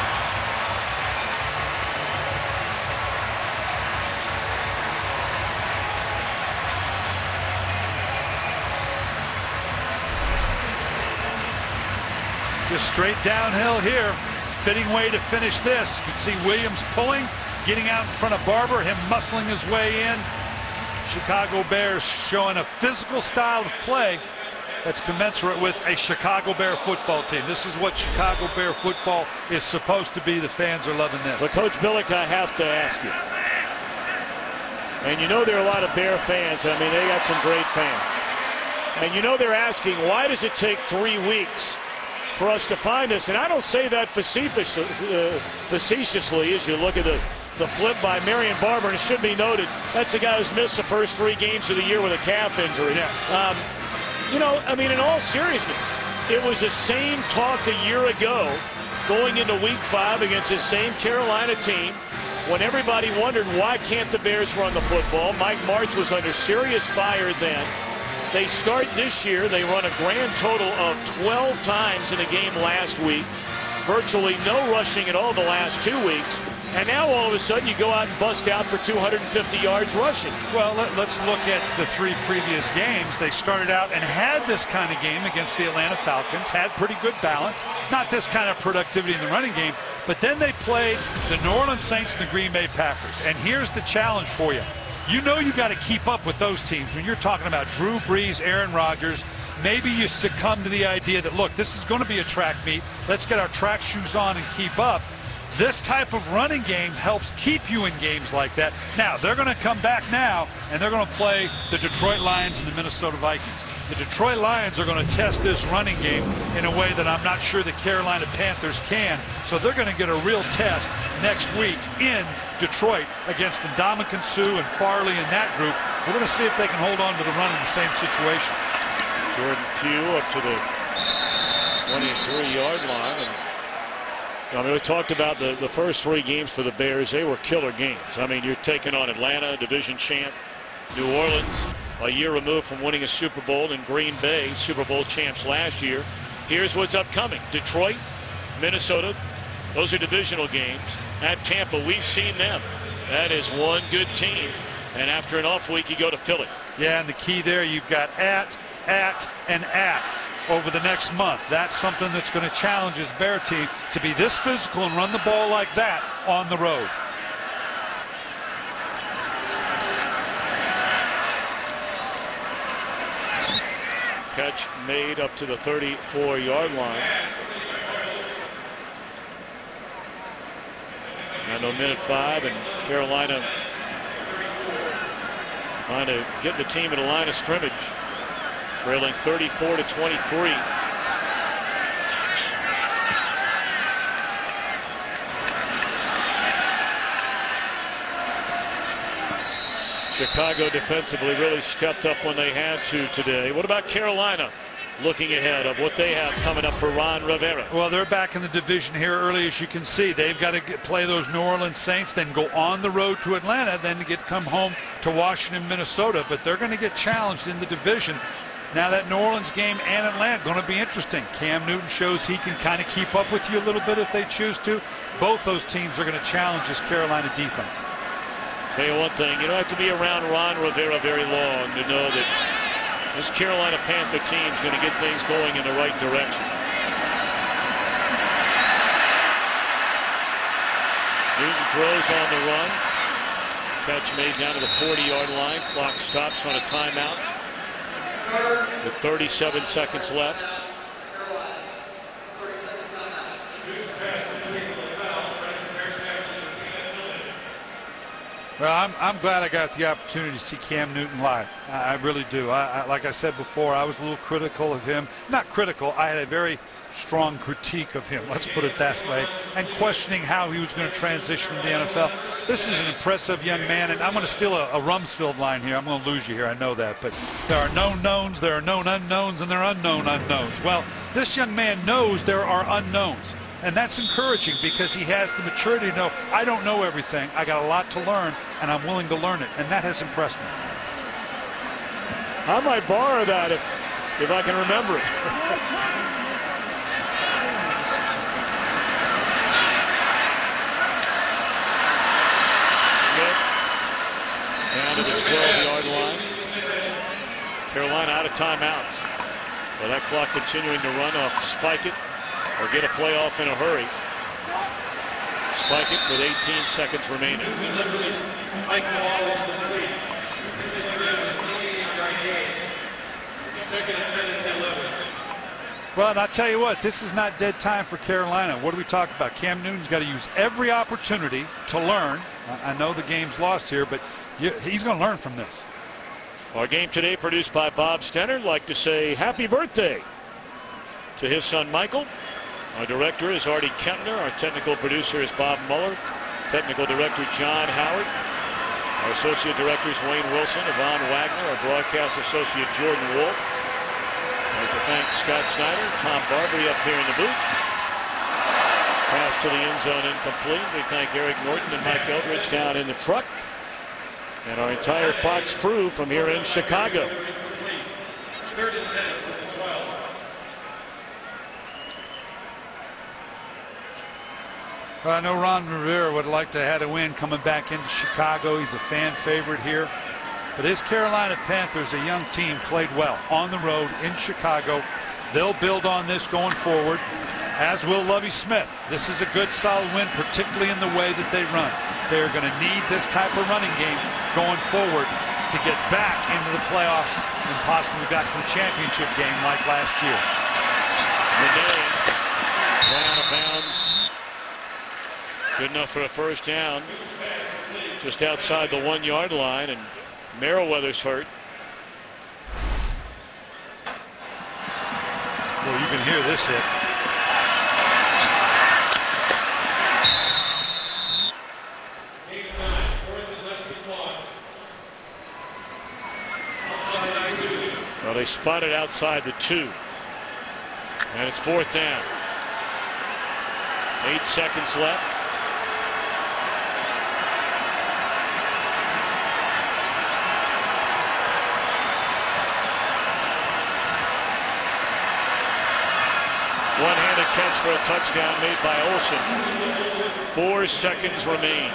Just straight downhill here. Fitting way to finish this. You can see Williams pulling, getting out in front of Barber, him muscling his way in. Chicago Bears showing a physical style of play that's commensurate with a Chicago Bear football team. This is what Chicago Bear football is supposed to be. The fans are loving this. But Coach Billick, I have to ask you, and you know there are a lot of Bear fans. I mean, they got some great fans. And you know they're asking, why does it take three weeks for us to find this? And I don't say that facetiously, uh, facetiously as you look at the, the flip by Marion Barber. And it should be noted, that's a guy who's missed the first three games of the year with a calf injury. Yeah. Um, you know, I mean, in all seriousness, it was the same talk a year ago going into week five against the same Carolina team when everybody wondered, why can't the Bears run the football? Mike Martz was under serious fire then. They start this year. They run a grand total of twelve times in a game last week. Virtually no rushing at all the last two weeks. And now all of a sudden you go out and bust out for two hundred fifty yards rushing. Well, let, let's look at the three previous games. They started out and had this kind of game against the Atlanta Falcons, had pretty good balance. Not this kind of productivity in the running game. But then they played the New Orleans Saints and the Green Bay Packers. And here's the challenge for you. You know you got to keep up with those teams. When you're talking about Drew Brees, Aaron Rodgers, maybe you succumb to the idea that, look, this is going to be a track meet. Let's get our track shoes on and keep up. This type of running game helps keep you in games like that. Now, they're going to come back now, and they're going to play the Detroit Lions and the Minnesota Vikings. The Detroit Lions are going to test this running game in a way that I'm not sure the Carolina Panthers can. So they're going to get a real test next week in Detroit against Ndamukong Suh and Farley in that group. We're going to see if they can hold on to the run in the same situation. Jordan Pugh up to the twenty-three yard line. And I mean, we talked about the, the first three games for the Bears. They were killer games. I mean, you're taking on Atlanta, division champ, New Orleans, a year removed from winning a Super Bowl, in Green Bay, Super Bowl champs last year. Here's what's upcoming. Detroit, Minnesota, those are divisional games. At Tampa, we've seen them. That is one good team. And after an off week, you go to Philly. Yeah, and the key there, you've got at, at, and at over the next month. That's something that's going to challenge this Bear team to be this physical and run the ball like that on the road. Catch made up to the thirty-four yard line. And a minute five, and Carolina trying to get the team in a line of scrimmage, trailing thirty-four to twenty-three. Chicago defensively really stepped up when they had to today. What about Carolina looking ahead of what they have coming up for Ron Rivera? Well, they're back in the division here early, as you can see. They've got to get, play those New Orleans Saints, then go on the road to Atlanta, then to get come home to Washington, Minnesota. But they're going to get challenged in the division. Now that New Orleans game and Atlanta going to be interesting. Cam Newton shows he can kind of keep up with you a little bit if they choose to. Both those teams are going to challenge this Carolina defense. Tell you one thing, you don't have to be around Ron Rivera very long to know that this Carolina Panther team is going to get things going in the right direction. Newton throws on the run. Catch made down to the forty yard line. Clock stops on a timeout with thirty-seven seconds left. Well, I'm, I'm glad I got the opportunity to see Cam Newton live. I, I really do. I, I, like I said before, I was a little critical of him. Not critical. I had a very strong critique of him, let's put it that way, and questioning how he was going to transition to the N F L. This is an impressive young man, and I'm going to steal a, a Rumsfeld line here. I'm going to lose you here, I know that. But there are known knowns, there are known unknowns, and there are unknown unknowns. Well, this young man knows there are unknowns. And that's encouraging because he has the maturity to know, I don't know everything. I got a lot to learn, and I'm willing to learn it. And that has impressed me. I might borrow that if, if I can remember it. Smith down to the twelve yard line. Carolina out of timeouts. So that clock continuing to run off to spike it or get a playoff in a hurry. Spike it with eighteen seconds remaining. Well, and I'll tell you what, this is not dead time for Carolina. What do we talk about? Cam Newton's got to use every opportunity to learn. I know the game's lost here, but he's going to learn from this. Our game today produced by Bob Stenner. I'd like to say happy birthday to his son Michael. Our director is Artie Kempner. Our technical producer is Bob Mueller. Technical director John Howard. Our associate directors Wayne Wilson, Yvonne Wagner. Our broadcast associate Jordan Wolf. I'd like to thank Scott Snyder, Tom Barbary up here in the booth. Pass to the end zone incomplete. We thank Eric Norton and Mike Eldridge down in the truck. And our entire Fox crew from here in Chicago. Well, I know Ron Rivera would like to have a win coming back into Chicago. He's a fan favorite here. But his Carolina Panthers, a young team, played well on the road in Chicago. They'll build on this going forward, as will Lovie Smith. This is a good, solid win, particularly in the way that they run. They're going to need this type of running game going forward to get back into the playoffs and possibly back to the championship game like last year. Renee, one out of bounds. Good enough for a first down. Just outside the one yard line, and Merriweather's hurt. Well, you can hear this hit. Well, they spotted outside the two. And it's fourth down. Eight seconds left. One-handed catch for a touchdown made by Olsen. Four seconds remain.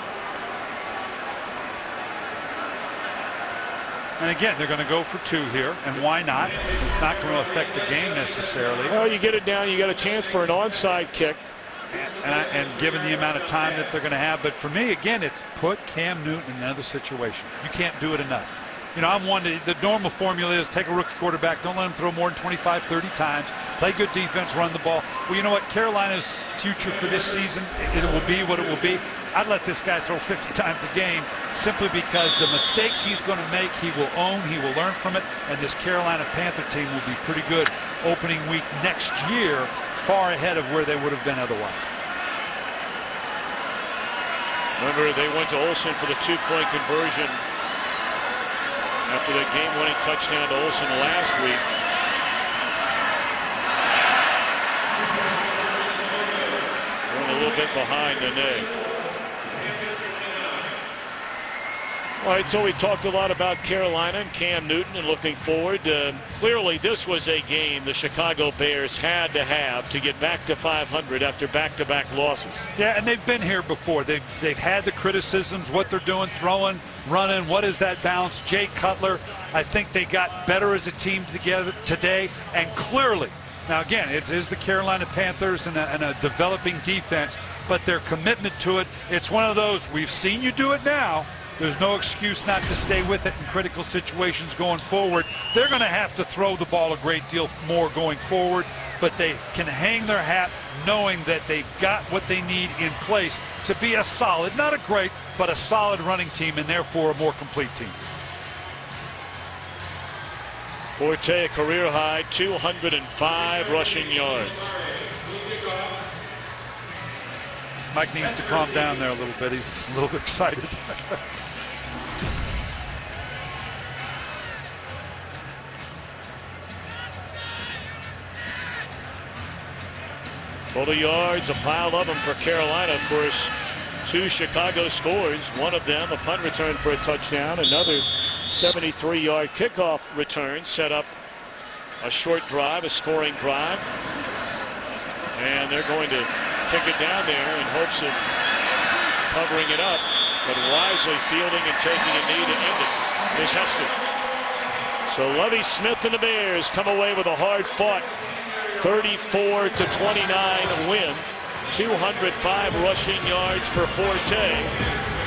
And again, they're going to go for two here, and why not? It's not going to affect the game necessarily. Well, you get it down, you got a chance for an onside kick. And, I, and given the amount of time that they're going to have, but for me, again, it's put Cam Newton in another situation. You can't do it enough. You know, I'm one to, the normal formula is take a rookie quarterback, don't let him throw more than twenty-five, thirty times, play good defense, run the ball. Well, you know what? Carolina's future for this season, it, it will be what it will be. I'd let this guy throw fifty times a game simply because the mistakes he's going to make, he will own, he will learn from it, and this Carolina Panther team will be pretty good opening week next year, far ahead of where they would have been otherwise. Remember, they went to Olsen for the two-point conversion after that game-winning touchdown to Olsen last week. Going a little bit behind Nene. All right, so we talked a lot about Carolina and Cam Newton and looking forward. Uh, clearly, this was a game the Chicago Bears had to have to get back to five hundred after back-to-back losses. Yeah, and they've been here before. They've, they've had the criticisms, what they're doing, throwing, running, what is that bounce? Jay Cutler, I think they got better as a team together today, and clearly, now again, it is the Carolina Panthers and a, and a developing defense, but their commitment to it, it's one of those, we've seen you do it now. There's no excuse not to stay with it in critical situations going forward. They're going to have to throw the ball a great deal more going forward, but they can hang their hat knowing that they've got what they need in place to be a solid, not a great, but a solid running team, and therefore a more complete team. Forte, a career high, two hundred five rushing yards. Mike needs to calm down there a little bit. He's a little bit excited. Total yards, a pile of them for Carolina. Of course, two Chicago scores. One of them a punt return for a touchdown. Another seventy-three yard kickoff return set up a short drive, a scoring drive. And they're going to kick it down there in hopes of covering it up, but wisely fielding and taking a knee to end it is Hester. So Lovie Smith and the Bears come away with a hard-fought thirty-four to twenty-nine win. two hundred five rushing yards for Forte.